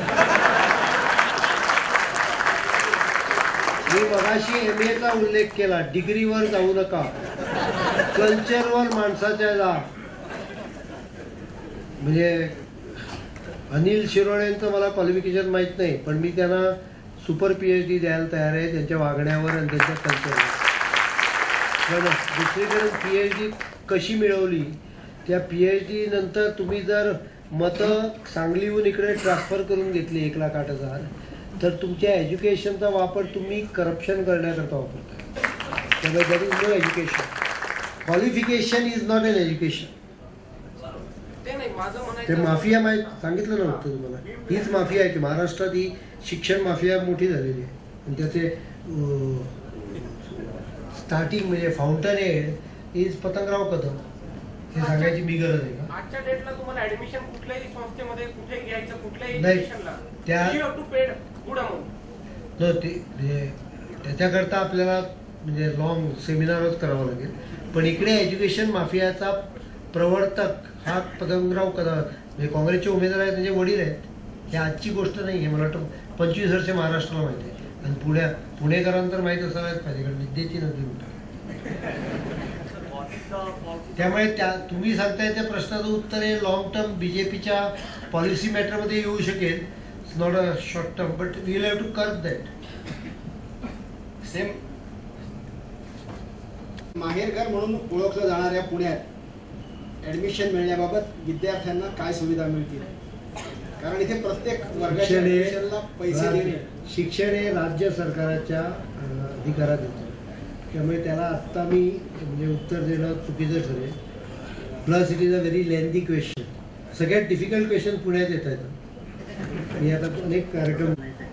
मी मगाशी MA चा उल्लेख केला. डिग्रीवर जाऊ नका, कल्चरवर माणसाच्या जा. म्हणजे अनिल शिरोळेंचं मला क्वालिफिकेशन माहीत नाही, पण मी त्यांना सुपर PhD द्यायला तयार आहे त्यांच्या वागण्यावर आणि त्यांच्या कल्चरवर. पण दुसरीकडे PhD कशी मिळवली, त्या PhD नंतर तुम्ही जर मतं सांगलीहून इकडे ट्रान्सफर करून घेतली 1,08,000, तर तुमच्या एज्युकेशनचा वापर तुम्ही करप्शन करण्याकरता वापरता. त्यामुळे that is no education. Qualification is not an education. ते माफिया सांगितलं नव्हतं तुम्हाला. हीच माफिया आहे की महाराष्ट्रात ही शिक्षण माफिया मोठी झालेली आहे. आणि त्याचे स्टार्टिंग म्हणजे fountain head is Patangrao Kadam. हे सांगायची मी गरज आहे का. आजच्या डेटला तुम्हाला ऍडमिशन कुठल्याही संस्थेमध्ये कुठेही घ्यायचं, कुठल्याही नाही, एज्युकेशनला त्या you have to paid good amount. त्याच्याकरता आपल्याला म्हणजे लॉंग सेमिनारच करावं लागेल. पण इकडे एज्युकेशन माफियाचा प्रवर्तक हा पतंगराव कदम, म्हणजे काँग्रेसचे उमेदवार आहेत, त्यांचे वडील आहेत. ही आजची गोष्ट नाही आहे. मला वाटतं 25 वर्ष महाराष्ट्राला माहिती आहे, आणि पुणेकरांतर माहीत असायलाच पाहिजे, कारण विद्येची नदी म्हणतात. त्यामुळे तुम्ही सांगताय त्या प्रश्नाचं उत्तर हे लॉंग टर्म BJPच्या पॉलिसी मॅटरमध्ये येऊ शकेल. It's not a short term, but we will have to curb that. Same माहेरघर म्हणून ओळखलं जाणाऱ्या पुण्यात ऍडमिशन मिळण्याबाबत विद्यार्थ्यांना काय सुविधा मिळतील, कारण इथे प्रत्येक वर्गाच्या ऍडमिशनला पैसे देणे. शिक्षण हे राज्य सरकारच्या अधिकारात येतं. त्यामुळे त्याला आत्ता मी म्हणजे उत्तर देणं चुकीचं ठरेल. Plus it is a very lengthy question. सगळ्यात डिफिकल्ट क्वेश्चन पुण्यात येत आहेत. मी आता अनेक कार्यक्रम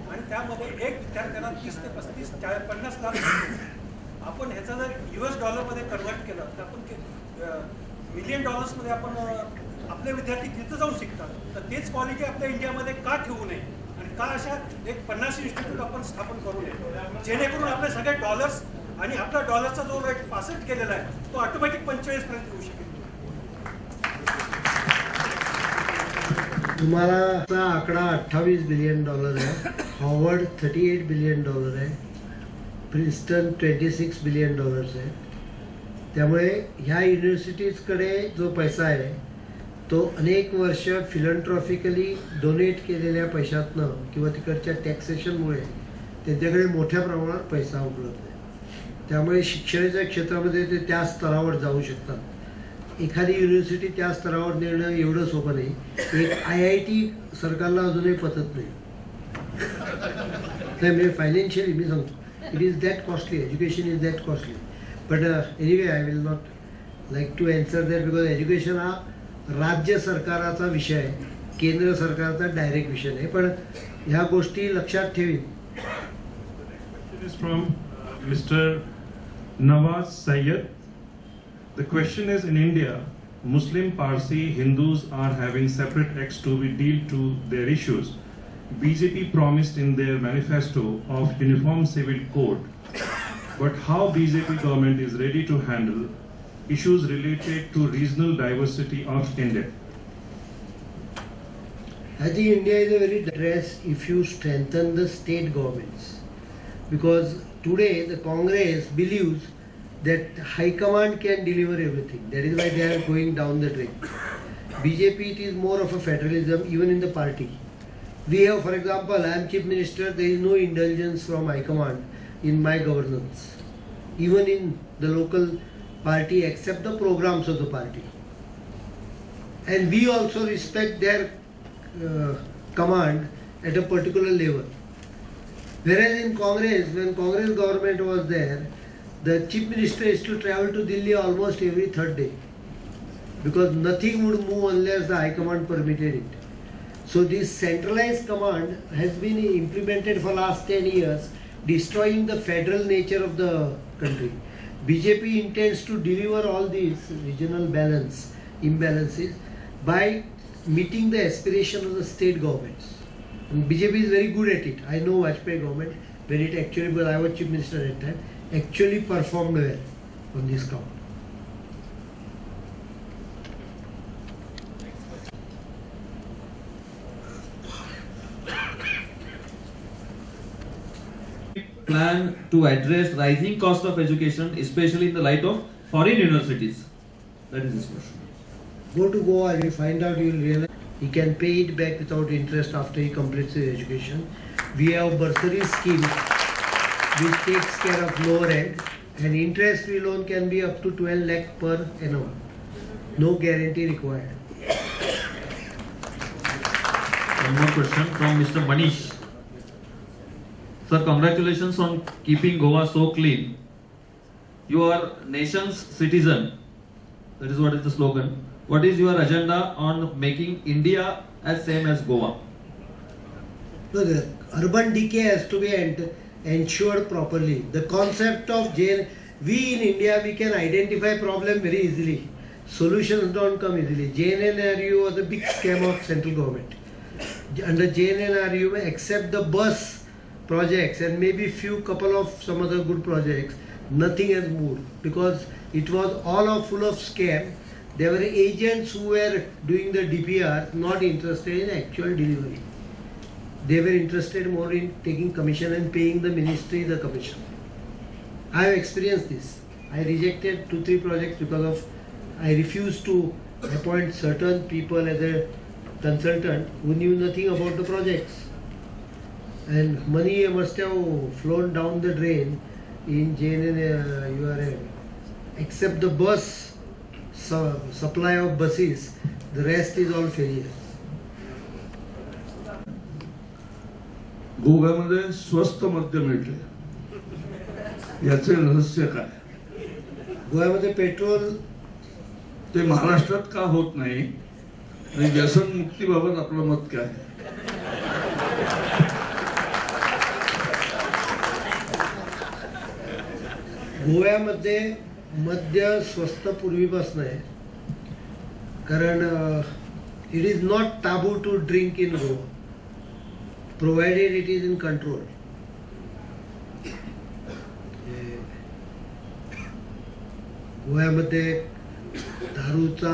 गावामध्ये एक विद्यार्थ्याला 30 ते 35 50 लाख मिळतो. आपण ह्याचा जर US डॉलरमध्ये कन्वर्ट केलं तर आपण $1,000,000 मध्ये आपण आपले विद्यार्थी तिथं जाऊन शिकतात. तर तेच क्वालिटी आपल्या इंडियामध्ये का ठेवू नये आणि का अशा एक 50 इन्स्टिट्यूट आपण स्थापन करू नये, जेणेकरून आपले सगळे डॉलर्स आणि आपला डॉलरचा जो रेट 65 केलेला आहे तो ऑटोमॅटिक 45 पर्यंत येऊ शकेल. तुम्हाला आकडा $28 बिलियन आहे, हॉवर्ड $38 बिलियन आहे, प्रिन्स्टन $26 बिलियन आहे. त्यामुळे ह्या युनिव्हर्सिटीजकडे जो पैसा आहे तो अनेक वर्ष फिलंट्रॉफिकली डोनेट केलेल्या पैशातनं किंवा तिकडच्या टॅक्सेशनमुळे त्यांच्याकडे मोठ्या प्रमाणात पैसा उपलब्ध आहे. त्यामुळे शिक्षणाच्या क्षेत्रामध्ये ते त्या स्तरावर जाऊ शकतात. एखादी युनिव्हर्सिटी त्या स्तरावर नेणं एवढं सोपं नाही. एक IIT सरकारला अजूनही पचत नाही. म्हणजे फायनान्शियली मी सांगतो, it is that costly, education is that costly. But anyway I will not like to answer that, because education हा राज्य सरकाराचा विषय आहे, केंद्र सरकारचा डायरेक्ट विषय नाही. पण ह्या गोष्टी लक्षात ठेवी. From Mr. Nawaz Sayyed. The question is, in India, Muslim, Parsi, Hindus are having separate acts to be deal to their issues. BJP promised in their manifesto of uniform civil code, but how BJP government is ready to handle issues related to regional diversity of India? I think India is a very address if you strengthen the state governments, because today the Congress believes that high command can deliver everything. That is why they are going down the drain. BJP, it is more of a federalism even in the party. We have, for example, I am chief minister, there is no indulgence from high command in my governance, even in the local party, except the programs of the party. And we also respect their command at a particular level. Whereas in Congress, when Congress government was there, the chief minister used to travel to Delhi almost every third day, because nothing would move unless the high command permitted it. So this centralized command has been implemented for last 10 years, destroying the federal nature of the country. BJP intends to deliver all these regional imbalances by meeting the aspiration of the state governments. And BJP is very good at it. I know Vajpayee government, when it actually, because I was chief minister at that time, actually performed well on this count. Plan to address rising cost of education, especially in the light of foreign universities? That is his question. Go to Goa, you find out, you will realize he can pay it back without interest after he completes his education. We have bursary scheme which takes care of lower end, and interest free loan can be up to 12 lakh per annum. No guarantee required. One more question from Mr. Manish. Sir, congratulations on keeping Goa so clean. You are nation's citizen. That is what is the slogan. What is your agenda on making India as same as Goa? No, the urban decay has to be ensured properly. The concept of jail, we in India, we can identify problem very easily. Solutions don't come easily. JNNRU was a big scam of central government. Under JNNRU, except the bus projects and maybe couple of some other good projects, nothing has moved, because it was all full of scam. There were agents who were doing the DPR, not interested in actual delivery. They were interested more in taking commission and paying the ministry the commission. I have experienced this. I rejected 2-3 projects because of I refused to appoint certain people as a consultant who knew nothing about the projects. And money must have flown down the drain in JNNURL. Except the bus supply of buses, the rest is all failure. गोव्यामध्ये स्वस्त मद्य मिळते, याचे रहस्य काय? गोव्यामध्ये petrol ते महाराष्ट्रात का होत नाही आणि व्यसन मुक्तीबाबत आपलं मत काय? गोव्यामध्ये मद्य स्वस्त पूर्वीपासून आहे, कारण it is not taboo to drink in Goa provided it is in control. गोव्यामध्ये दारूचा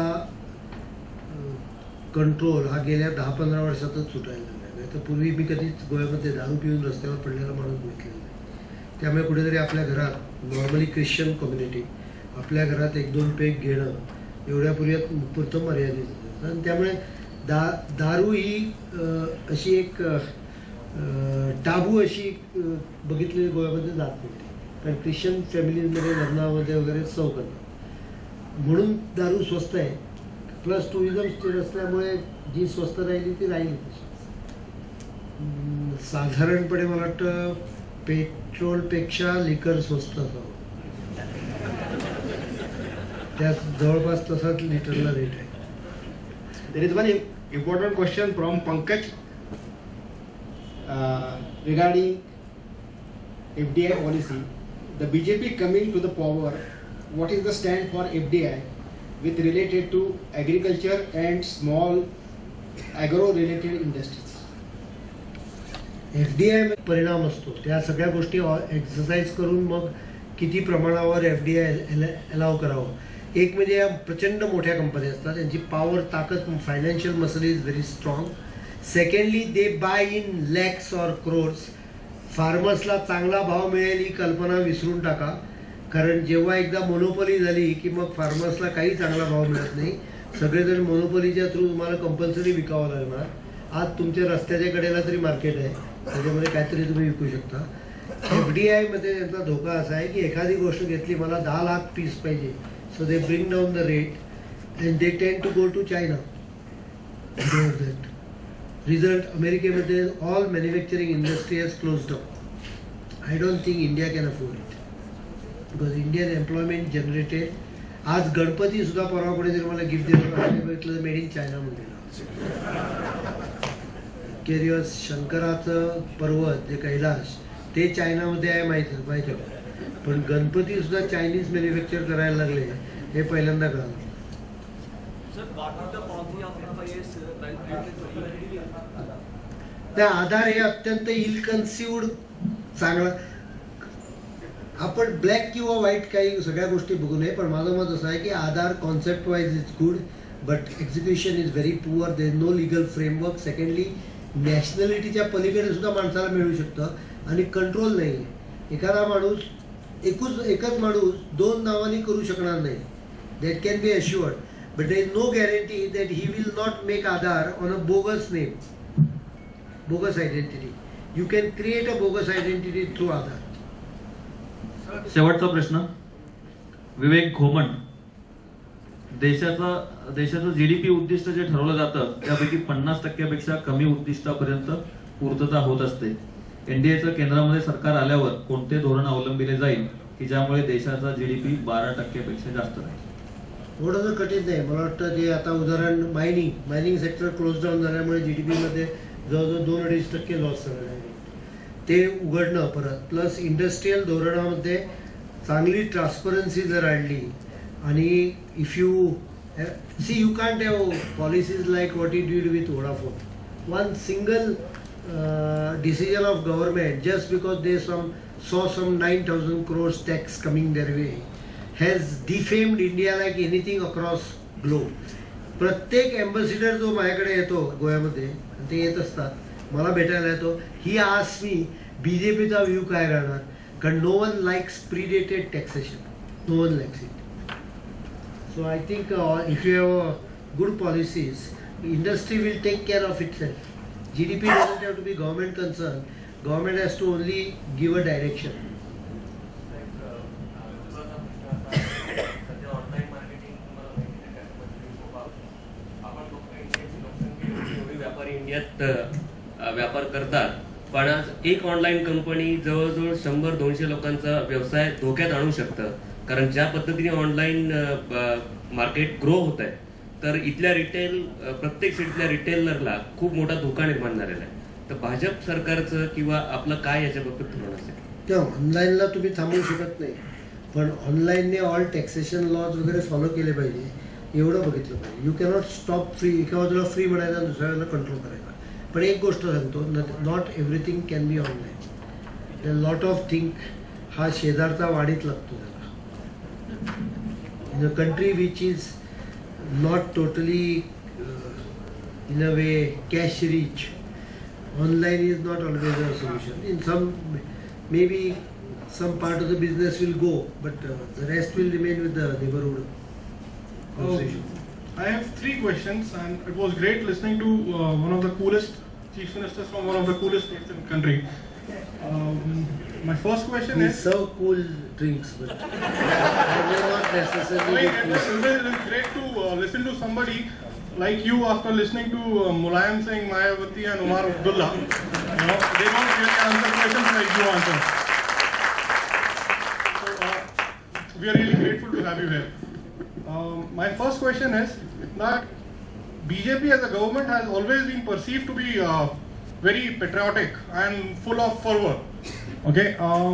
कंट्रोल हा गेल्या 10-15 वर्षातच सुटायला लागला. नाही तर पूर्वी मी कधीच गोव्यामध्ये दारू पिऊन रस्त्यावर पडलेला माणूस बघितलेला नाही. त्यामुळे कुठेतरी आपल्या घरात नॉर्मली ख्रिश्चन कम्युनिटी आपल्या घरात 1-2 पेग घेणं एवढ्यापूर्वी पुरतं मर्यादित होतं. आणि त्यामुळे दारू ही अशी एक टाबू अशी बघितलेली गोव्यामध्ये जात नव्हती, कारण ख्रिश्चन फॅमिलीजमध्ये लग्नामध्ये वगैरे सर्व करतात म्हणून दारू स्वस्त आहे. प्लस टुरिझम स्टेट असल्यामुळे जी स्वस्त राहिली ती राहिली तशी. साधारणपणे मला वाटतं पेट्रोलपेक्षा लिकर स्वस्त असावं, त्यात जवळपास तसाच लिटरला रेट आहे. There is one important question from Pankaj regarding FDI policy. The BJP coming to the power, what is the stand for FDI with related to agriculture and small agro-related industries? FDI मध्ये परिणाम असतो, त्या सगळ्या गोष्टी exercise करून मग किती प्रमाणावर FDI अलाव करावं. एक म्हणजे या प्रचंड मोठ्या कंपन्या असतात, त्यांची पॉवर ताकद financial muscle is very strong. Secondly they buy in lakhs और क्रोर्स. फार्मर्सला चांगला भाव मिळेल ही कल्पना विसरून टाका, कारण जेव्हा एकदा मोनोपॉली झाली की मग फार्मर्सला काही चांगला भाव मिळत नाही. सगळेजण मोनोपॉलीच्या थ्रू तुम्हाला कंपल्सरी विकावं लागणार. आज तुमच्या रस्त्याच्या कडेला तरी मार्केट आहे, त्याच्यामध्ये काहीतरी तुम्ही विकू शकता. FDI मध्ये त्यांचा धोका असा आहे की एखादी गोष्ट घेतली, मला 10 लाख पीस पाहिजे, so they bring down the rate and they tend to go to China. Result अमेरिकेमध्ये all manufacturing industry has closed up. I don't think India can afford it, because Indian employment generated. आज गणपती सुद्धा परवा कोणीतरी मला gift दिलं, made in China मध्ये. केरियस शंकराचं पर्वत जे कैलाश ते चायनामध्ये आहे माहिती, पण गणपती सुद्धा चायनीज मॅन्युफॅक्चर करायला लागले हे पहिल्यांदा कळालं. त्या आधार हे अत्यंत इल कन्सिव्ड चांगला. आपण ब्लॅक किंवा व्हाईट काही सगळ्या गोष्टी बघू नये, पण माझं मत असं आहे की Aadhaar concept wise is good, but execution is very poor. There no legal framework. Secondly नॅशनॅलिटीच्या पलीकडे सुद्धा माणसाला मिळू शकतं आणि कंट्रोल नाही. एखादा माणूस एकच माणूस 2 नावांनी करू शकणार नाही. That can be assured, but there is no guarantee that he will not make Aadhaar on a bogus name, bogus identity. You can create a bogus identity through Aadhaar. शेवटचा प्रश्न विवेक घोमन. देशाचं GDP उद्दिष्ट जे ठरवलं जातं त्यापैकी 50% कमी उद्दिष्टापर्यंत पूर्तता होत असते. NDAचं केंद्रामध्ये सरकार आल्यावर कोणते धोरण अवलंबिले जाईल की ज्यामुळे देशाचा GDP 12% जास्त राहील? थोडंसं कठीण नाही. मला वाटतं की आता उदाहरण मायनिंग सेक्टर क्लोज डाऊन झाल्यामुळे GDP मध्ये जवळजवळ 2-2.5% लॉस झालेला आहे. ते उघडणं परत, प्लस इंडस्ट्रीयल धोरणामध्ये चांगली ट्रान्सपरन्सी जर आणली आणि if you see you can't have policies like what you did with Vodafone. One single decision of government just because they saw some 9,000 crores tax coming their way has defamed India like anything across globe. प्रत्येक ambassador जो माझ्याकडे येतो गोव्यामध्ये, ते येत असतात, मला भेटायला येतो, ही आस्क्स मी BJPचा व्ह्यू काय राहणार, कारण no one likes predated taxation, no one likes it. So I think if you have good policies, industry will take care of itself. GDP doesn't have to be government concern. Government has to only give a direction. व्यापारी इंडियात व्यापार करतात, पण आज एक online company जवळजवळ 100-200 लोकांचा व्यवसाय धोक्यात आणू शकतं. कारण ज्या पद्धतीने ऑनलाईन मार्केट ग्रो होत आहे, तर इथल्या प्रत्येक सिटीतल्या रिटेलरला खूप मोठा धोका निर्माण झालेला आहे. तर भाजप सरकारचं किंवा आपलं काय याच्या बाबतीत धोरण असेल? त्या ऑनलाईनला तुम्ही थांबवू शकत नाही, पण ऑनलाईनने ऑल टॅक्सेशन लॉज वगैरे फॉलो केले पाहिजे, एवढं बघितलं पाहिजे. यू कॅनॉट स्टॉप फ्री, एका बाजूला फ्री म्हणायला दुसऱ्या वेळेला कंट्रोल करायला. पण एक गोष्ट सांगतो, not everything can be online. Lot of thing हा शेजारचा वाढीत लागतो त्याला. In a country which is not totally in a way cash rich, online is not always a solution. In some, maybe some part of the business will go, but the rest will remain with the neighborhood. I have 3 questions, and it was great listening to one of the coolest chief ministers from one of the coolest states in the country. My first question we is... serve cool drinks, but they may not necessarily it is great to listen to somebody like you after listening to Mulayam Singh, Mayawati and Umar Abdullah. You know, they don't really answer questions like you answer. So, we are really grateful to have you here. My first question is that BJP as a government has always been perceived to be very patriotic and full of fervor. Okay,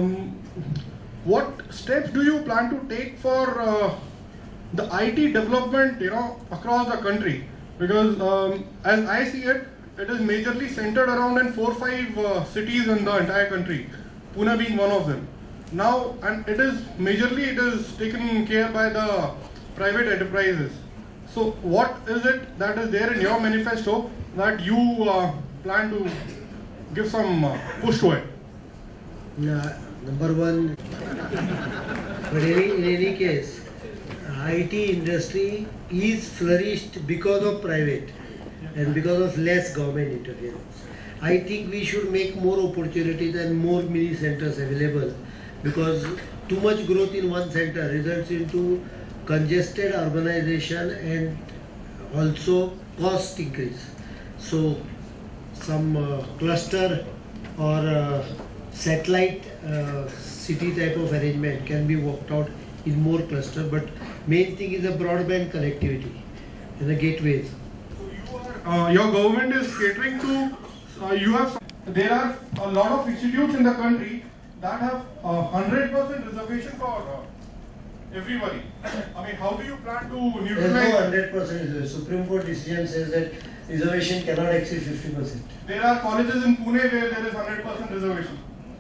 what steps do you plan to take for the IT development, across the country? Because as I see it, it is majorly centered around in 4-5 cities in the entire country, Pune being one of them. Now, and it is taken care by the private enterprises. So what is it that is there in your manifesto that you plan to give some push to it? Number one, but in any case, IT industry is flourished because of private and because of less government interference. I think we should make more opportunities and more mini centers available, because too much growth in one center results into congested urbanization and also cost increase. So some cluster or satellite city type of arrangement can be worked out in more cluster, but main thing is the broadband connectivity and the gateways. So your government is catering to, there are a lot of institutes in the country that have 100% reservation for everybody. I mean, how do you plan to neutralize? There is no 100%. The Supreme Court decision says that reservation cannot exceed 50%. There are colleges in Pune where there is 100% reservation.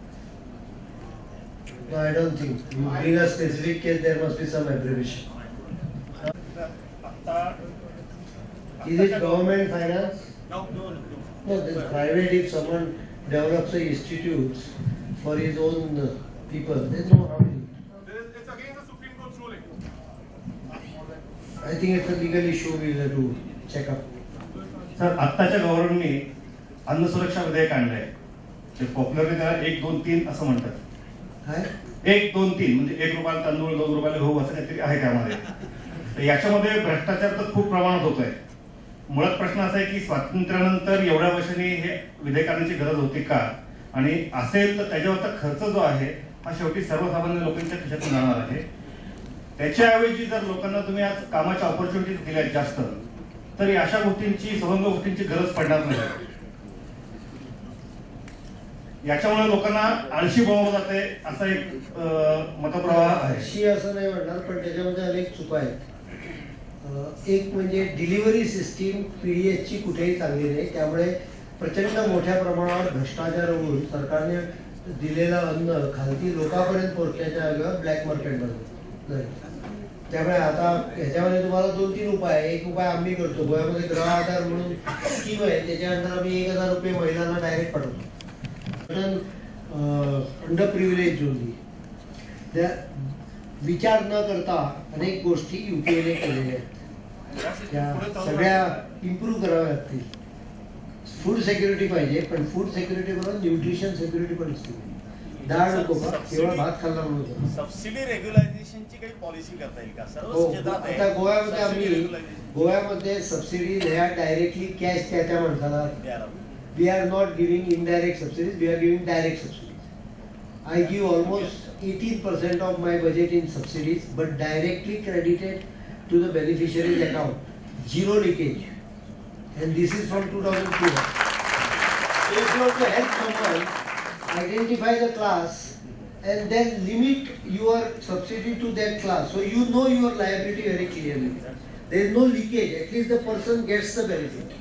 No, I don't think. You bring a specific case, there must be some abbreviation. Is it government finance? No. No, this is private. If someone develops a institutes for his own people, there is no harm. It's against the Supreme Court's ruling. I think it's a legal issue we will have to check up. Sir, आत्ताच्या गव्हर्नमेंटने अन्न सुरक्षा विधेयक आणलंय. ते popularly त्याला 1, 2, 3 असं म्हणतात. 1, 2, 3 म्हणजे 1 रुपयाला तांदूळ, 2 रुपयाला गहू असं काहीतरी आहे त्यामध्ये. तर याच्यामध्ये भ्रष्टाचार तर खूप प्रमाणात होतोय. मुळात प्रश्न असा आहे की स्वातंत्र्यानंतर एवढ्या वर्षांनी हे विधेयक आणण्याची गरज होती का, आणि असेल तर त्याच्यावरचा खर्च जो आहे हा शेवटी सर्वसामान्य लोकांच्या खिशातून जाणार आहे. त्याच्याऐवजी जर लोकांना तुम्ही आज कामाच्या ऑपॉर्च्युनिटीज दिल्या जास्त, तर अशा गोष्टींची सवंग गोष्टींची गरज पडणार नाही. याच्यामुळे लोकांना आळशी बनवलं जाते असा एक मतप्रवाह आहे. आळशी असं नाही म्हणणार, पण त्याच्यामध्ये अनेक चुका आहेत. एक म्हणजे डिलिव्हरी सिस्टीम पीडीएसची कुठेही चांगली नाही, त्यामुळे प्रचंड मोठ्या प्रमाणावर भ्रष्टाचार होऊन सरकारने दिलेलं अन्न खालती लोकांपर्यंत पोहोचण्याच्या जागेवर ब्लॅक मार्केटमध्ये. त्यामुळे आता ह्याच्यामध्ये तुम्हाला 2-3 उपाय. एक उपाय आम्ही करतो, गोव्यामध्ये ग्रह आधार म्हणून स्कीम आहे, त्याच्या अंडर आम्ही 1000 रुपये महिलांना डायरेक्ट पाठवतो. Under privilege only. त्या विचार न करता अनेक गोष्टी युपीएने केलेल्या आहेत, त्या सगळ्या इम्प्रूव्ह कराव्या लागतील. फूड सिक्युरिटी पाहिजे, पण फूड सिक्युरिटी बरोबर न्यूट्रिशन सिक्युरिटी पण असते. डाळ नको का, केवळ भात खाल्ला म्हणून. सबसिडी रेग्युलायझेशनची काही पॉलिसी करता येईल का? आता गोव्यामध्ये सबसिडी ह्या डायरेक्टली कॅश त्या माणसाला. We are not giving indirect subsidies, we are giving direct subsidies. I give almost 18% of my budget in subsidies, but directly credited to the beneficiary's account. Zero leakage. And this is from 2004. So if you want to help someone, identify the class and then limit your subsidy to that class. So you know your liability very clearly. There is no leakage. At least the person gets the benefit.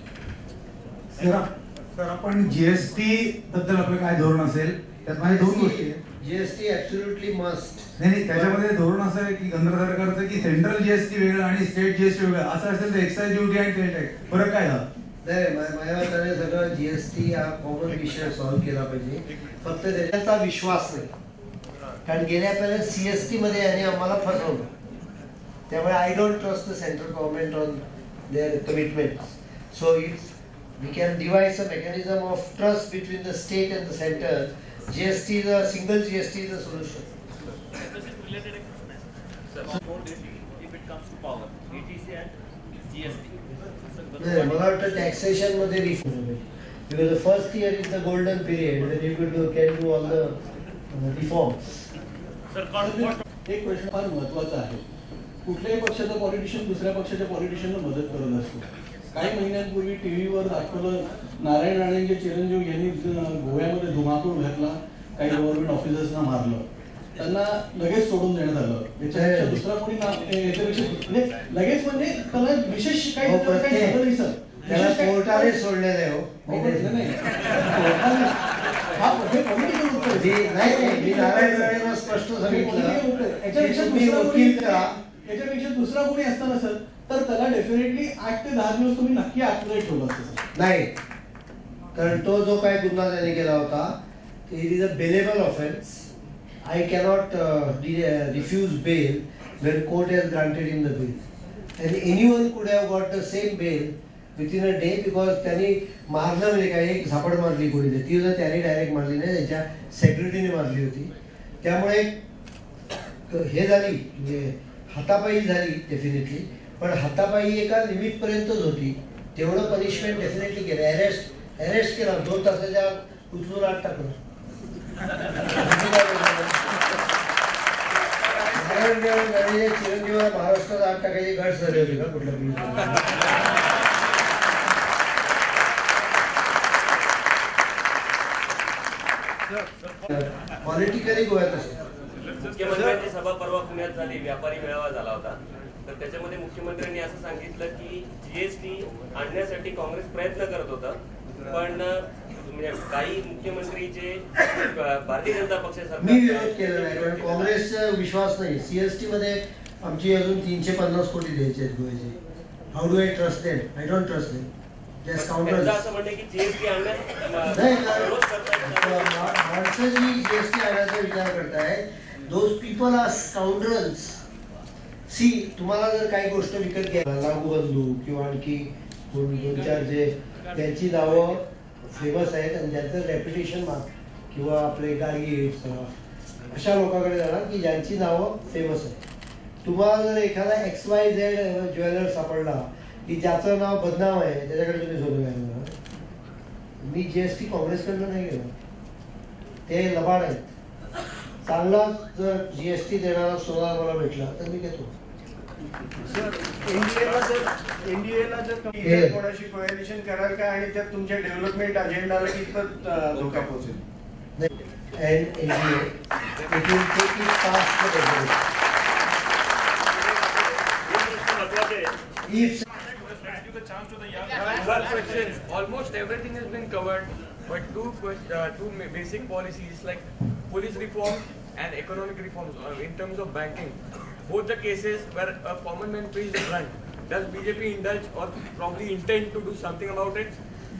Sir आपण GST बद्दल आपलं काय धोरण असेल? त्यात माझ्या दोन गोष्टी आहेत. GST absolutely must. नाही, त्याच्यामध्ये धोरण असं आहे की केंद्र सरकारचं की सेंट्रल जीएसटी वेगळं आणि स्टेट जीएसटी वेगळं असं असेल तर एक्साइज ड्युटी आणि सेल टॅक्स फरक काय झाला? नाही, माझ्या मताने सगळं जीएसटी हा कॉमन विषय सॉल्व्ह केला पाहिजे. फक्त त्याचा विश्वास नाही, कारण गेल्या पहिल्या सीएसटी मध्ये यांनी आम्हाला फसवलं. त्यामुळे I don't trust the central government on their commitment. So if we can devise a mechanism of trust between the state and the center, GST is a single GST is a solution. If it comes to power, ETC and GST. मला वाटतं taxation मध्ये reform, because the first year is the golden period when you can do all the reforms. एक प्रश्न फार महत्वाचा आहे. कुठल्याही पक्षाचा पॉलिटिशियन दुसऱ्या पक्षाच्या पॉलिटिशियनला मदत करत असतो. काही महिन्यांपूर्वी टीव्हीवर दाखवलं नारायण राणेंचे चिरंजीव यांनी गोव्यामध्ये धुमाकूळ घातला, काही गव्हर्नमेंट ऑफिसर्सना मारलं, त्यांना लगेच सोडून देण्यात आलं. याच्यापेक्षा दुसरा कोणी याच्यापेक्षा म्हणजे लगेच म्हणजे त्याला विशेष काही झालं नाही सर. त्याला कोर्टाने सोडलेलं आहे. नाही, मी नारायण राणेंना स्पष्ट सांगितलं याच्यापेक्षा दुसरा कोणी असताना सर तर त्याला डेफिनेटली 8 ते 10 दिवस तुम्ही नक्की आतमध्ये ठेवलं असतं. नाही, कारण तो जो काय गुन्हा त्याने केला होता it is a bailable offence. I cannot refuse bail when court has granted him the bail, and anyone could have got the same bail within a day because त्यांनी मारलं म्हणजे काय, एक झापड मारली कोणी, ती सुद्धा त्याने डायरेक्ट मारली नाही, त्याच्या सेक्रेटरीने मारली होती. त्यामुळे हे झाली म्हणजे हातापायी झाली डेफिनेटली, पण हातापायी एका लिमिट पर्यंतच होती. तेवढं पनिशमेंट डेफिनेटली केलं. अरेस्ट केला, 2 तासाच्या उचलून आत टाकलं. चिरंजीव महाराष्ट्रात आत टाकायची घाट झाली होती का कुठल्या? पॉलिटिकली गोव्यात असेल. मुख्यमंत्र्यांची सभा परवा पुण्यात झाली, व्यापारी मेळावा झाला होता. तर त्याच्यामध्ये मुख्यमंत्र्यांनी असं सांगितलं की जीएसटी आणण्यासाठी काँग्रेस प्रयत्न करत होता, पण काही मुख्यमंत्री जे भारतीय जनता पक्षाचा मी विरोध केला नाही, कारण काँग्रेसचा विश्वास नाही. सीएसटी मध्ये आमची अजून 350 कोटी द्यायचे आहेत गोव्याचे. How do I trust them? I don't trust them. Just counter असं म्हणणे की जीएसटी आणण्यास माणसं जी जीएसटी आणायचा विचार करताय, those people are scoundrels. See, तुम्हाला जर काही गोष्ट विकत घ्यायला लागू बंधू किंवा आणखी 2-4 जे त्यांची नावं फेमस आहेत आणि ज्यांचं रेप्युटेशन किंवा आपले गाडी अशा लोकांकडे जाणार की ज्यांची नावं फेमस आहेत. तुम्हाला जर एखादा XYZ ज्वेलर सापडला की ज्याचं नाव बदनाम आहे, त्याच्याकडे तुम्ही सोडून घ्यायला. मी जीएसटी काँग्रेसकडनं नाही गेलो, ते लबाड आहेत. चांगला जर जीएसटी देणारा सोना मला भेटला तर मी घेतो. एनडीएला जर कोणाशी कोॲलिशन कराल का आणि त्यात तुमच्या डेव्हलपमेंट अजेंडाला कितपत धोका पोहोचेल? And NDA, it will take it past the development. If one question, almost everything has been covered, but two basic policies like police reform and economic reforms in terms of banking. Both the cases where a common man pays the brunt. Does BJP indulge or probably intend to do something about it?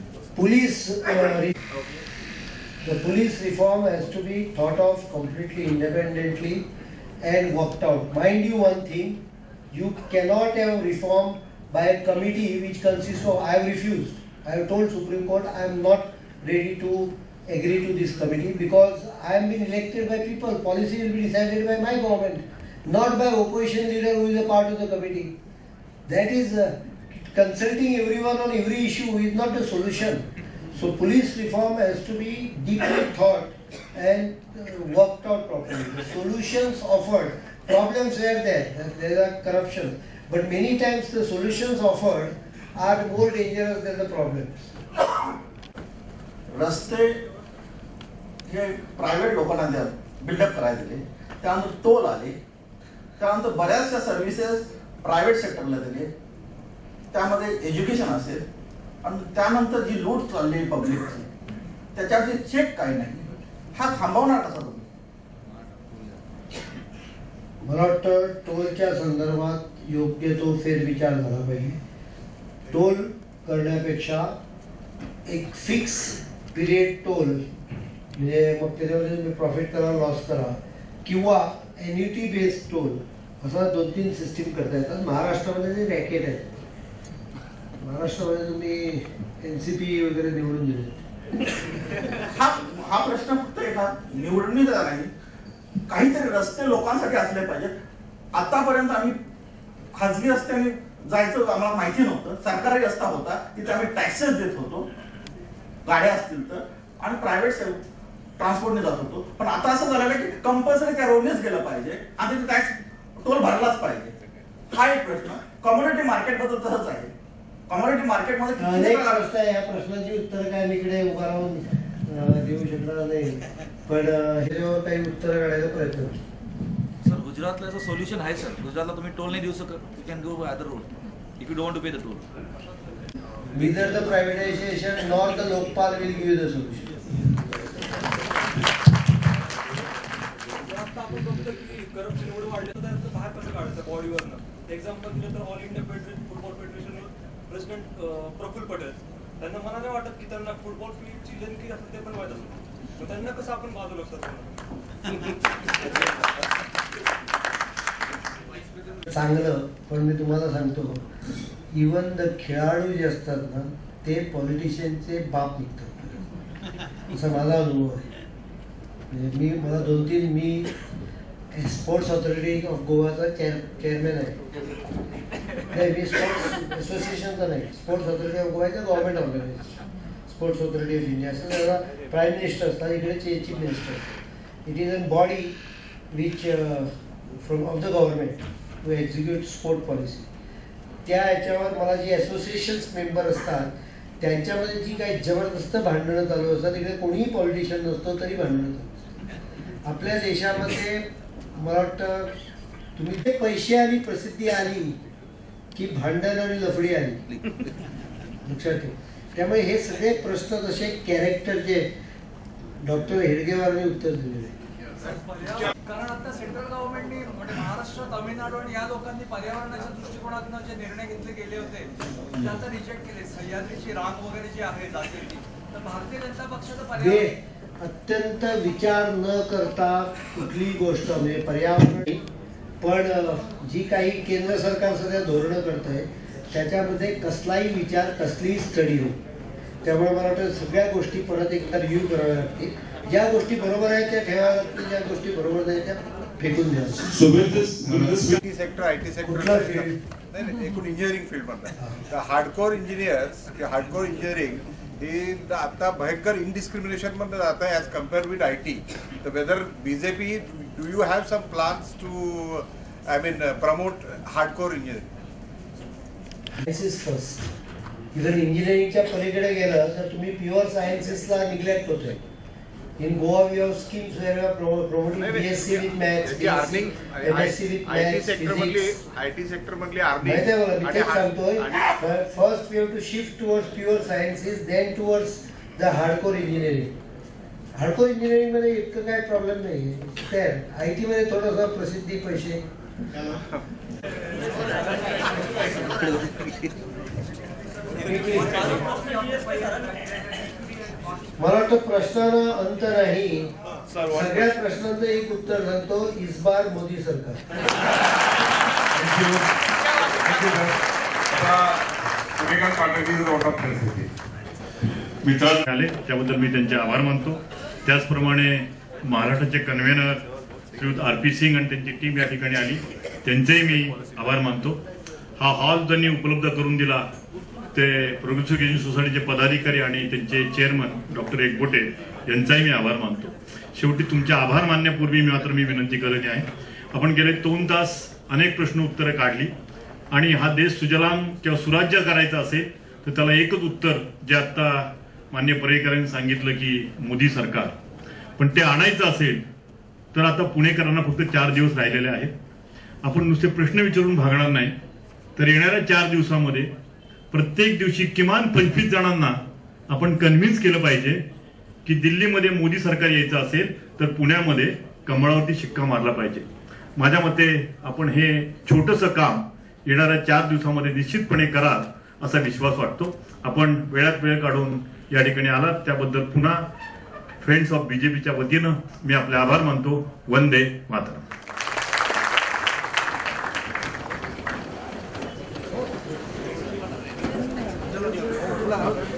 The police reform has to be thought of completely independently and worked out. Mind you one thing, you cannot have reform by a committee which consists of, I have refused. I have told Supreme Court I am not ready to agree to this committee because I am being elected by people. Policy will be decided by my government, not by opposition leader who is a part of the committee. That is consulting everyone on every issue is not the solution. So police reform has to be deeply thought and worked out properly. The solutions offered, problems were there are corruption, but many times the solutions offered are more dangerous than the problems. रस्ते हे private लोकांना द्या, buildup करायला दिले, त्यानंतर toll आले, त्यानंतर बऱ्याचशा सर्व्हिसेस प्रायव्हेट सेक्टरला दिले, त्यामध्ये एज्युकेशन असेल, आणि त्यानंतर जी लूट चालली पब्लिकची त्याच्यावरती चेक काही नाही. हा थांबवणार कसा तुम्ही? मला वाटतं टोलच्या संदर्भात योग्य तो फेरविचार झाला पाहिजे. टोल करण्यापेक्षा एक फिक्स पिरियड टोल, म्हणजे मग त्याच्यामध्ये तुम्ही प्रॉफिट करा, लॉस करा, किंवा एन्युटी बेस्ड टोल, असा 2-3 सिस्टीम करता येतात. महाराष्ट्रामध्ये जे रॅकेट आहे, महाराष्ट्रामध्ये तुम्ही NCP वगैरे निवडून दिले. हा प्रश्न फक्त एका निवडणुकीचा नाही, काहीतरी रस्ते लोकांसाठी असले पाहिजेत. आतापर्यंत आम्ही खाजगी रस्त्याने जायचं आम्हाला माहिती नव्हतं. सरकारी रस्ता होता, तिथे आम्ही टॅक्सेस देत होतो गाड्या असतील तर, आणि प्रायव्हेट ट्रान्सपोर्टने जात होतो. पण आता असं झालेलं की कंपल्सरी त्या रोडनेच गेलं पाहिजे आणि तिथे टॅक्स टोल भरलाच पाहिजे. हा एक प्रश्न. कम्युनिटी मार्केट बद्दल तसंच आहे. कम्युनिटी मार्केटमध्ये अनेक प्रश्न आहे. या प्रश्नाची उत्तर काय मी इकडे उभा राहून देऊ शकणार नाही, पण ह्याच्यावर काही उत्तर काढायचा प्रयत्न. सर, गुजरातला याचं सोल्युशन आहे सर. गुजरातला तुम्ही टोल नाही देऊ शकत. You can go by other road if you don't pay the toll. Neither the privatization nor the Lokpal will give you the solution. आपण बघतो की करप्शन एवढं वाढलं तर बाहेर कसं काढायचं बॉडीवरनं. एक्झाम्पल दिलं तर All India Football Federation president Praful Patel, त्यांना मला नाही वाटत की त्यांना फुटबॉल फील्डची नेमकी असेल ते पण माहीत असेल. मग त्यांना कसं आपण बाजूला चांगलं, पण मी तुम्हाला सांगतो, इवन द खेळाडू जे असतात ना, ते पॉलिटिशियनचे बाप निघतात, असा माझा अनुभव आहे. म्हणजे मला 2-3, मी स्पोर्ट्स ऑथॉरिटी ऑफ गोवाचा चेअरमॅन आहे. नाही, मी स्पोर्ट्स असोसिएशनचा नाही, स्पोर्ट्स ऑथॉरिटी ऑफ गोवाचा government organisation, Sports Authority of India, असं जरा प्राईम मिनिस्टर असतात, इकडे chief minister. It is a body which from of the government to execute sport policy. त्या याच्यावर मला जे असोसिएशन्स मेंबर असतात त्यांच्यामध्ये जी काही जबरदस्त भांडणं चालू असतात, तिकडे कोणीही पॉलिटिशियन नसतो तरी भांडणं चालू असतात. आपल्या देशामध्ये मला वाटतं तुम्ही ते पैसे आणि प्रसिद्धी आली की भांडण आणि लफडी आली, लक्षात ठेव. त्यामुळे हे सगळे प्रश्न जसे कॅरेक्टरचे डॉक्टर हेडगेवारांनी उत्तर दिलेले. कारण आता सेंट्रल गव्हर्नमेंटनी म्हणजे महाराष्ट्र, तामिळनाडू आणि या लोकांनी पर्यावरणाच्या दृष्टिकोनातून जे निर्णय घेतले गेले होते ते आता रिजेक्ट केले. सह्याद्रीची रांग वगैरे जी आहे जातीची, तर भारतीय जनता पक्षाचं पर्यावरण अत्यंत विचार न करता कुठलीही गोष्ट म्हणजे पर्यावरण, पण जी काही केंद्र सरकार सध्या धोरणं करत आहे त्याच्यामध्ये कसलाही विचार, कसलीही स्टडी होईल. त्यामुळे मला वाटतं सगळ्या गोष्टी परत एकदा रिव्ह्यू कराव्या लागतील. ज्या गोष्टी बरोबर आहेत त्या ठेवाव्या लागतील, ज्या गोष्टी बरोबर नाही त्या फेकून द्याव्या. IT सेक्टर नाही, एकूण इंजिनिअरिंग फील्ड म्हणतात. हार्डकोर इंजिनियर्स किंवा हार्डकोर इंजिनिअरिंग हे आता भयंकर इनडिस्क्रिमिनेशन मध्ये जात आहे ॲज कम्पेअर्ड विथ IT. तर whether BJP do you have some plans to promote hardcore engineering? This is first. Even इंजिनिअरिंगच्या पलीकडे गेलं तर तुम्ही प्युअर सायन्सेसला निग्लेक्ट होतोय. In Goa, we have schemes where we are promoting BSc with maths, MSc with maths, physics. IT sector मधली earning. माहिती आहे मला, मी तेच सांगतोय. First we have to shift towards pure sciences, then towards the hardcore engineering. Hardcore engineering मध्ये इतकं काय problem नाही. तर IT मध्ये थोडासा प्रसिद्धी, पैसे. मला वाटतं प्रश्नाला अंत नाही, सगळ्या प्रश्नांचं एक उत्तर सांगतो, इस बार मोदी सरकार. मित्रांनो आले त्याबद्दल मी त्यांचे आभार मानतो. त्याचप्रमाणे महाराष्ट्राचे कन्व्हेनर श्रीयुत RP सिंग आणि त्यांची टीम या ठिकाणी आली, त्यांचेही मी आभार मानतो. हा हॉल त्यांनी उपलब्ध करून दिला ते प्रोग्रेसिव्ह एज्युकेशन सोसायटीचे पदाधिकारी आणि त्यांचे चेअरमन डॉक्टर एकबोटे यांचाही मी आभार मानतो. शेवटी तुमचे आभार मानण्यापूर्वी मी विनंती करत आहे, आपण गेले 2 तास अनेक प्रश्न उत्तरं काढली आणि हा देश सुजलाम किंवा सुराज्य करायचा असेल तर त्याला एकच उत्तर, जे आता माननीय पर्रिकरांनी सांगितलं की मोदी सरकार. पण ते आणायचं असेल तर आता पुणेकरांना फक्त 4 दिवस राहिलेले आहेत. आपण नुसते प्रश्न विचारून भागणार नाही, तर येणाऱ्या 4 दिवसामध्ये प्रत्येक दिवशी किमान 25 जणांना आपण कन्व्हिन्स केलं पाहिजे की दिल्लीमध्ये मोदी सरकार यायचं असेल तर पुण्यामध्ये कमळावरती शिक्का मारला पाहिजे. माझ्या मते आपण हे छोटंसं काम येणाऱ्या 4 दिवसामध्ये निश्चितपणे कराल असा विश्वास वाटतो. आपण वेळात वेळ काढून या ठिकाणी आलात त्याबद्दल पुन्हा फ्रेंड्स ऑफ बीजेपीच्या वतीनं मी आपले आभार मानतो. वंदे मातरम.